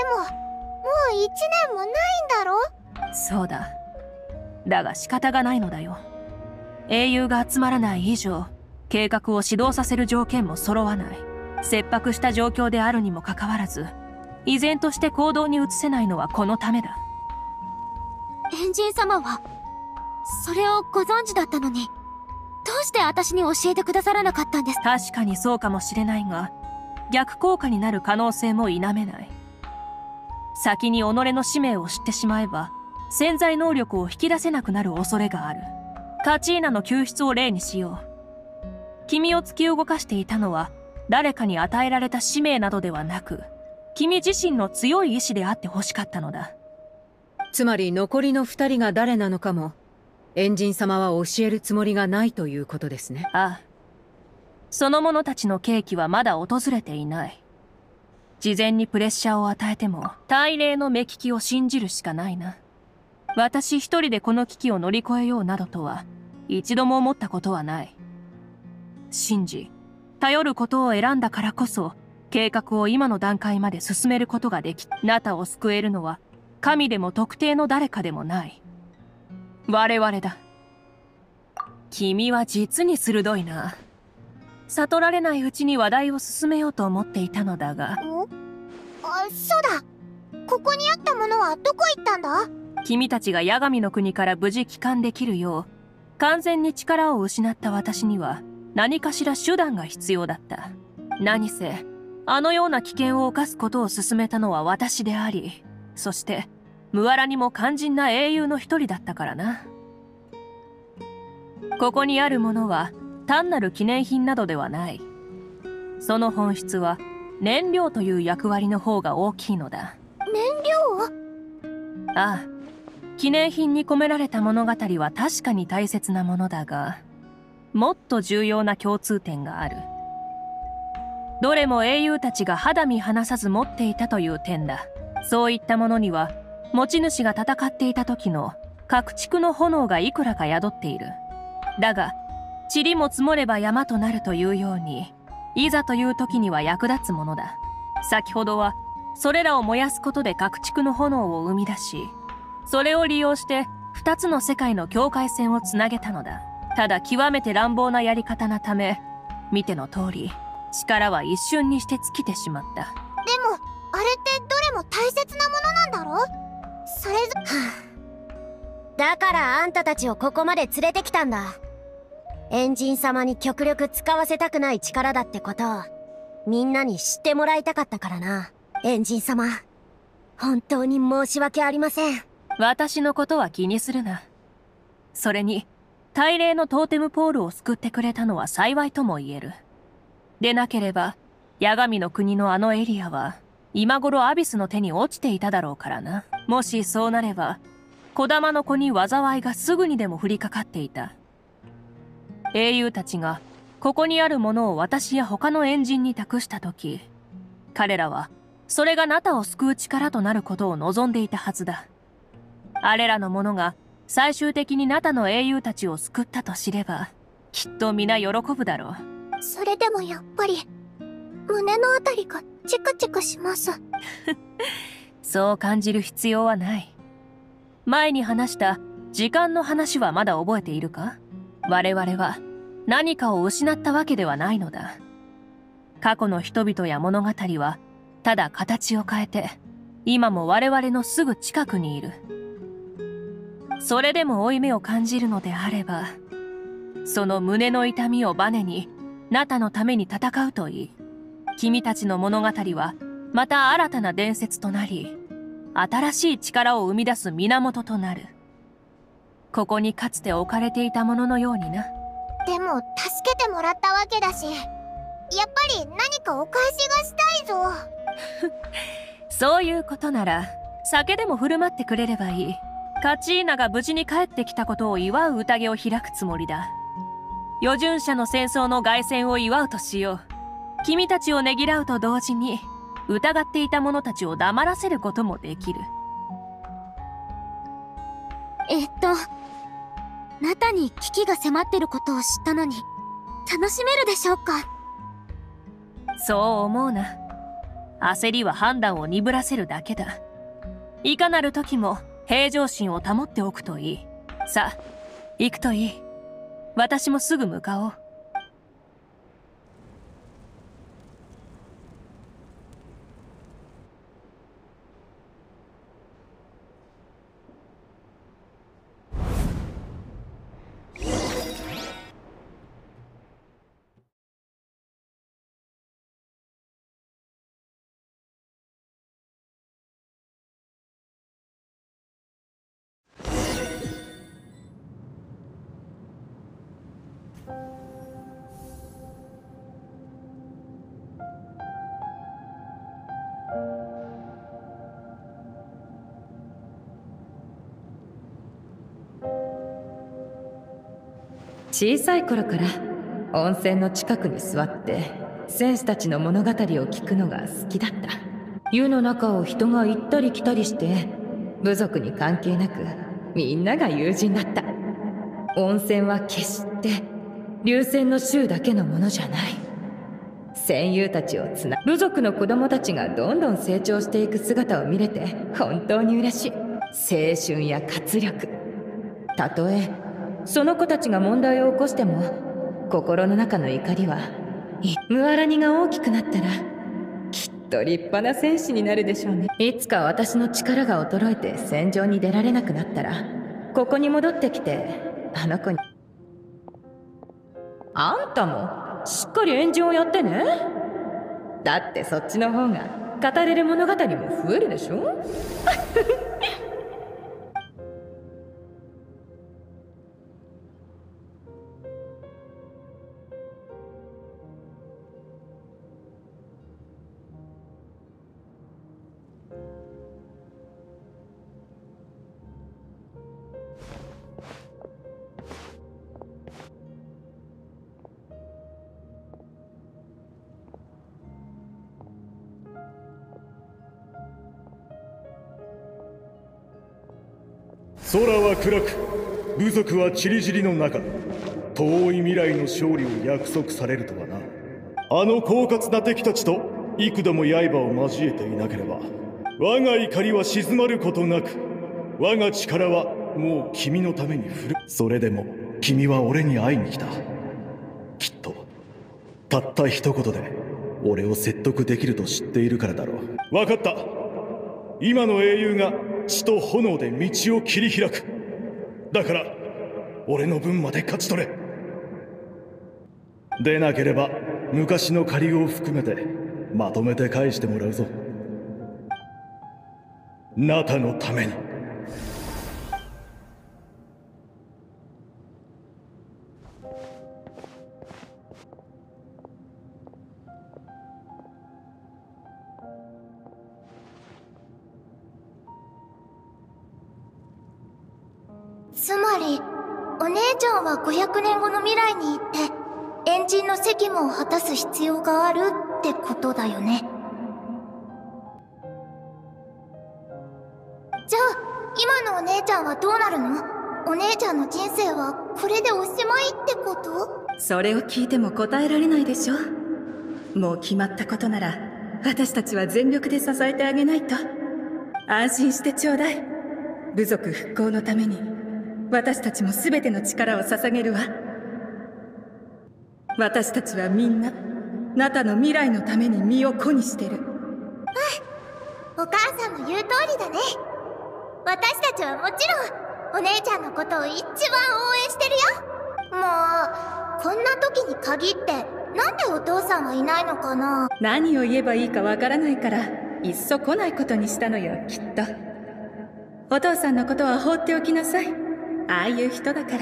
1年もないんだろ？ そうだ。だが仕方がないのだよ。英雄が集まらない以上、計画を始動させる条件も揃わない。切迫した状況であるにもかかわらず、依然として行動に移せないのはこのためだ。 エンジン様はそれをご存知だったのに、どうして私に教えてくださらなかったんです？ 確かにそうかもしれないが、逆効果になる可能性も否めない。先に己の使命を知ってしまえば潜在能力を引き出せなくなる恐れがある。カチーナの救出を例にしよう。君を突き動かしていたのは誰かに与えられた使命などではなく、君自身の強い意志であってほしかったのだ。 つまり残りの2人が誰なのかもエンジン様は教えるつもりがないということですね。 ああ、その者たちの契機はまだ訪れていない。事前にプレッシャーを与えても大霊の目利きを信じるしかないな。私一人でこの危機を乗り越えようなどとは一度も思ったことはない。信じ頼ることを選んだからこそ計画を今の段階まで進めることができ、ナタを救えるのは神でも特定の誰かでもない。我々だ。君は実に鋭いな。悟られないうちに話題を進めようと思っていたのだが。 そうだ。ここにあったものはどこ行ったんだ？ 君たちが八神の国から無事帰還できるよう、完全に力を失った私には何かしら手段が必要だった。何せあのような危険を冒すことを進めたのは私であり、そしてムアラにも肝心な英雄の一人だったからな。ここにあるものは単なる記念品などではない。その本質は燃料という役割の方が大きいのだ。 燃料？ ああ、記念品に込められた物語は確かに大切なものだが、もっと重要な共通点がある。どれも英雄たちが肌身離さず持っていたという点だ。そういったものには持ち主が戦っていた時の各地区の炎がいくらか宿っている。だが塵も積もれば山となるというように、いざという時には役立つものだ。先ほどはそれらを燃やすことで核畜の炎を生み出し、それを利用して2つの世界の境界線をつなげたのだ。ただ極めて乱暴なやり方なため、見ての通り力は一瞬にして尽きてしまった。 でもあれってどれも大切なものなんだろ？それぞだからあんたたちをここまで連れてきたんだ。エンジン様に極力使わせたくない力だってことをみんなに知ってもらいたかったからな。エンジン様、本当に申し訳ありません。 私のことは気にするな。それに大霊のトーテムポールを救ってくれたのは幸いとも言える。でなければ八神の国のあのエリアは今頃アビスの手に落ちていただろうからな。もしそうなれば児玉の子に災いがすぐにでも降りかかっていた。英雄たちがここにあるものを私や他のエンジンに託した時、彼らはそれがナタを救う力となることを望んでいたはずだ。あれらの者が最終的にナタの英雄たちを救ったと知れば、きっと皆喜ぶだろう。 それでもやっぱり胸のあたりがチクチクします。 そう感じる必要はない。前に話した時間の話はまだ覚えているか？我々は何かを失ったわけではないのだ。過去の人々や物語はただ形を変えて今も我々のすぐ近くにいる。それでも負い目を感じるのであれば、その胸の痛みをバネにナタのために戦うといい。君たちの物語はまた新たな伝説となり、新しい力を生み出す源となる。ここにかつて置かれていたもののようにな。 でも助けてもらったわけだし、やっぱり何かお返しがしたいぞ。 そういうことなら酒でも振る舞ってくれればいい。カチーナが無事に帰ってきたことを祝う宴を開くつもりだ。余順者の戦争の凱旋を祝うとしよう。君たちをねぎらうと同時に疑っていた者たちを黙らせることもできる。 ナタに危機が迫ってることを知ったのに楽しめるでしょうか？ そう思うな。焦りは判断を鈍らせるだけだ。いかなる時も平常心を保っておくといい。さあ、行くといい。私もすぐ向かおう。 小さい頃から温泉の近くに座って戦士たちの物語を聞くのが好きだった。湯の中を人が行ったり来たりして部族に関係なくみんなが友人だった。温泉は決して流仙の衆だけのものじゃない。戦友たちをつな部族の子供たちがどんどん成長していく姿を見れて本当に嬉しい。青春や活力、たとえその子たちが問題を起こしても心の中の怒りはムアラニが大きくなったらきっと立派な戦士になるでしょうね。いつか私の力が衰えて戦場に出られなくなったらここに戻ってきてあの子に。あんたもしっかりエンジンをやってね。だってそっちの方が語れる物語も増えるでしょ。 空は暗く部族は散り散りの中、 遠い未来の勝利を約束されるとはな。あの狡猾な敵たちと幾度も刃を交えていなければ我が怒りは静まることなく、我が力はもう君のために振る。それでも君は俺に会いに来た。きっとたった一言で俺を説得できると知っているからだろう。分かった。今の英雄が血と炎で道を切り開く。だから俺の分まで勝ち取れ。でなければ昔の借りを含めてまとめて返してもらうぞ。ナタのために。 つまりお姉ちゃんは500年後の未来に行ってエンジンの責務を果たす必要があるってことだよね。じゃあ今のお姉ちゃんはどうなるの？お姉ちゃんの人生はこれでおしまいってこと？ それを聞いても答えられないでしょ。もう決まったことなら私たちは全力で支えてあげないと。安心してちょうだい。部族復興のために私たちも全ての力を捧げるわ。私たちはみんなナタの未来のために身を粉にしてる。 お母さんの言う通りだね。私たちはもちろんお姉ちゃんのことを一番応援してるよ。もうこんな時に限ってなんでお父さんはいないのかな。 何を言えばいいかわからないからいっそ来ないことにしたのよ、きっと。お父さんのことは放っておきなさい。ああいう人だから。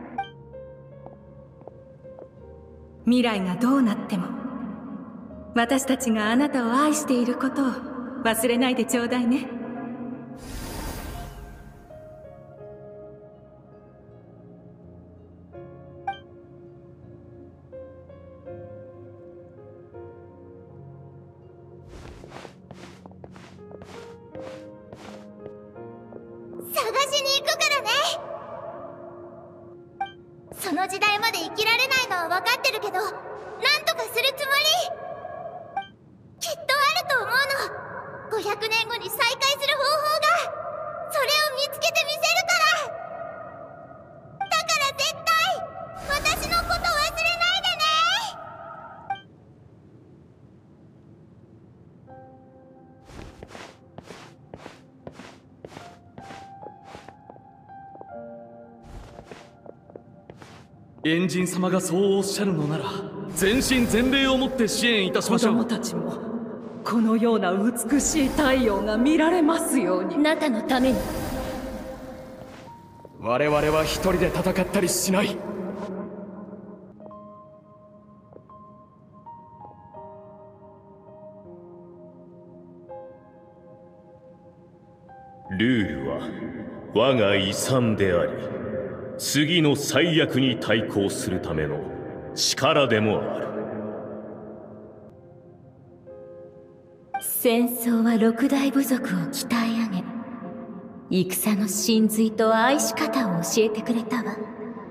未来がどうなっても私たちがあなたを愛していることを忘れないでちょうだいね。 探しに行くからね。その時代まで生きられないのは分かってるけど、なんとかするつもり。きっとあると思うの。500年後に再会する方法が。それを見つけてみせるから。だから絶対私のこと忘れないでね。 エンジン様がそうおっしゃるのなら全身全霊をもって支援いたしましょう。 子供たちもこのような美しい太陽が見られますように。 ナタのために。 我々は一人で戦ったりしない。 ルールは我が遺産であり、次の最悪に対抗するための力でもある。 戦争は六大部族を鍛え上げ、戦の真髄と愛し方を教えてくれたわ。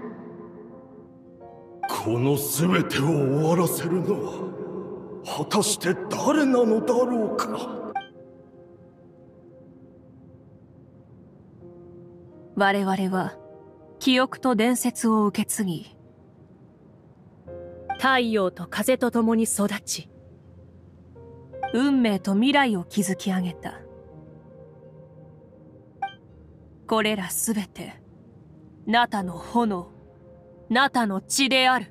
この全てを終わらせるのは果たして誰なのだろうか。 我々は記憶と伝説を受け継ぎ、太陽と風と共に育ち、運命と未来を築き上げた。これらすべてナタの炎、ナタの血である。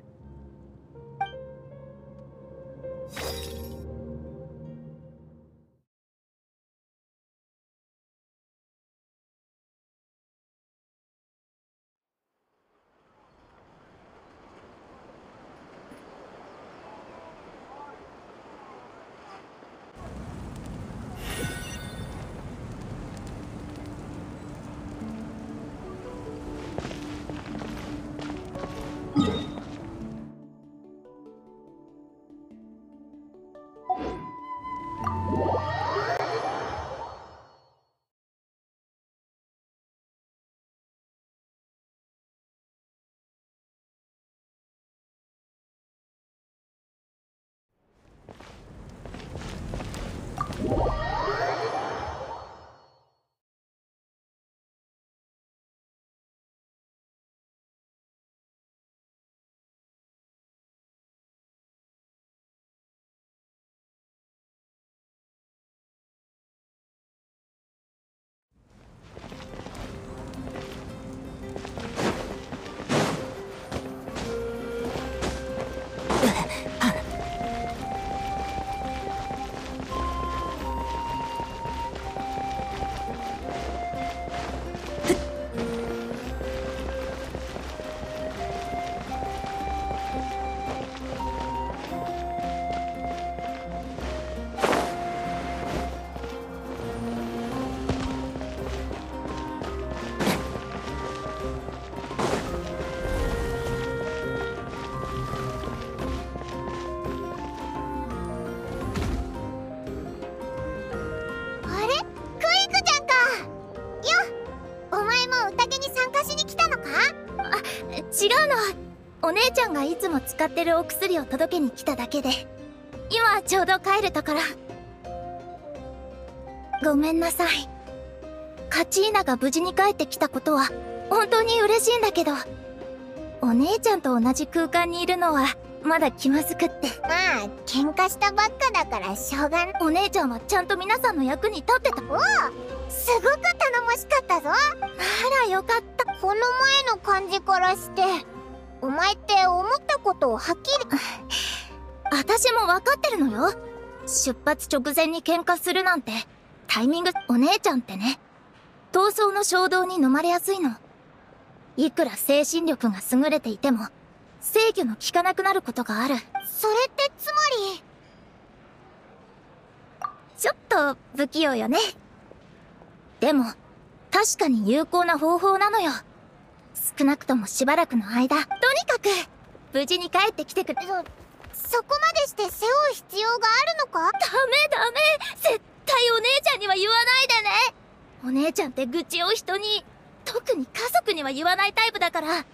の。お姉ちゃんがいつも使ってるお薬を届けに来ただけで、今ちょうど帰るところ。ごめんなさい。カチーナが無事に帰ってきたことは本当に嬉しいんだけど、お姉ちゃんと同じ空間にいるのはまだ気まずくって。 まあ喧嘩したばっかだからしょうがない。 お姉ちゃんはちゃんと皆さんの役に立ってた。 おお、すごく頼もしかったぞ。ならよかった。 この前の感じからしてお前って思ったことをはっきり私も分かってるのよ。出発直前に喧嘩するなんてタイミング。お姉ちゃんってね、闘争の衝動に飲まれやすいの。いくら精神力が優れていても制御の効かなくなることがある。 それってつまりちょっと不器用よね。でも確かに有効な方法なのよ。少なくともしばらくの間。とにかく無事に帰ってきてくれ。 そこまでして背負う必要があるのか？ ダメダメ、絶対お姉ちゃんには言わないでね。お姉ちゃんって愚痴を人に、特に家族には言わないタイプだから。うん、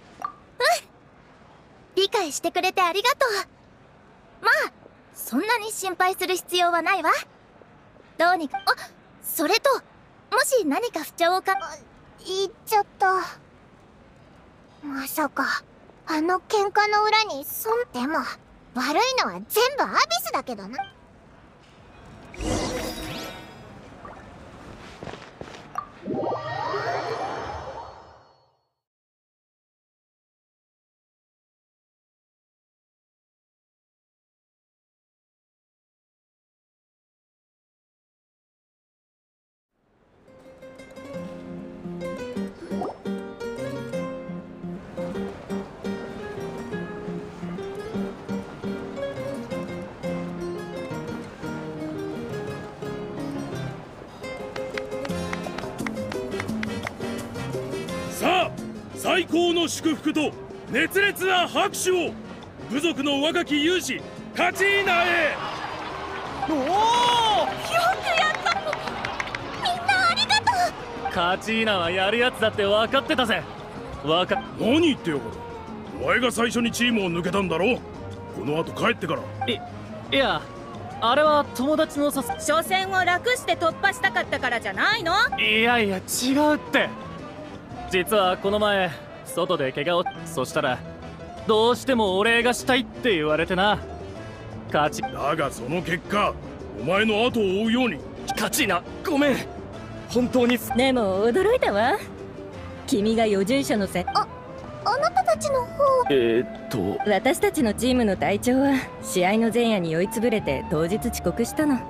理解してくれてありがとう。まあそんなに心配する必要はないわ。どうにか。あ、それともし何か不調を言っちゃった。まさかあの喧嘩の裏にでも悪いのは全部アビスだけどな。 さあ、最高の祝福と熱烈な拍手を部族の若き勇士カチーナへ。 おお、よくやった。みんなありがとう。 カチーナはやるやつだって分かってたぜ。 何言ってよこれ。お前が最初にチームを抜けたんだろ。この後帰ってから。 いや、あれは友達の初戦を楽して突破したかったからじゃないの？ いやいや、違うって。実はこの前外で怪我を。そしたらどうしてもお礼がしたいって言われてな。だがその結果お前の後を追うように。 カチーナ、ごめん。本当に。 でも驚いたわ。君が余準者のせい。 あなたたちの方。 私たちのチームの隊長は試合の前夜に酔いつぶれて当日遅刻したの。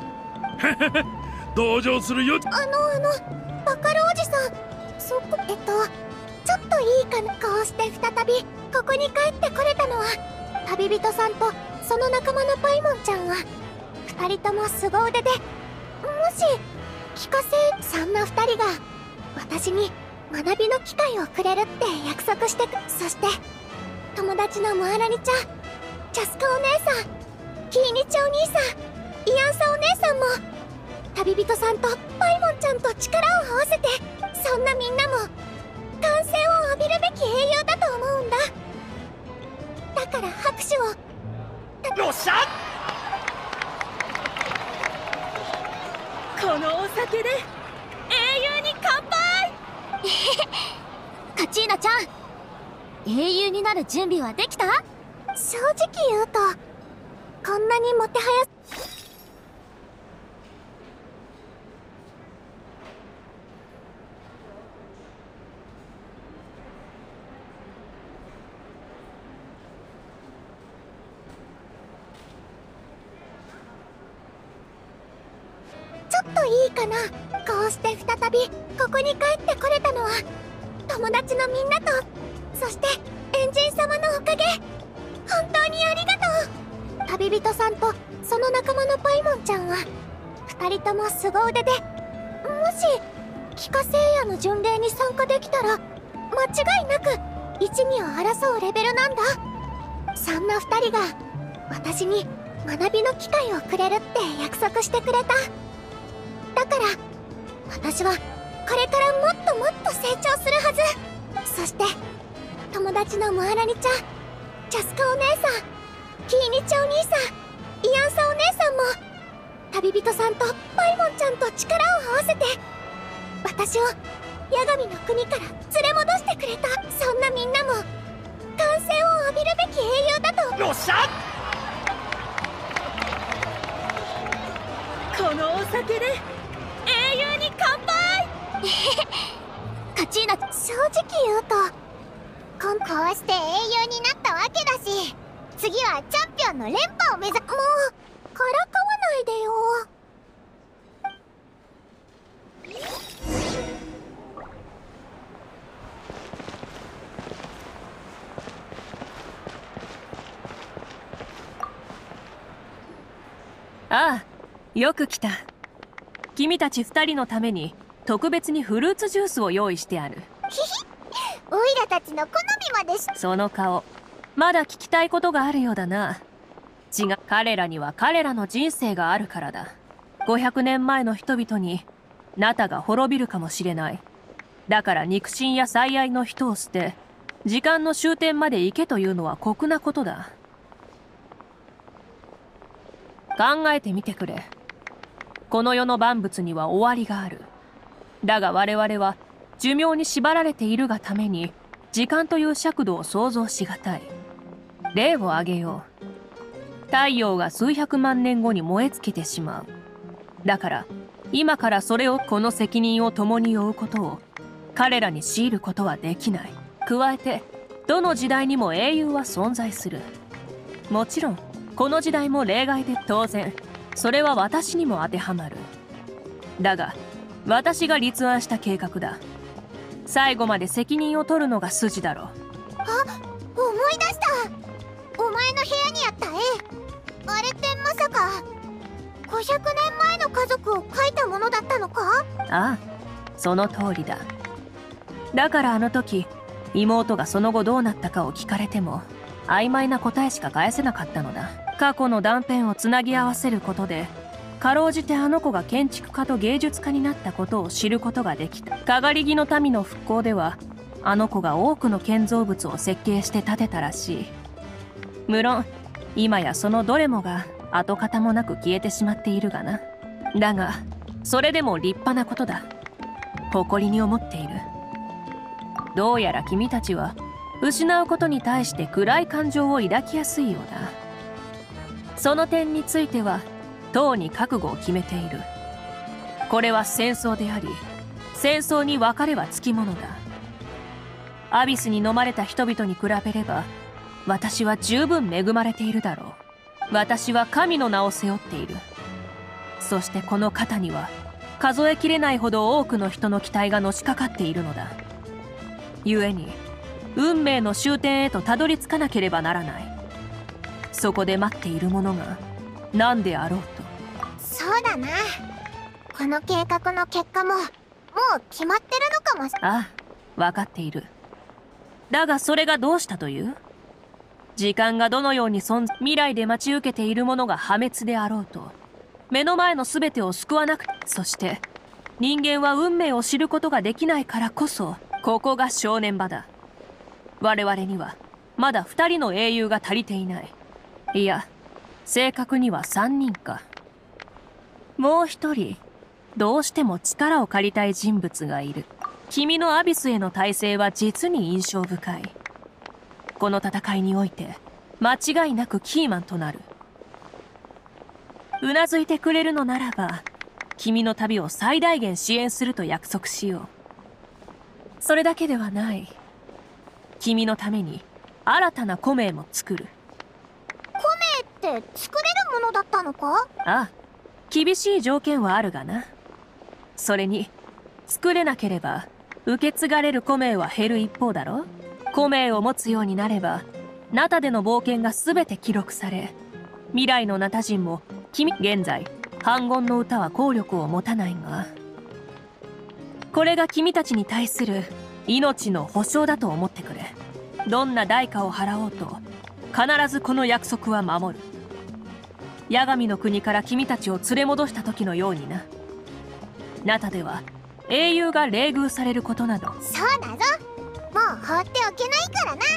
同情するよ。 バカルおじさん、ちょっといいかな。こうして再びここに帰ってこれたのは、旅人さんとその仲間のパイモンちゃんは2人とも凄腕で、もし聞かせ。そんな2人が私に学びの機会をくれるって約束してそして友達のモアラニちゃん、チャスカお姉さん、キーニチお兄さん、イアンサお姉さんも旅人さんとパイモンちゃんと力を合わせて、そんなみんなも歓声を浴びるべき英雄だと思うんだ。だから拍手を。 よっしゃ。 このお酒で英雄に乾杯。 カチーナちゃん、英雄になる準備はできた？ 正直言うとこんなにもてはやちょっといいかな。こうして再びここに帰ってこれたのは友達のみんなと、そしてエンジン様のおかげ。本当にありがとう。旅人さんとその仲間のパイモンちゃんは2人とも凄腕で、もし帰化聖夜の巡礼に参加できたら間違いなく一二を争うレベルなんだ。そんな2人が私に学びの機会をくれるって約束してくれた。だから私はこれからもっともっと成長するはず。そして友達達のモアラニちゃん、チャスカお姉さん、キーニチョお兄さん、イアンサお姉さんも旅人さんとパイモンちゃんと力を合わせて私をヤガミの国から連れ戻してくれた。そんなみんなも歓声を浴びるべき英雄だと。 よっしゃ！ このお酒で英雄に乾杯カチーナ、正直言うとこうして英雄になったわけだし、次はチャンピオンの連覇を目指もうからかわないでよ。 ああ、よく来た。君たち2人のために特別にフルーツジュースを用意してある。 ひひ、オイラたちの好みまでし。 その顔、まだ聞きたいことがあるようだな。違う、彼らには彼らの人生があるからだ。500年前の人々にナタが滅びるかもしれない。だから肉親や最愛の人を捨て、時間の終点まで行けというのは酷なことだ。考えてみてくれ。この世の万物には終わりがある。だが我々は寿命に縛られているがために時間という尺度を想像しがたい。例を挙げよう。太陽が数百万年後に燃え尽きてしまう。だから今からそれをこの責任を共に負うことを彼らに強いることはできない。加えてどの時代にも英雄は存在する。もちろんこの時代も例外で当然それは私にも当てはまる。だが私が立案した計画だ。最後まで責任を取るのが筋だろう。 あ、思い出した。お前の部屋にあった絵、あれってまさか500年前の家族を描いたものだったのか？ ああ、その通りだ。だからあの時妹がその後どうなったかを聞かれても曖昧な答えしか返せなかったのだ。過去の断片をつなぎ合わせることでかろうじてあの子が建築家と芸術家になったことを知ることができた。かがり木の民の復興ではあの子が多くの建造物を設計して建てたらしい。無論今やそのどれもが跡形もなく消えてしまっているがな。だがそれでも立派なことだ。誇りに思っている。どうやら君たちは失うことに対して暗い感情を抱きやすいようだ。その点についてはとうに覚悟を決めている。これは戦争であり戦争に別れはつきものだ。アビスに飲まれた人々に比べれば私は十分恵まれているだろう。私は神の名を背負っている。そしてこの肩には数えきれないほど多くの人の期待がのしかかっているのだ。故に運命の終点へとたどり着かなければならない。そこで待っているものが何であろうと。 そうだな。この計画の結果ももう決まってるのかも。 ああ、分かっている。だがそれがどうしたという？時間がどのように未来で待ち受けているものが破滅であろうと目の前の全てを救わなくて、そして人間は運命を知ることができないからこそここが正念場だ。我々にはまだ2人の英雄が足りていない。いや、正確には3人か。もう1人どうしても力を借りたい人物がいる。君のアビスへの耐性は実に印象深い。この戦いにおいて間違いなくキーマンとなる。うなずいてくれるのならば君の旅を最大限支援すると約束しよう。それだけではない。君のために新たな古名も作る。 古名って作れるものだったのか？ ああ、厳しい条件はあるがな。それに作れなければ受け継がれる古名は減る一方だろ。古名を持つようになればナタでの冒険が全て記録され、未来のナタ人も現在反言の歌は効力を持たないが、これが君たちに対する命の保証だと思ってくれ。どんな代価を払おうと必ずこの約束は守る。八神の国から君たちを連れ戻した時のようにな。ナタでは英雄が冷遇されることなど。 そうだぞ。もう放っておけないからな。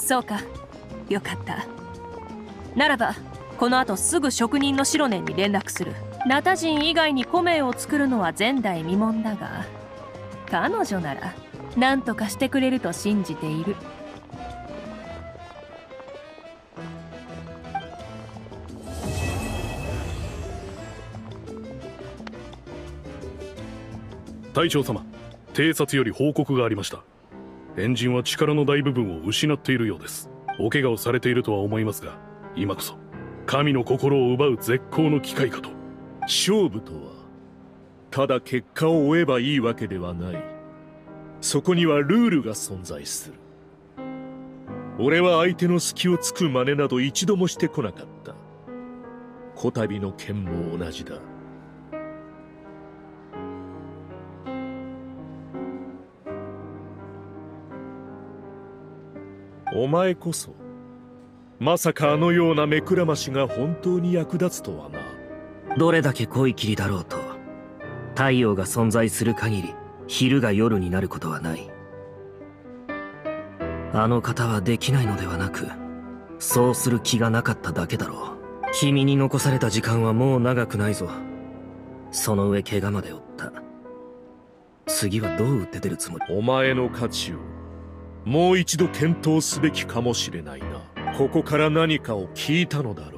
そうか、よかった。ならばこの後すぐ職人の白年に連絡する。ナタ人以外に古名を作るのは前代未聞だが、彼女なら何とかしてくれると信じている。 隊長様、偵察より報告がありました。エンジンは力の大部分を失っているようです。お怪我をされているとは思いますが、今こそ神の心を奪う絶好の機会かと。 勝負とはただ結果を追えばいいわけではない。そこにはルールが存在する。俺は相手の隙をつく真似など一度もしてこなかった。こたびの剣も同じだ。お前こそまさかあのような目くらましが本当に役立つとはな。 どれだけ濃い霧だろうと、太陽が存在する限り昼が夜になることはない。あの方はできないのではなく、そうする気がなかっただけだろう。君に残された時間はもう長くないぞ。その上怪我まで負った。次はどう打って出るつもり？ お前の価値をもう一度検討すべきかもしれないな。ここから何かを聞いたのだろう。